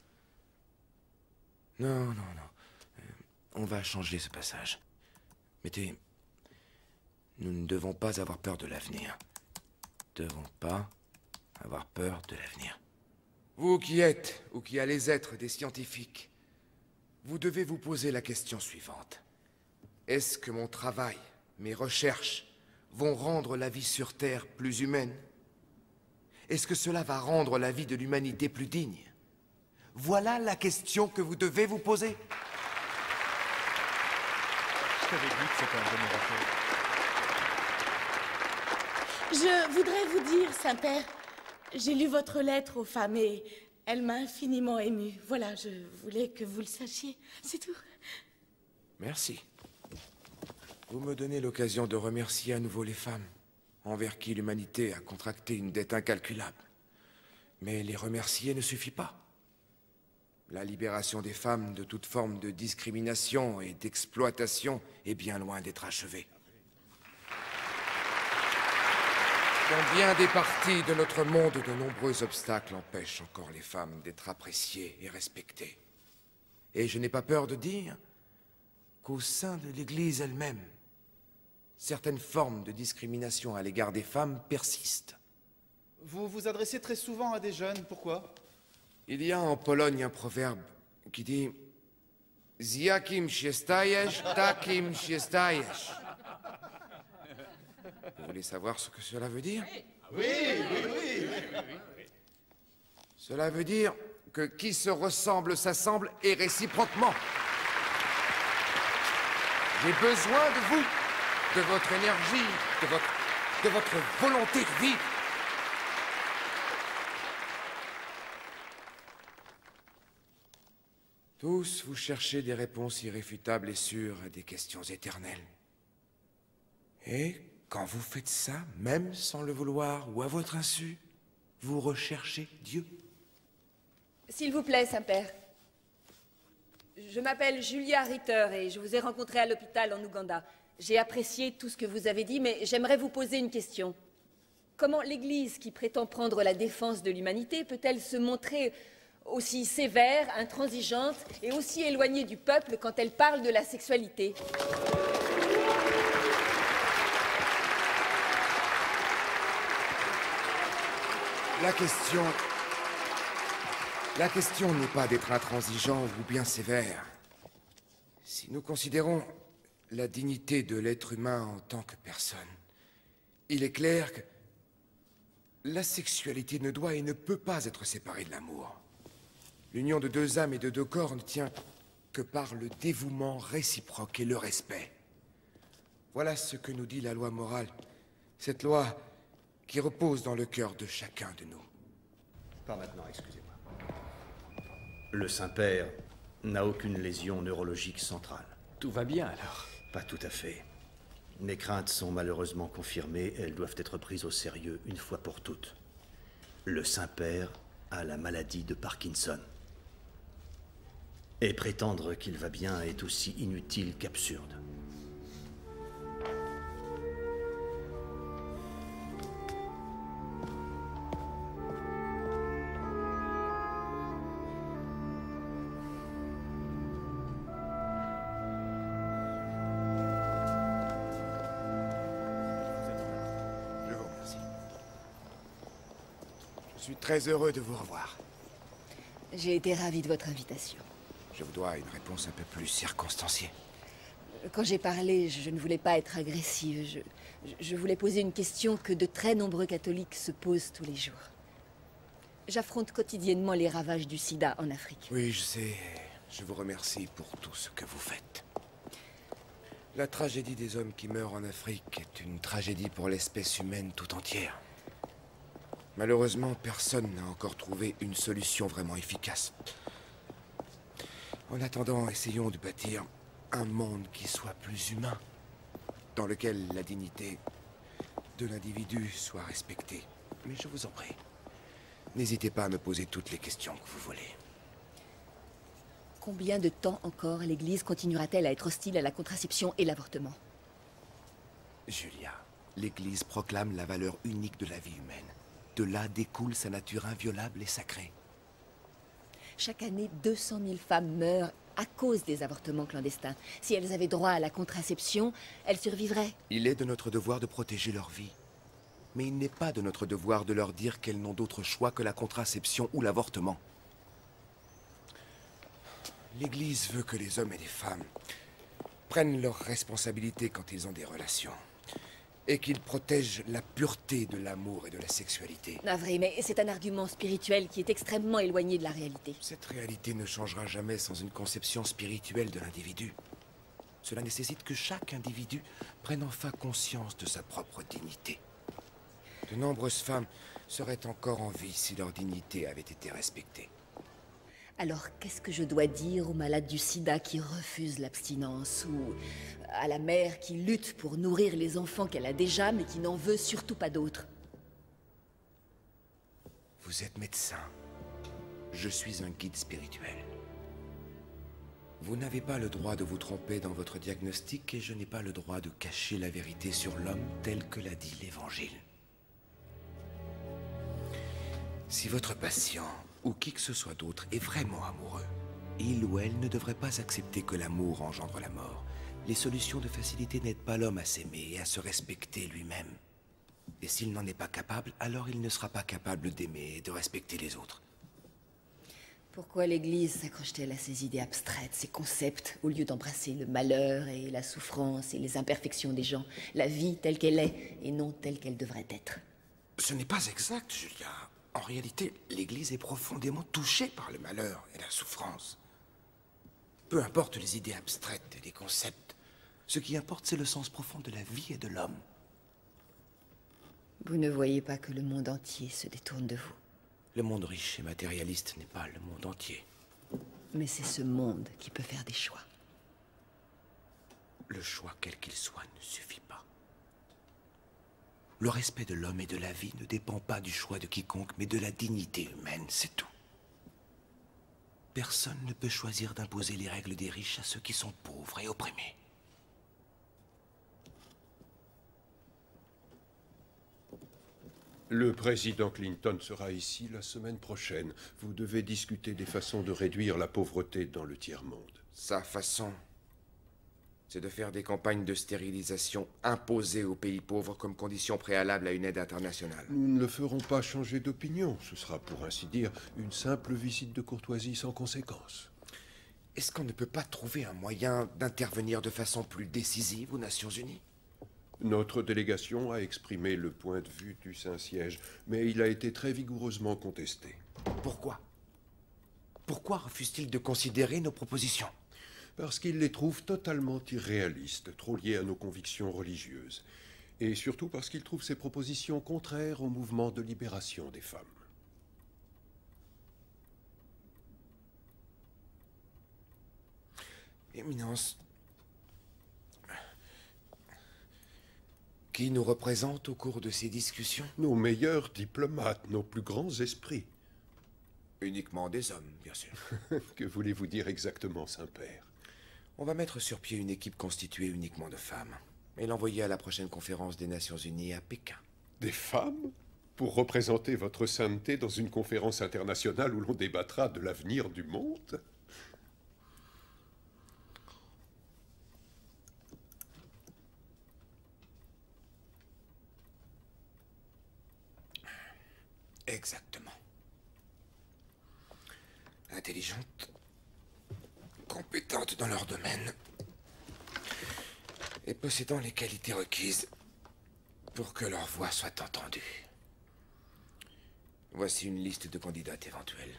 Speaker 6: Non, non, non. Euh, on va changer ce passage. Mettez... Nous ne devons pas avoir peur de l'avenir. Nous ne devons pas avoir peur de l'avenir. Vous qui êtes, ou qui allez être des scientifiques, vous devez vous poser la question suivante. Est-ce que mon travail, mes recherches, vont rendre la vie sur Terre plus humaine? Est-ce que cela va rendre la vie de l'humanité plus digne? Voilà la question que vous devez vous poser.
Speaker 7: Je t'avais dit que c'était un bon miracle.
Speaker 12: Je voudrais vous dire, Saint-Père, j'ai lu votre lettre aux femmes et elle m'a infiniment émue. Voilà, je voulais que vous le sachiez, c'est tout.
Speaker 6: Merci. Vous me donnez l'occasion de remercier à nouveau les femmes, envers qui l'humanité a contracté une dette incalculable. Mais les remercier ne suffit pas. La libération des femmes de toute forme de discrimination et d'exploitation est bien loin d'être achevée. Dans bien des parties de notre monde, de nombreux obstacles empêchent encore les femmes d'être appréciées et respectées. Et je n'ai pas peur de dire qu'au sein de l'Église elle-même, certaines formes de discrimination à l'égard des femmes persistent.
Speaker 19: Vous vous adressez très souvent à des jeunes, pourquoi?
Speaker 6: Il y a en Pologne un proverbe qui dit « Z jakim się stajesz, takim się stajesz ». Vous voulez savoir ce que cela veut dire?
Speaker 19: Oui, oui, oui, oui.
Speaker 6: Cela veut dire que qui se ressemble s'assemble et réciproquement. J'ai besoin de vous, de votre énergie, de votre, de votre volonté de vivre. Tous, vous cherchez des réponses irréfutables et sûres à des questions éternelles. Et quand vous faites ça, même sans le vouloir ou à votre insu, vous recherchez Dieu.
Speaker 15: S'il vous plaît, Saint-Père. Je m'appelle Julia Ritter et je vous ai rencontré à l'hôpital en Ouganda. J'ai apprécié tout ce que vous avez dit, mais j'aimerais vous poser une question. Comment l'Église, qui prétend prendre la défense de l'humanité, peut-elle se montrer aussi sévère, intransigeante et aussi éloignée du peuple quand elle parle de la sexualité?
Speaker 6: La question... La question n'est pas d'être intransigeant ou bien sévère. Si nous considérons la dignité de l'être humain en tant que personne, il est clair que la sexualité ne doit et ne peut pas être séparée de l'amour. L'union de deux âmes et de deux corps ne tient que par le dévouement réciproque et le respect. Voilà ce que nous dit la loi morale, cette loi qui repose dans le cœur de chacun de nous.
Speaker 22: Pas maintenant, excusez-moi. Le Saint-Père n'a aucune lésion neurologique centrale.
Speaker 17: Tout va bien alors?
Speaker 22: Pas tout à fait. Mes craintes sont malheureusement confirmées, elles doivent être prises au sérieux une fois pour toutes. Le Saint-Père a la maladie de Parkinson. Et prétendre qu'il va bien est aussi inutile qu'absurde.
Speaker 6: Je suis très heureux de vous revoir.
Speaker 15: J'ai été ravie de votre invitation.
Speaker 6: Je vous dois une réponse un peu plus circonstanciée.
Speaker 15: Quand j'ai parlé, je ne voulais pas être agressive. Je, je voulais poser une question que de très nombreux catholiques se posent tous les jours. J'affronte quotidiennement les ravages du sida en Afrique.
Speaker 6: Oui, je sais. Je vous remercie pour tout ce que vous faites. La tragédie des hommes qui meurent en Afrique est une tragédie pour l'espèce humaine tout entière. Malheureusement, personne n'a encore trouvé une solution vraiment efficace. En attendant, essayons de bâtir un monde qui soit plus humain, dans lequel la dignité de l'individu soit respectée. Mais je vous en prie, n'hésitez pas à me poser toutes les questions que vous voulez.
Speaker 15: Combien de temps encore l'Église continuera-t-elle à être hostile à la contraception et l'avortement?
Speaker 6: Julia, l'Église proclame la valeur unique de la vie humaine. De là découle sa nature inviolable et sacrée.
Speaker 15: Chaque année, deux cent mille femmes meurent à cause des avortements clandestins. Si elles avaient droit à la contraception, elles survivraient.
Speaker 6: Il est de notre devoir de protéger leur vie. Mais il n'est pas de notre devoir de leur dire qu'elles n'ont d'autre choix que la contraception ou l'avortement. L'Église veut que les hommes et les femmes prennent leurs responsabilités quand ils ont des relations. Et qu'ils protègent la pureté de l'amour et de la sexualité.
Speaker 15: Navré, mais c'est un argument spirituel qui est extrêmement éloigné de la réalité.
Speaker 6: Cette réalité ne changera jamais sans une conception spirituelle de l'individu. Cela nécessite que chaque individu prenne enfin conscience de sa propre dignité. De nombreuses femmes seraient encore en vie si leur dignité avait été respectée.
Speaker 15: Alors, qu'est-ce que je dois dire aux malades du sida qui refusent l'abstinence, ou à la mère qui lutte pour nourrir les enfants qu'elle a déjà, mais qui n'en veut surtout pas d'autres?
Speaker 6: Vous êtes médecin. Je suis un guide spirituel. Vous n'avez pas le droit de vous tromper dans votre diagnostic et je n'ai pas le droit de cacher la vérité sur l'homme tel que l'a dit l'Évangile. Si votre patient ou qui que ce soit d'autre est vraiment amoureux, il ou elle ne devrait pas accepter que l'amour engendre la mort. Les solutions de facilité n'aident pas l'homme à s'aimer et à se respecter lui-même. Et s'il n'en est pas capable, alors il ne sera pas capable d'aimer et de respecter les autres.
Speaker 15: Pourquoi l'Église s'accroche-t-elle à ces idées abstraites, ces concepts, au lieu d'embrasser le malheur et la souffrance et les imperfections des gens, la vie telle qu'elle est et non telle qu'elle devrait être?
Speaker 6: Ce n'est pas exact, Julia. En réalité, l'Église est profondément touchée par le malheur et la souffrance. Peu importe les idées abstraites et les concepts, ce qui importe, c'est le sens profond de la vie et de l'homme.
Speaker 15: Vous ne voyez pas que le monde entier se détourne de vous?
Speaker 6: Le monde riche et matérialiste n'est pas le monde entier.
Speaker 15: Mais c'est ce monde qui peut faire des choix.
Speaker 6: Le choix, quel qu'il soit, ne suffit pas. Le respect de l'homme et de la vie ne dépend pas du choix de quiconque, mais de la dignité humaine, c'est tout. Personne ne peut choisir d'imposer les règles des riches à ceux qui sont pauvres et opprimés.
Speaker 16: Le président Clinton sera ici la semaine prochaine. Vous devez discuter des façons de réduire la pauvreté dans le tiers-monde.
Speaker 6: Sa façon, c'est de faire des campagnes de stérilisation imposées aux pays pauvres comme condition préalable à une aide internationale.
Speaker 16: Nous ne le ferons pas changer d'opinion. Ce sera, pour ainsi dire, une simple visite de courtoisie sans conséquence.
Speaker 6: Est-ce qu'on ne peut pas trouver un moyen d'intervenir de façon plus décisive aux Nations Unies?
Speaker 16: Notre délégation a exprimé le point de vue du Saint-Siège, mais il a été très vigoureusement contesté.
Speaker 6: Pourquoi? Pourquoi refuse-t-il de considérer nos propositions?
Speaker 16: Parce qu'il les trouve totalement irréalistes, trop liées à nos convictions religieuses. Et surtout parce qu'il trouve ces propositions contraires au mouvement de libération des femmes.
Speaker 6: Éminence, qui nous représente au cours de ces discussions?
Speaker 16: Nos meilleurs diplomates, nos plus grands esprits.
Speaker 6: Uniquement des hommes, bien sûr.
Speaker 16: Que voulez-vous dire exactement, Saint-Père?
Speaker 6: On va mettre sur pied une équipe constituée uniquement de femmes et l'envoyer à la prochaine conférence des Nations Unies à Pékin.
Speaker 16: Des femmes? Pour représenter votre sainteté dans une conférence internationale où l'on débattra de l'avenir du monde?
Speaker 6: Exactement. Intelligentes, compétentes dans leur domaine, et possédant les qualités requises pour que leur voix soit entendue. Voici une liste de candidates éventuelles.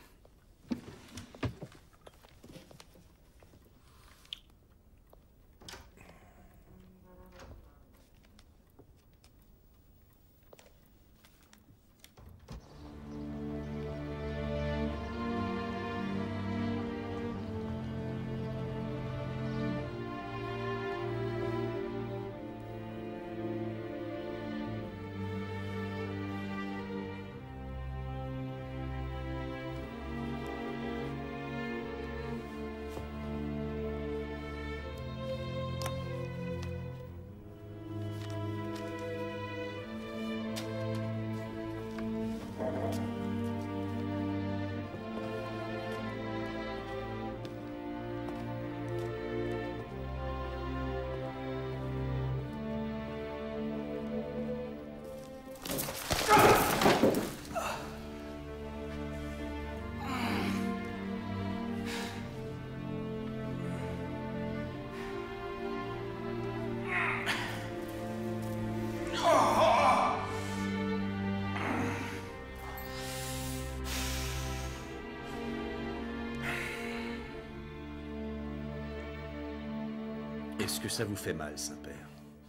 Speaker 22: Est-ce que ça vous fait mal, Saint-Père?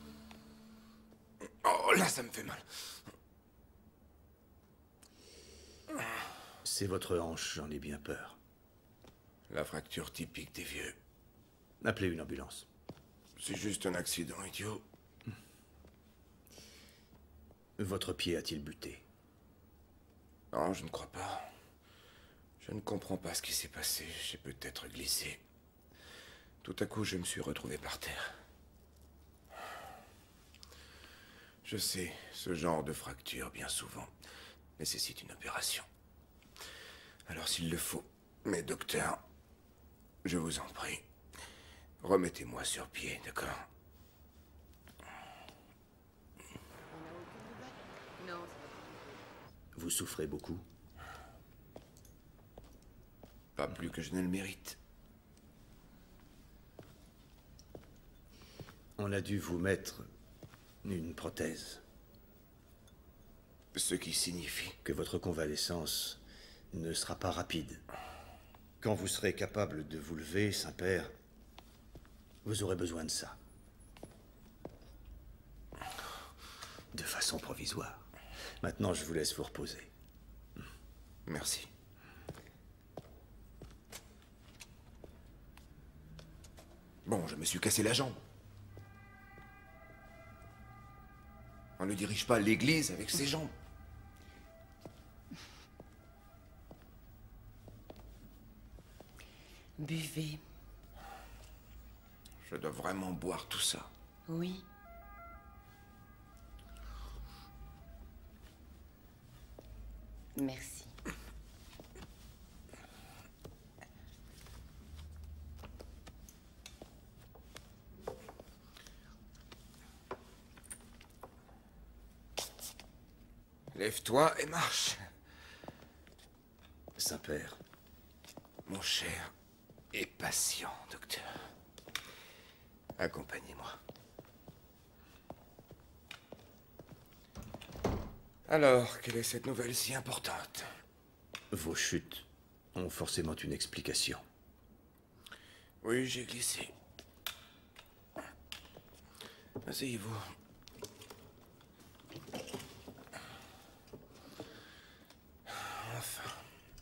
Speaker 6: Oh, là, ça me fait mal.
Speaker 22: C'est votre hanche, j'en ai bien peur.
Speaker 6: La fracture typique des vieux.
Speaker 22: Appelez une ambulance.
Speaker 6: C'est juste un accident, idiot.
Speaker 22: Votre pied a-t-il buté?
Speaker 6: Non, je ne crois pas. Je ne comprends pas ce qui s'est passé. J'ai peut-être glissé. Tout à coup, je me suis retrouvé par terre. Je sais, ce genre de fracture, bien souvent, nécessite une opération. Alors s'il le faut, mes docteurs, je vous en prie, remettez-moi sur pied, d'accord?
Speaker 22: Vous souffrez beaucoup?
Speaker 6: Pas plus que je ne le mérite.
Speaker 22: On a dû vous mettre une prothèse.
Speaker 6: Ce qui signifie
Speaker 22: que votre convalescence ne sera pas rapide. Quand vous serez capable de vous lever, Saint-Père, vous aurez besoin de ça. De façon provisoire. Maintenant, je vous laisse vous reposer.
Speaker 6: Merci. Bon, je me suis cassé la jambe. On ne dirige pas l'église avec ses jambes.
Speaker 2: Buvez.
Speaker 6: Je dois vraiment boire tout ça.
Speaker 2: Oui. Merci.
Speaker 6: Lève-toi et marche.
Speaker 22: Saint-Père.
Speaker 6: Mon cher et patient docteur. Accompagnez-moi. Alors, quelle est cette nouvelle si importante?
Speaker 22: Vos chutes ont forcément une explication.
Speaker 6: Oui, j'ai glissé. Asseyez-vous. Enfin.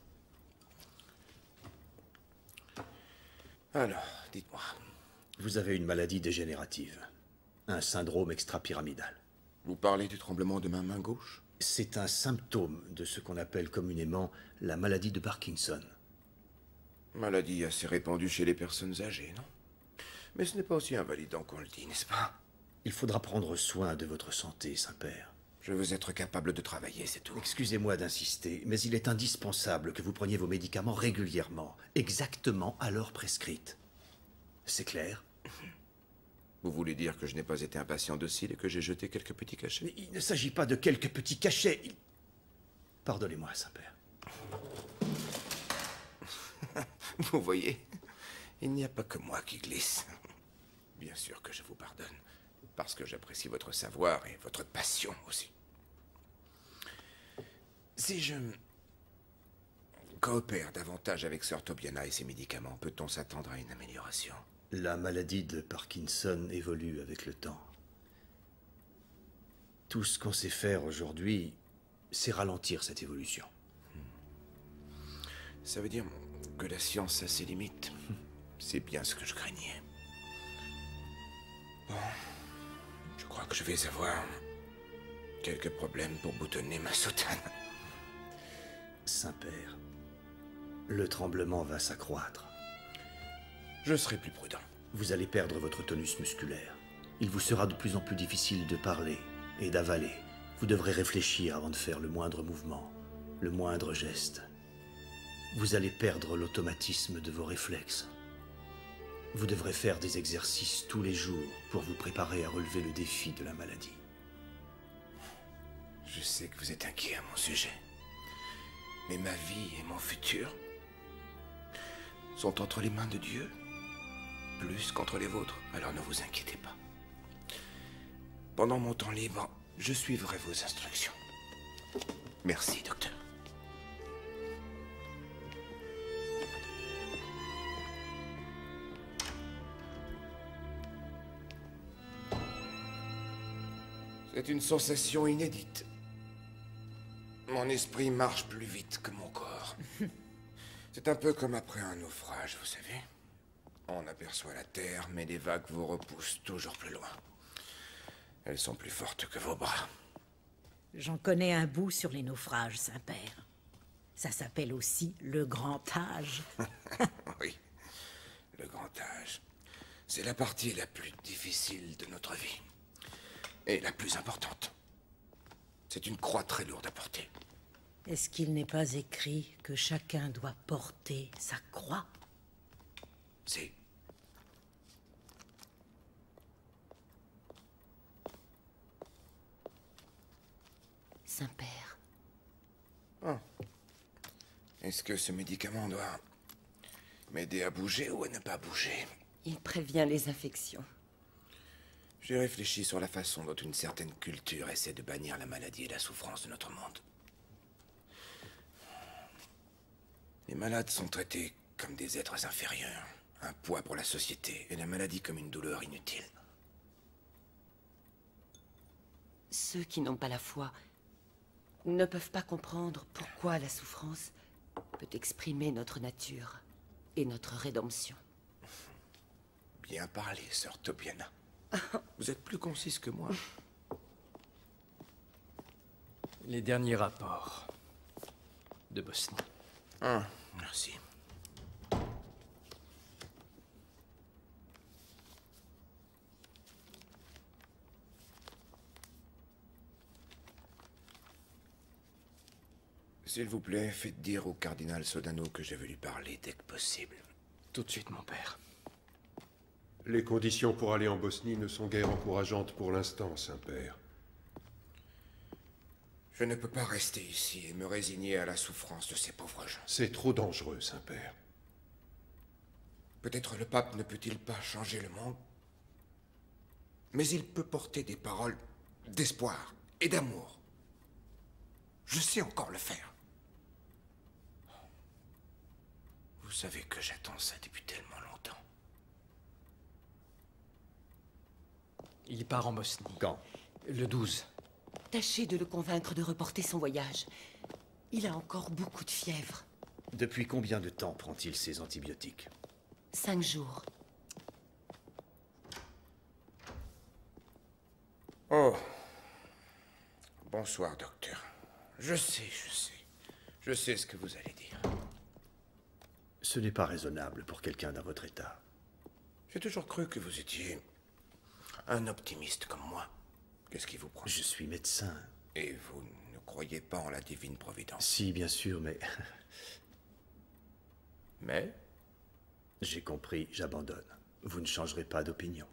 Speaker 6: Alors, dites-moi.
Speaker 22: Vous avez une maladie dégénérative. Un syndrome extrapyramidal.
Speaker 6: Vous parlez du tremblement de ma main gauche?
Speaker 22: C'est un symptôme de ce qu'on appelle communément la maladie de Parkinson.
Speaker 6: Maladie assez répandue chez les personnes âgées, non? Mais ce n'est pas aussi invalidant qu'on le dit, n'est-ce pas?
Speaker 22: Il faudra prendre soin de votre santé, Saint-Père.
Speaker 6: Je veux être capable de travailler, c'est tout.
Speaker 22: Excusez-moi d'insister, mais il est indispensable que vous preniez vos médicaments régulièrement, exactement à l'heure prescrite. C'est clair?
Speaker 6: Vous voulez dire que je n'ai pas été un patient docile et que j'ai jeté quelques petits cachets?
Speaker 22: Mais il ne s'agit pas de quelques petits cachets. Il, Pardonnez-moi, Saint-Père.
Speaker 6: Vous voyez, il n'y a pas que moi qui glisse. Bien sûr que je vous pardonne, parce que j'apprécie votre savoir et votre passion aussi. Si je coopère davantage avec Sœur Tobiana et ses médicaments, peut-on s'attendre à une amélioration?
Speaker 22: La maladie de Parkinson évolue avec le temps. Tout ce qu'on sait faire aujourd'hui, c'est ralentir cette évolution.
Speaker 6: Ça veut dire que la science a ses limites. C'est bien ce que je craignais. Bon, je crois que je vais avoir quelques problèmes pour boutonner ma soutane.
Speaker 22: Saint-Père, le tremblement va s'accroître.
Speaker 6: Je serai plus prudent.
Speaker 22: Vous allez perdre votre tonus musculaire. Il vous sera de plus en plus difficile de parler et d'avaler. Vous devrez réfléchir avant de faire le moindre mouvement, le moindre geste. Vous allez perdre l'automatisme de vos réflexes. Vous devrez faire des exercices tous les jours pour vous préparer à relever le défi de la maladie.
Speaker 6: Je sais que vous êtes inquiet à mon sujet. Mais ma vie et mon futur sont entre les mains de Dieu, plus qu'entre les vôtres, alors ne vous inquiétez pas. Pendant mon temps libre, je suivrai vos instructions. Merci, docteur. C'est une sensation inédite. Mon esprit marche plus vite que mon corps. C'est un peu comme après un naufrage, vous savez. On aperçoit la terre, mais les vagues vous repoussent toujours plus loin. Elles sont plus fortes que vos bras.
Speaker 8: J'en connais un bout sur les naufrages, Saint-Père. Ça s'appelle aussi le grand âge.
Speaker 6: Oui, le grand âge. C'est la partie la plus difficile de notre vie. Et la plus importante. C'est une croix très lourde à porter.
Speaker 8: Est-ce qu'il n'est pas écrit que chacun doit porter sa croix?
Speaker 6: Si.
Speaker 2: Saint-Père.
Speaker 6: Oh. Est-ce que ce médicament doit m'aider à bouger ou à ne pas bouger?
Speaker 2: Il prévient les infections.
Speaker 6: J'ai réfléchi sur la façon dont une certaine culture essaie de bannir la maladie et la souffrance de notre monde. Les malades sont traités comme des êtres inférieurs, un poids pour la société, et la maladie comme une douleur inutile.
Speaker 2: Ceux qui n'ont pas la foi ne peuvent pas comprendre pourquoi la souffrance peut exprimer notre nature et notre rédemption.
Speaker 6: Bien parlé, Sœur Tobiana. Vous êtes plus concise que moi.
Speaker 17: Les derniers rapports de Bosnie.
Speaker 6: Ah, merci. S'il vous plaît, faites dire au cardinal Sodano que je veux lui parler dès que possible.
Speaker 17: Tout de suite, mon père.
Speaker 16: Les conditions pour aller en Bosnie ne sont guère encourageantes pour l'instant, Saint-Père.
Speaker 6: Je ne peux pas rester ici et me résigner à la souffrance de ces pauvres gens.
Speaker 16: C'est trop dangereux, Saint-Père.
Speaker 6: Peut-être le pape ne peut-il pas changer le monde, mais il peut porter des paroles d'espoir et d'amour. Je sais encore le faire. Vous savez que j'attends ça depuis tellement longtemps.
Speaker 17: Il part en Bosnie.
Speaker 22: Quand?
Speaker 17: Le douze.
Speaker 2: Tâchez de le convaincre de reporter son voyage. Il a encore beaucoup de fièvre.
Speaker 22: Depuis combien de temps prend-il ses antibiotiques?
Speaker 2: Cinq jours.
Speaker 6: Oh. Bonsoir, docteur. Je sais, je sais. Je sais ce que vous allez dire.
Speaker 22: Ce n'est pas raisonnable pour quelqu'un dans votre état.
Speaker 6: J'ai toujours cru que vous étiez un optimiste comme moi. Qu'est-ce qui vous prend?
Speaker 22: Je suis médecin.
Speaker 6: Et vous ne croyez pas en la divine providence?
Speaker 22: Si, bien sûr, mais...
Speaker 6: Mais?
Speaker 22: J'ai compris, j'abandonne. Vous ne changerez pas d'opinion.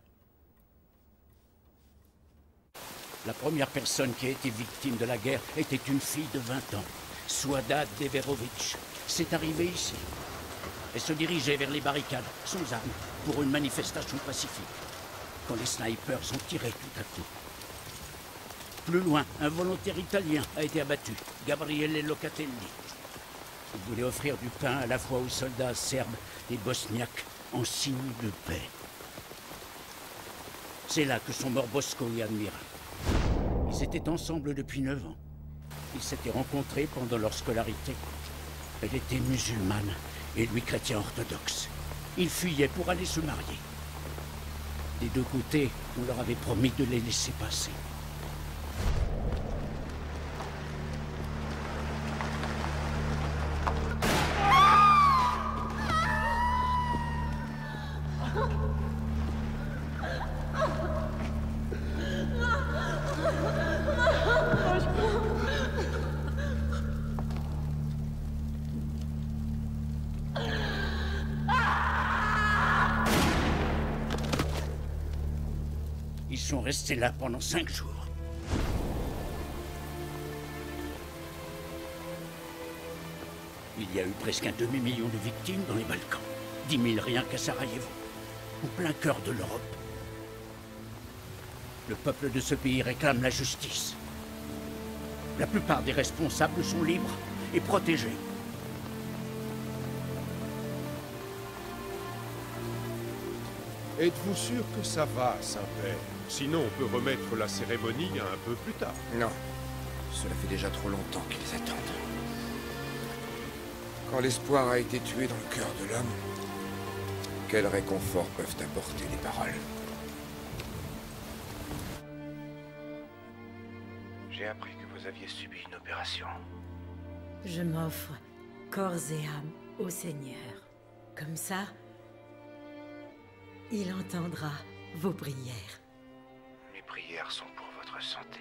Speaker 10: La première personne qui a été victime de la guerre était une fille de vingt ans. Suada Deverovitch, s'est arrivée ici. Elle se dirigeait vers les barricades, sans armes, pour une manifestation pacifique, quand les snipers ont tiré tout à coup. Plus loin, un volontaire italien a été abattu, Gabriele Locatelli. Il voulait offrir du pain à la fois aux soldats serbes et bosniaques en signe de paix. C'est là que sont morts Bosco et Admira. Ils étaient ensemble depuis neuf ans. Ils s'étaient rencontrés pendant leur scolarité. Elle était musulmane et lui chrétien orthodoxe. Ils fuyaient pour aller se marier. Des deux côtés, on leur avait promis de les laisser passer. Ils sont restés là pendant cinq jours. Il y a eu presque un demi-million de victimes dans les Balkans. Dix mille rien qu'à Sarajevo, au plein cœur de l'Europe. Le peuple de ce pays réclame la justice. La plupart des responsables sont libres et protégés.
Speaker 16: Êtes-vous sûr que ça va, Saint-Père? Sinon, on peut remettre la cérémonie un peu plus tard.
Speaker 6: Non. Cela fait déjà trop longtemps qu'ils attendent. Quand l'espoir a été tué dans le cœur de l'homme, quel réconfort peuvent apporter les paroles?
Speaker 22: J'ai appris que vous aviez subi une opération.
Speaker 8: Je m'offre corps et âme au Seigneur. Comme ça, il entendra vos prières.
Speaker 22: Mes prières sont pour votre santé.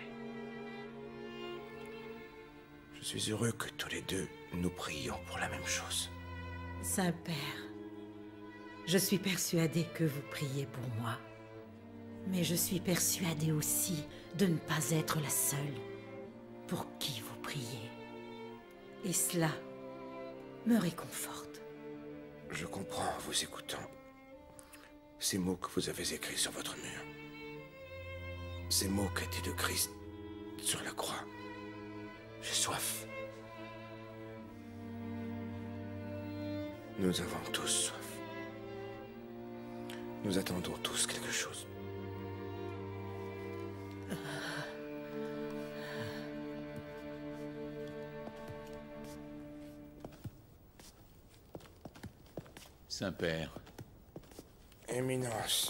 Speaker 6: Je suis heureux que tous les deux, nous prions pour la même chose.
Speaker 8: Saint-Père, je suis persuadée que vous priez pour moi. Mais je suis persuadée aussi de ne pas être la seule pour qui vous priez. Et cela me réconforte.
Speaker 6: Je comprends en vous écoutant ces mots que vous avez écrits sur votre mur. Ces mots qu'a dit le Christ sur la croix. J'ai soif. Nous avons tous soif. Nous attendons tous quelque chose.
Speaker 5: Saint-Père.
Speaker 6: Éminence.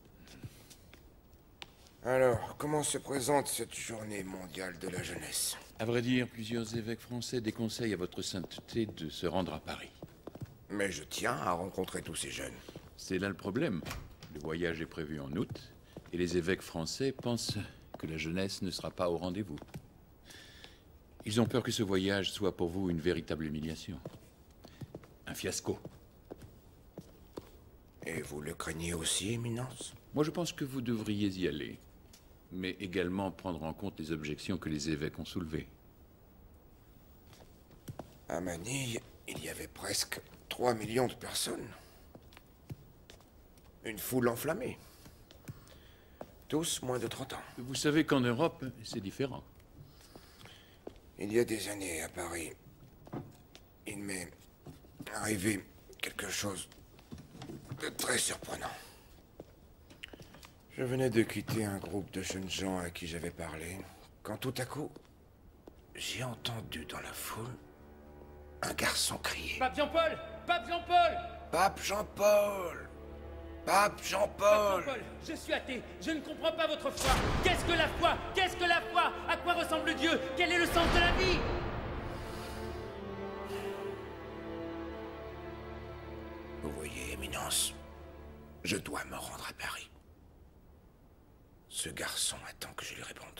Speaker 6: Alors, comment se présente cette journée mondiale de la jeunesse?
Speaker 5: À vrai dire, plusieurs évêques français déconseillent à votre sainteté de se rendre à Paris.
Speaker 6: Mais je tiens à rencontrer tous ces jeunes.
Speaker 5: C'est là le problème. Le voyage est prévu en août, et les évêques français pensent que la jeunesse ne sera pas au rendez-vous. Ils ont peur que ce voyage soit pour vous une véritable humiliation. Un fiasco.
Speaker 6: Et vous le craignez aussi, Éminence?
Speaker 5: Moi, je pense que vous devriez y aller, mais également prendre en compte les objections que les évêques ont soulevées.
Speaker 6: À Manille, il y avait presque trois millions de personnes. Une foule enflammée. Tous moins de trente ans.
Speaker 5: Vous savez qu'en Europe, c'est différent.
Speaker 6: Il y a des années, à Paris, il m'est arrivé quelque chose de très surprenant. Je venais de quitter un groupe de jeunes gens à qui j'avais parlé, quand tout à coup, j'ai entendu dans la foule un garçon crier.
Speaker 7: Pape Jean-Paul! Pape Jean-Paul!
Speaker 6: Pape Jean-Paul! Pape Jean-Paul!
Speaker 7: Pape Jean-Paul, je suis athée, je ne comprends pas votre foi. Qu'est-ce que la foi? Qu'est-ce que la foi? À quoi ressemble Dieu? Quel est le sens de la vie?
Speaker 6: Vous voyez, Éminence, je dois me rendre à Paris. Ce garçon attend que je lui réponde.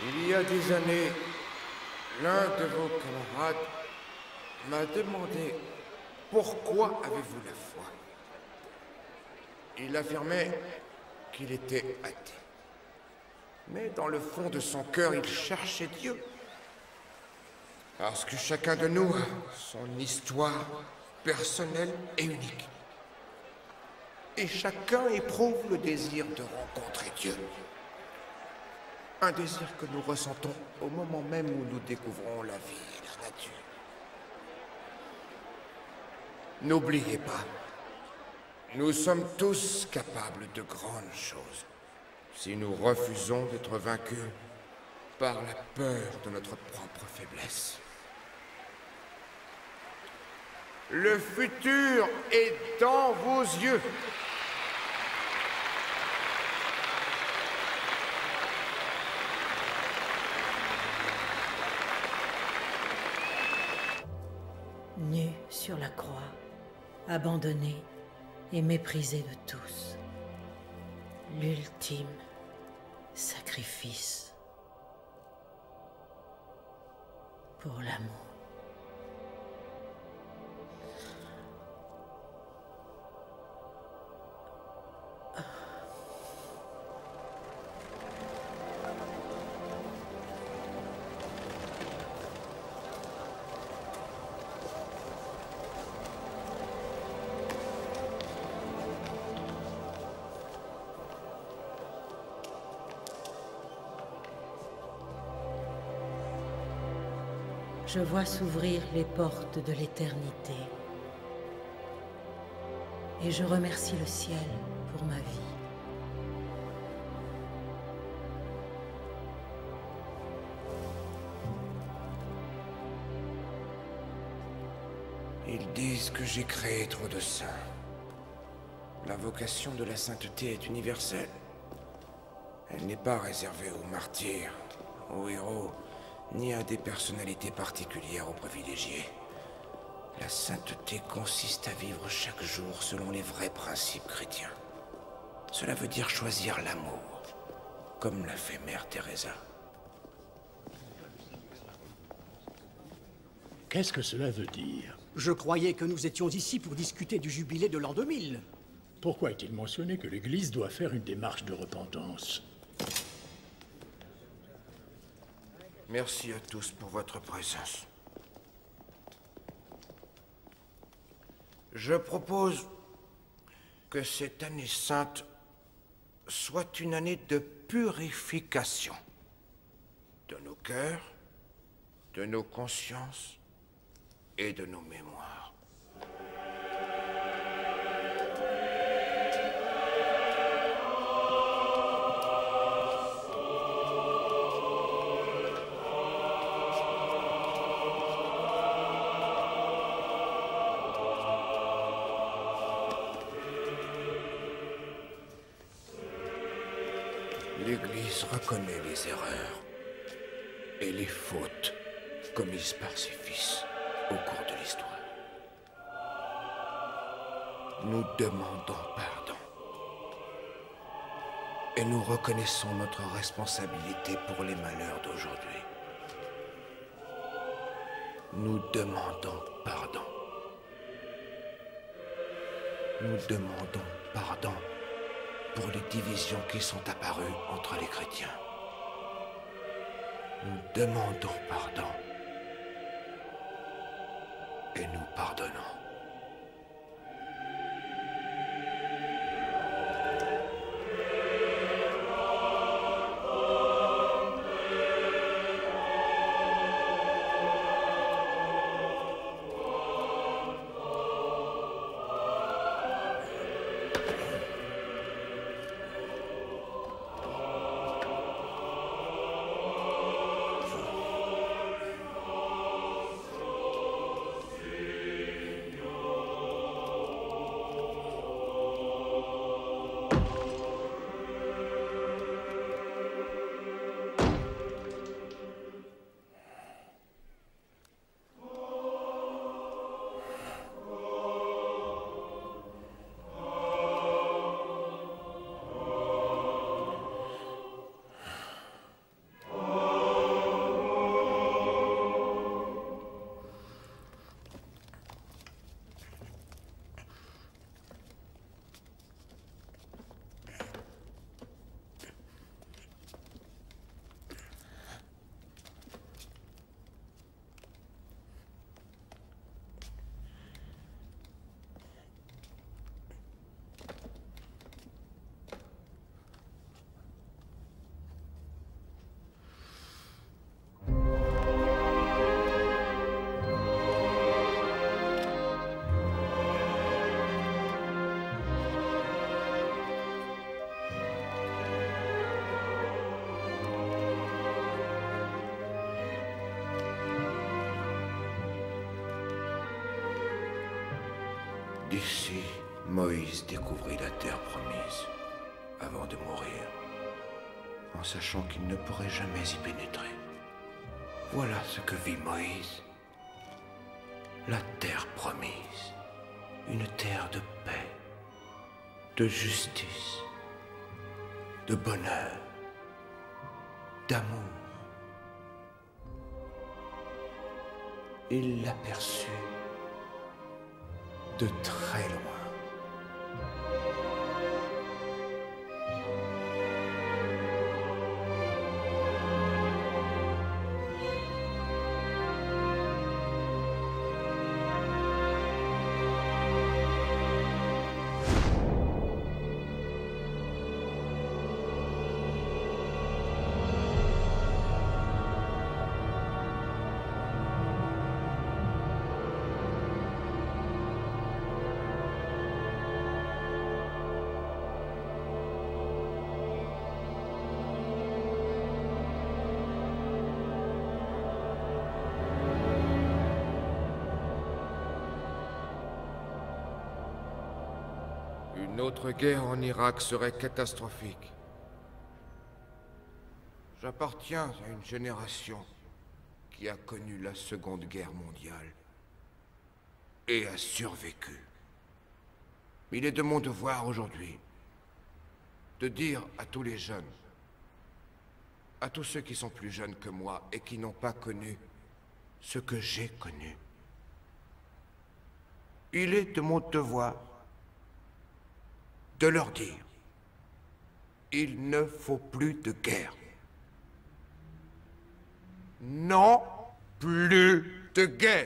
Speaker 6: Il y a des années, l'un de vos camarades m'a demandé pourquoi avez-vous la foi. Il affirmait qu'il était athée. Mais dans le fond de son cœur, il cherchait Dieu. Parce que chacun de nous a son histoire personnelle et unique. Et chacun éprouve le désir de rencontrer Dieu. Un désir que nous ressentons au moment même où nous découvrons la vie et la nature. N'oubliez pas, nous sommes tous capables de grandes choses si nous refusons d'être vaincus par la peur de notre propre faiblesse. Le futur est dans vos yeux.
Speaker 8: Nu sur la croix, abandonné et méprisé de tous. L'ultime sacrifice pour l'amour. Je vois s'ouvrir les portes de l'éternité. Et je remercie le ciel pour ma vie.
Speaker 6: Ils disent que j'ai créé trop de saints. La vocation de la sainteté est universelle. Elle n'est pas réservée aux martyrs, aux héros, ni à des personnalités particulières ou privilégiées. La sainteté consiste à vivre chaque jour selon les vrais principes chrétiens. Cela veut dire choisir l'amour, comme l'a fait Mère Teresa.
Speaker 1: Qu'est-ce que cela veut dire?
Speaker 9: Je croyais que nous étions ici pour discuter du jubilé de l'an deux mille.
Speaker 1: Pourquoi est-il mentionné que l'Église doit faire une démarche de repentance?
Speaker 6: Merci à tous pour votre présence. Je propose que cette année sainte soit une année de purification de nos cœurs, de nos consciences et de nos mémoires. L'Église reconnaît les erreurs et les fautes commises par ses fils au cours de l'histoire. Nous demandons pardon et nous reconnaissons notre responsabilité pour les malheurs d'aujourd'hui. Nous demandons pardon. Nous demandons pardon pour les divisions qui sont apparues entre les chrétiens. Nous demandons pardon et nous pardonnons. D'ici, Moïse découvrit la terre promise avant de mourir, en sachant qu'il ne pourrait jamais y pénétrer. Voilà ce que vit Moïse. La terre promise. Une terre de paix, de justice, de bonheur, d'amour. Il l'aperçut de très loin.
Speaker 14: Une autre guerre en Irak serait catastrophique. J'appartiens à une génération qui a connu la Seconde Guerre mondiale et a survécu. Il est de mon devoir aujourd'hui de dire à tous les jeunes, à tous ceux qui sont plus jeunes que moi et qui n'ont pas connu ce que j'ai connu. Il est de mon devoir de leur dire, il ne faut plus de guerre. Non, plus de guerre.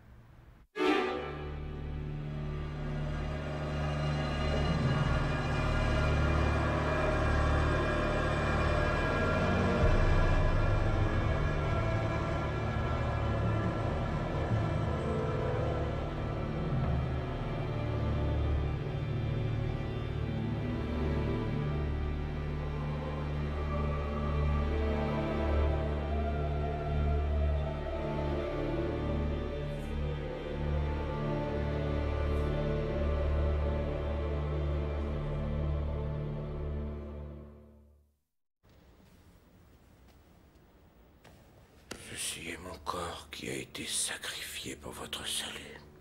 Speaker 14: Ceci est mon corps qui a été sacrifié pour votre salut.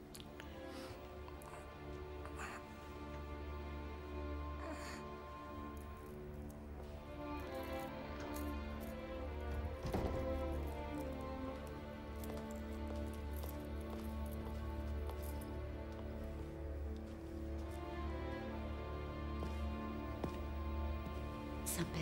Speaker 15: Saint-Père.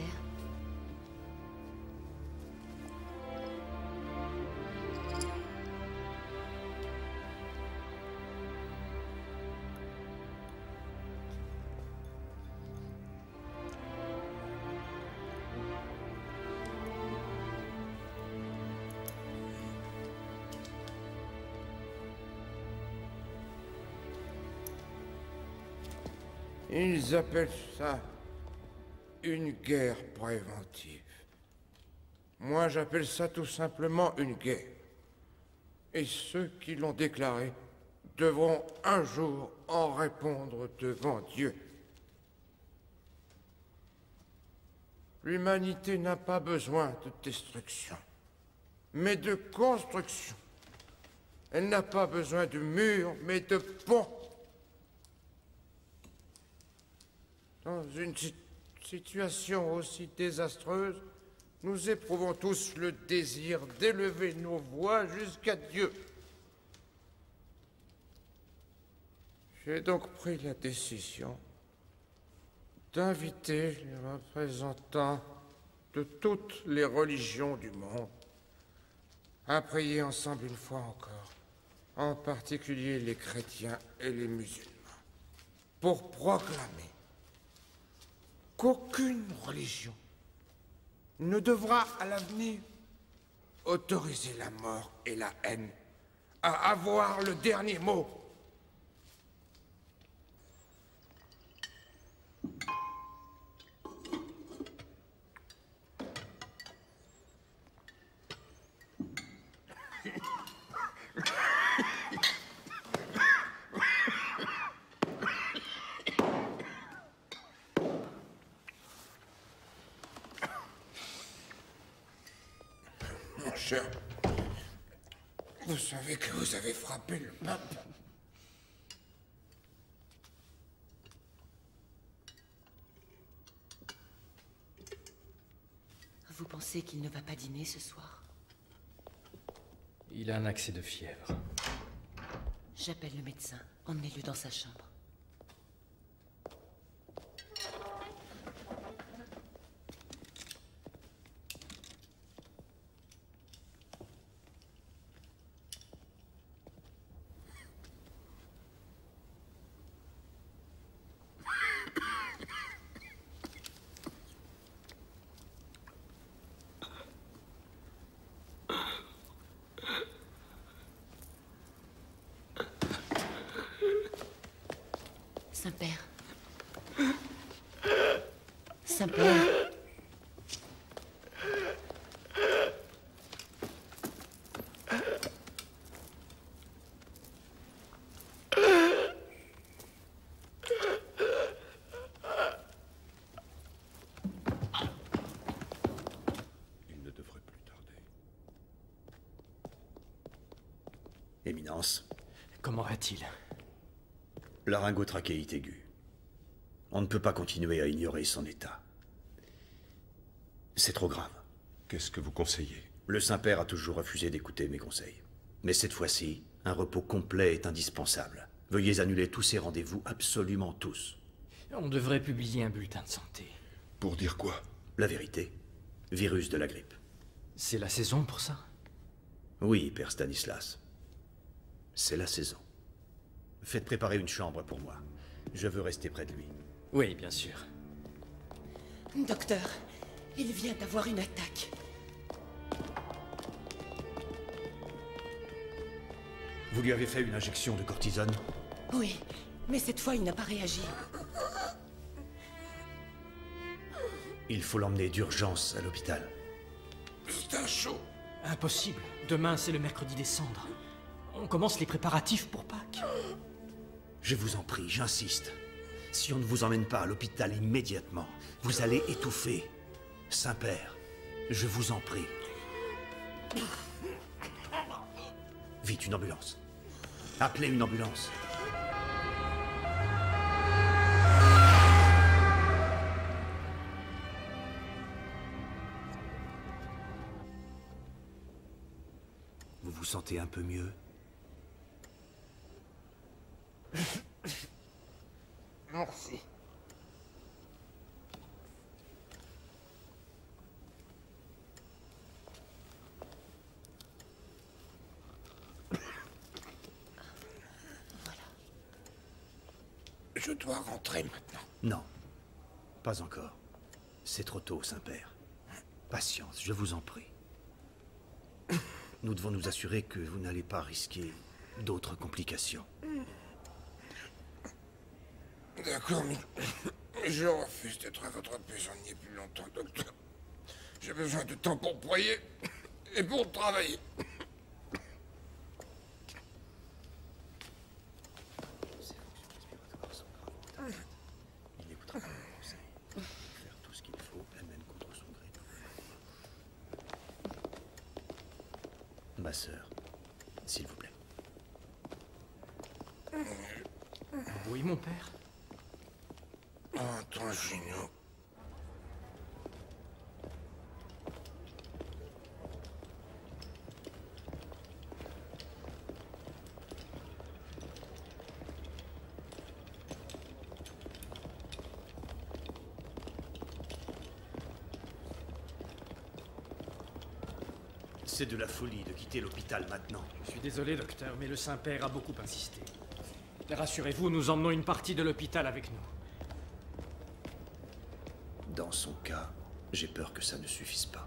Speaker 14: Ils appellent ça une guerre préventive. Moi, j'appelle ça tout simplement une guerre. Et ceux qui l'ont déclarée devront un jour en répondre devant Dieu. L'humanité n'a pas besoin de destruction, mais de construction. Elle n'a pas besoin de murs, mais de ponts. Dans une si- situation aussi désastreuse, nous éprouvons tous le désir d'élever nos voix jusqu'à Dieu. J'ai donc pris la décision d'inviter les représentants de toutes les religions du monde à prier ensemble une fois encore, en particulier les chrétiens et les musulmans, pour proclamer qu'aucune religion ne devra à l'avenir autoriser la mort et la haine à avoir le dernier mot. cher, vous savez que vous avez frappé le pape.
Speaker 2: Vous pensez qu'il ne va pas dîner ce soir?
Speaker 17: Il a un accès de fièvre.
Speaker 2: J'appelle le médecin. Emmenez-le dans sa chambre. Saint-Père. Saint-Père.
Speaker 22: Il ne devrait plus tarder. Éminence.
Speaker 17: Comment va-t-il?
Speaker 22: Laryngotrachéite aiguë. On ne peut pas continuer à ignorer son état. C'est trop grave.
Speaker 16: Qu'est-ce que vous conseillez?
Speaker 22: Le Saint-Père a toujours refusé d'écouter mes conseils. Mais cette fois-ci, un repos complet est indispensable. Veuillez annuler tous ces rendez-vous, absolument tous.
Speaker 17: On devrait publier un bulletin de santé.
Speaker 16: Pour dire quoi?
Speaker 22: La vérité. Virus de la grippe.
Speaker 17: C'est la saison pour ça?
Speaker 22: Oui, Père Stanislas. C'est la saison. Faites préparer une chambre pour moi. Je veux rester près de lui.
Speaker 17: Oui, bien sûr.
Speaker 2: Docteur, il vient d'avoir une attaque.
Speaker 22: Vous lui avez fait une injection de cortisone?
Speaker 2: Oui, mais cette fois, il n'a pas réagi.
Speaker 22: Il faut l'emmener d'urgence à l'hôpital.
Speaker 14: C'est un chaud.
Speaker 17: Impossible. Demain, c'est le mercredi des cendres. On commence les préparatifs pour Pâques.
Speaker 22: Je vous en prie, j'insiste. Si on ne vous emmène pas à l'hôpital immédiatement, vous allez étouffer. Saint-Père, je vous en prie. Vite, une ambulance. Appelez une ambulance. Vous vous sentez un peu mieux?
Speaker 14: Merci. Je dois rentrer maintenant.
Speaker 22: Non, pas encore. C'est trop tôt, Saint-Père. Patience, je vous en prie. Nous devons nous assurer que vous n'allez pas risquer d'autres complications.
Speaker 14: D'accord, mais je refuse d'être à votre prisonnier plus longtemps, docteur. J'ai besoin de temps pour prier et pour travailler.
Speaker 22: Il écoutera pas mon conseil. Il faut faire tout ce qu'il faut, même contre son gré. Ma sœur, s'il vous plaît.
Speaker 17: Oui, mon père.
Speaker 14: Entre chez nous.
Speaker 22: C'est de la folie de quitter l'hôpital maintenant.
Speaker 17: Je suis désolé, docteur, mais le Saint-Père a beaucoup insisté. Rassurez-vous, nous emmenons une partie de l'hôpital avec nous.
Speaker 22: Dans son cas, j'ai peur que ça ne suffise pas.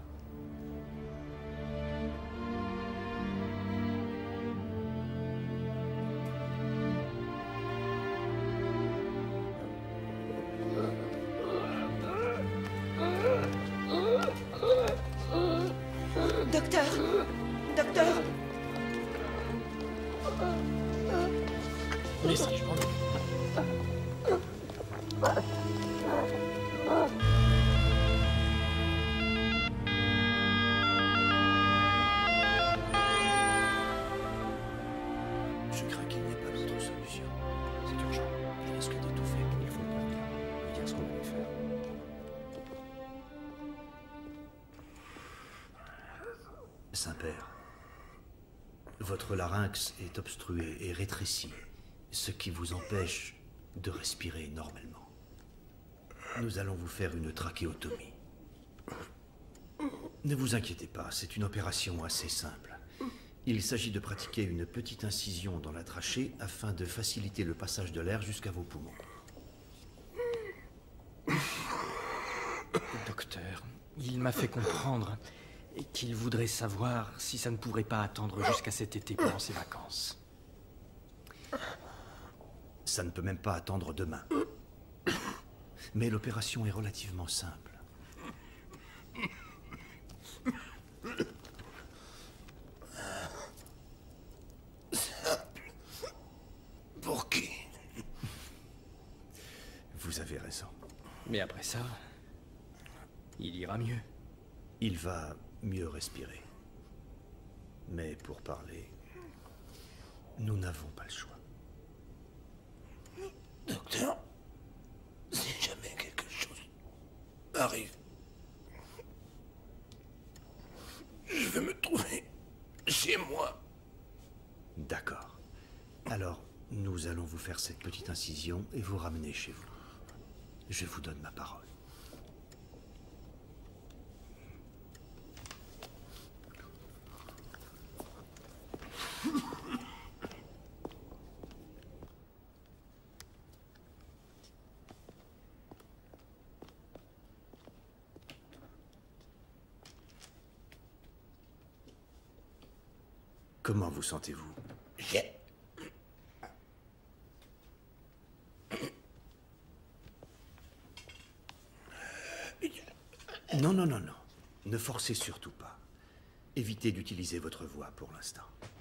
Speaker 2: Docteur! Docteur!
Speaker 1: Laissez, je m'en vais.
Speaker 22: Saint-Père, votre larynx est obstrué et rétréci, ce qui vous empêche de respirer normalement. Nous allons vous faire une trachéotomie. Ne vous inquiétez pas, c'est une opération assez simple. Il s'agit de pratiquer une petite incision dans la trachée afin de faciliter le passage de l'air jusqu'à vos poumons.
Speaker 17: Docteur, il m'a fait comprendre qu'il voudrait savoir si ça ne pourrait pas attendre jusqu'à cet été pendant ses vacances.
Speaker 22: Ça ne peut même pas attendre demain. Mais l'opération est relativement simple.
Speaker 10: Simple. Pour qui?
Speaker 22: Vous avez raison.
Speaker 17: Mais après ça, il ira mieux.
Speaker 22: Il va mieux respirer. Mais pour parler, nous n'avons pas le choix.
Speaker 10: Docteur, si jamais quelque chose arrive, je vais me trouver chez moi.
Speaker 22: D'accord. Alors, nous allons vous faire cette petite incision et vous ramener chez vous. Je vous donne ma parole. Comment vous sentez-vous?
Speaker 10: J'ai...
Speaker 22: Non, non, non, non. Ne forcez surtout pas. Évitez d'utiliser votre voix pour l'instant.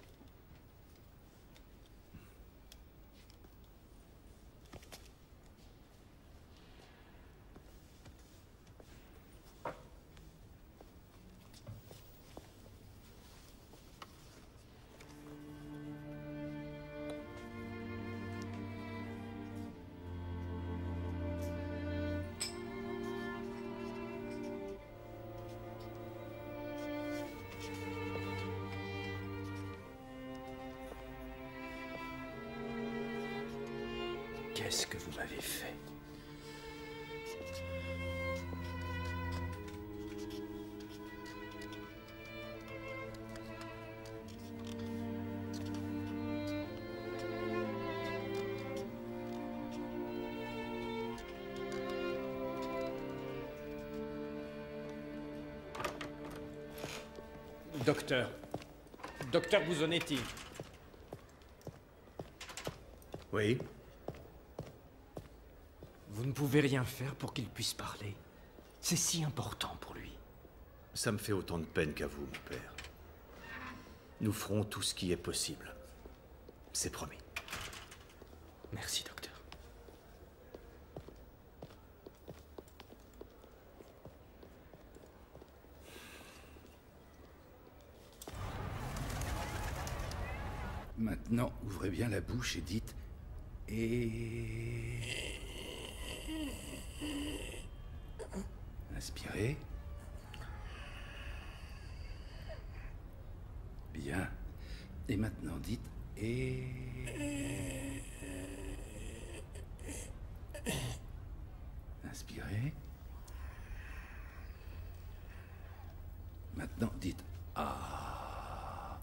Speaker 17: Qu'est-ce que vous m'avez fait? Docteur. Docteur Buzonetti.
Speaker 22: Oui?
Speaker 17: Vous ne pouvez rien faire pour qu'il puisse parler. C'est si important pour lui.
Speaker 22: Ça me fait autant de peine qu'à vous, mon père. Nous ferons tout ce qui est possible. C'est promis.
Speaker 17: Merci, docteur.
Speaker 10: Maintenant, ouvrez bien la bouche et dites... Et... Inspirez. Bien. Et maintenant, dites... Et... Inspirez. Maintenant, dites... Ah.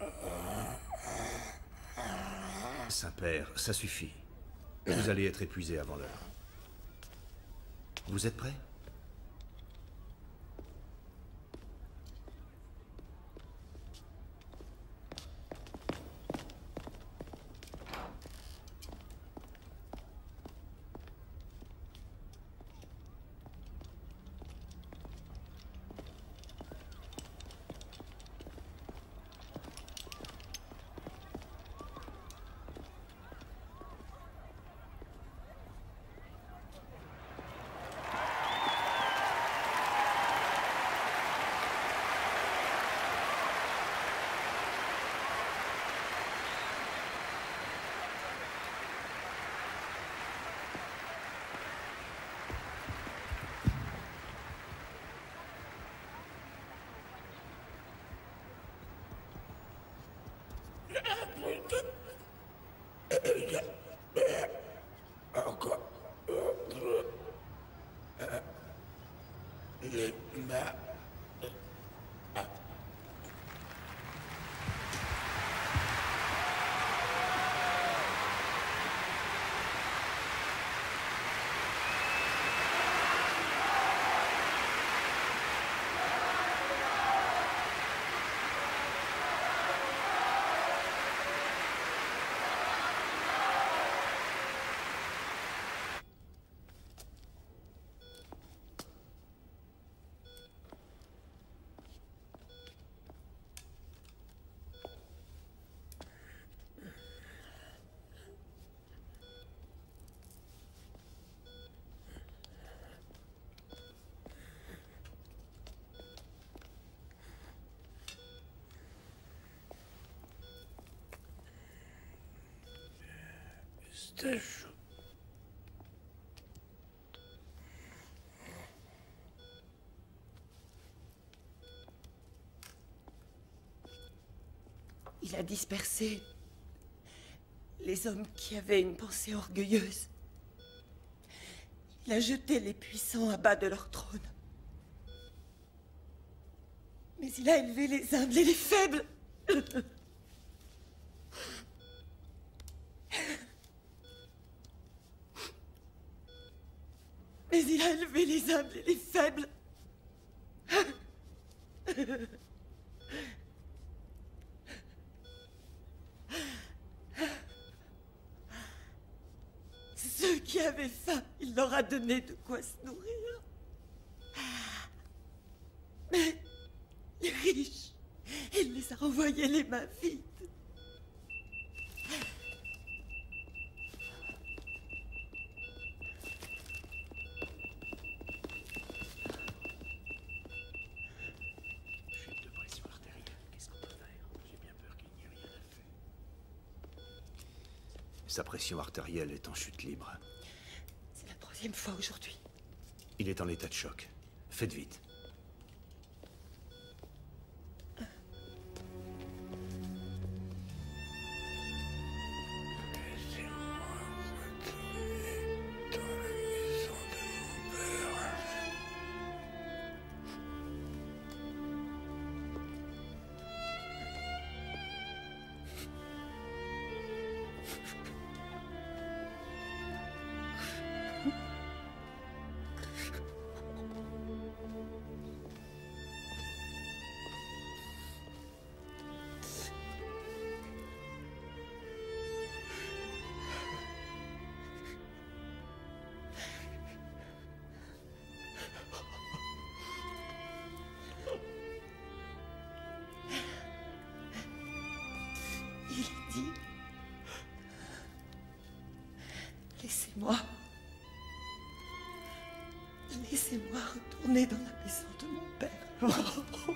Speaker 22: Saint-Père, ça suffit. Vous allez être épuisé avant l'heure. Vous êtes prêts?
Speaker 3: Encore. Les mains. C'était chaud.
Speaker 2: Il a dispersé les hommes qui avaient une pensée orgueilleuse. Il a jeté les puissants à bas de leur trône. Mais il a élevé les humbles et les faibles. Mais il a élevé les humbles et les faibles. Ceux qui avaient faim, il leur a donné de quoi se nourrir. Mais les riches, il les a renvoyés les mains vides.
Speaker 1: Chute de pression artérielle. Qu'est-ce qu'on peut faire? J'ai bien peur qu'il n'y ait rien à faire.
Speaker 22: Sa pression artérielle est en chute libre.
Speaker 2: C'est la troisième fois aujourd'hui.
Speaker 22: Il est en état de choc. Faites vite.
Speaker 2: Il a dit... Laissez-moi... Laissez-moi retourner dans la maison de mon père.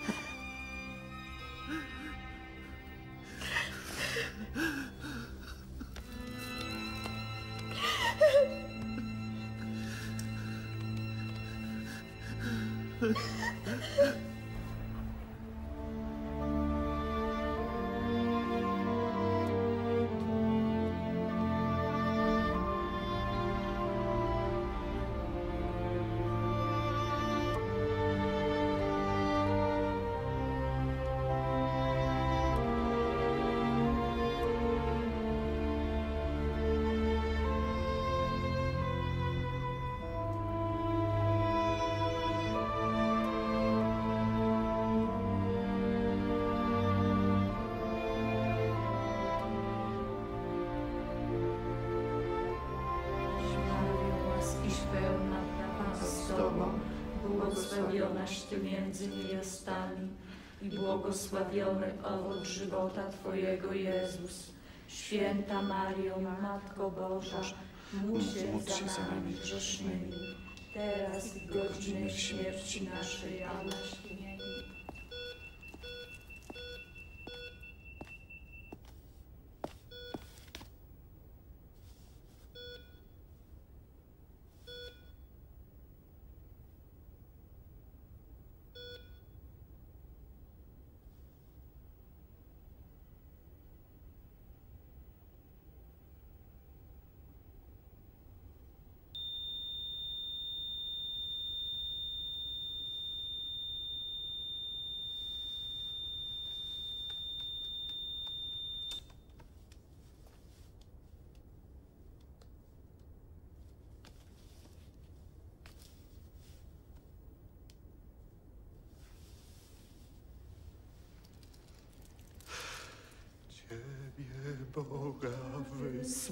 Speaker 13: Błogosławionaś Ty między niewiastami i błogosławiony owoc żywota Twojego, Jezus. Święta Mario, Matko Boża, módl się za nami grzesznymi, teraz i w godzinę śmierci naszej. Amen.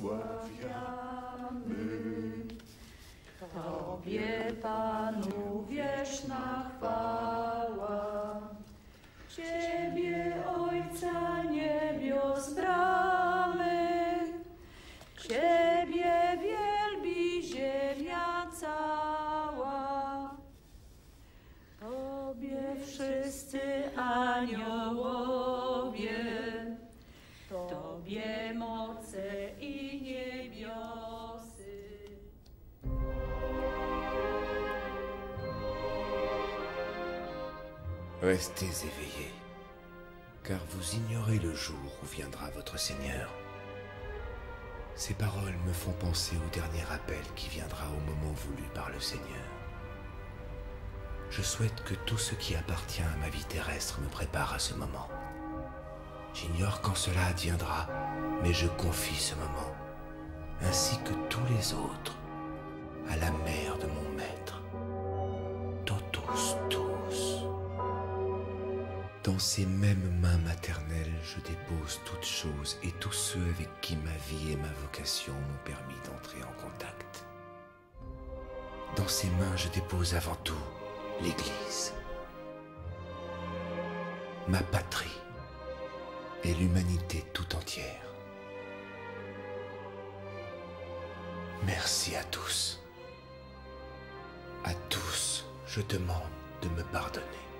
Speaker 13: błogosławiamy. Tobie, Panu, wieczna chwała. Ciebie, Ojca niebios bramy, Ciebie wielbi ziemia cała. Tobie wszyscy aniołowie, Tobie moce i niebiosy.
Speaker 6: Restez éveillés, car vous ignorez le jour où viendra votre Seigneur. Ces paroles me font penser au dernier appel qui viendra au moment voulu par le Seigneur. Je souhaite que tout ce qui appartient à ma vie terrestre me prépare à ce moment. J'ignore quand cela adviendra, mais je confie ce moment, ainsi que tous les autres, à la mère de mon maître. Totus tous. Dans ces mêmes mains maternelles, je dépose toutes choses et tous ceux avec qui ma vie et ma vocation m'ont permis d'entrer en contact. Dans ces mains, je dépose avant tout l'Église, ma patrie et l'humanité tout entière. Merci à tous. À tous, je demande de me pardonner.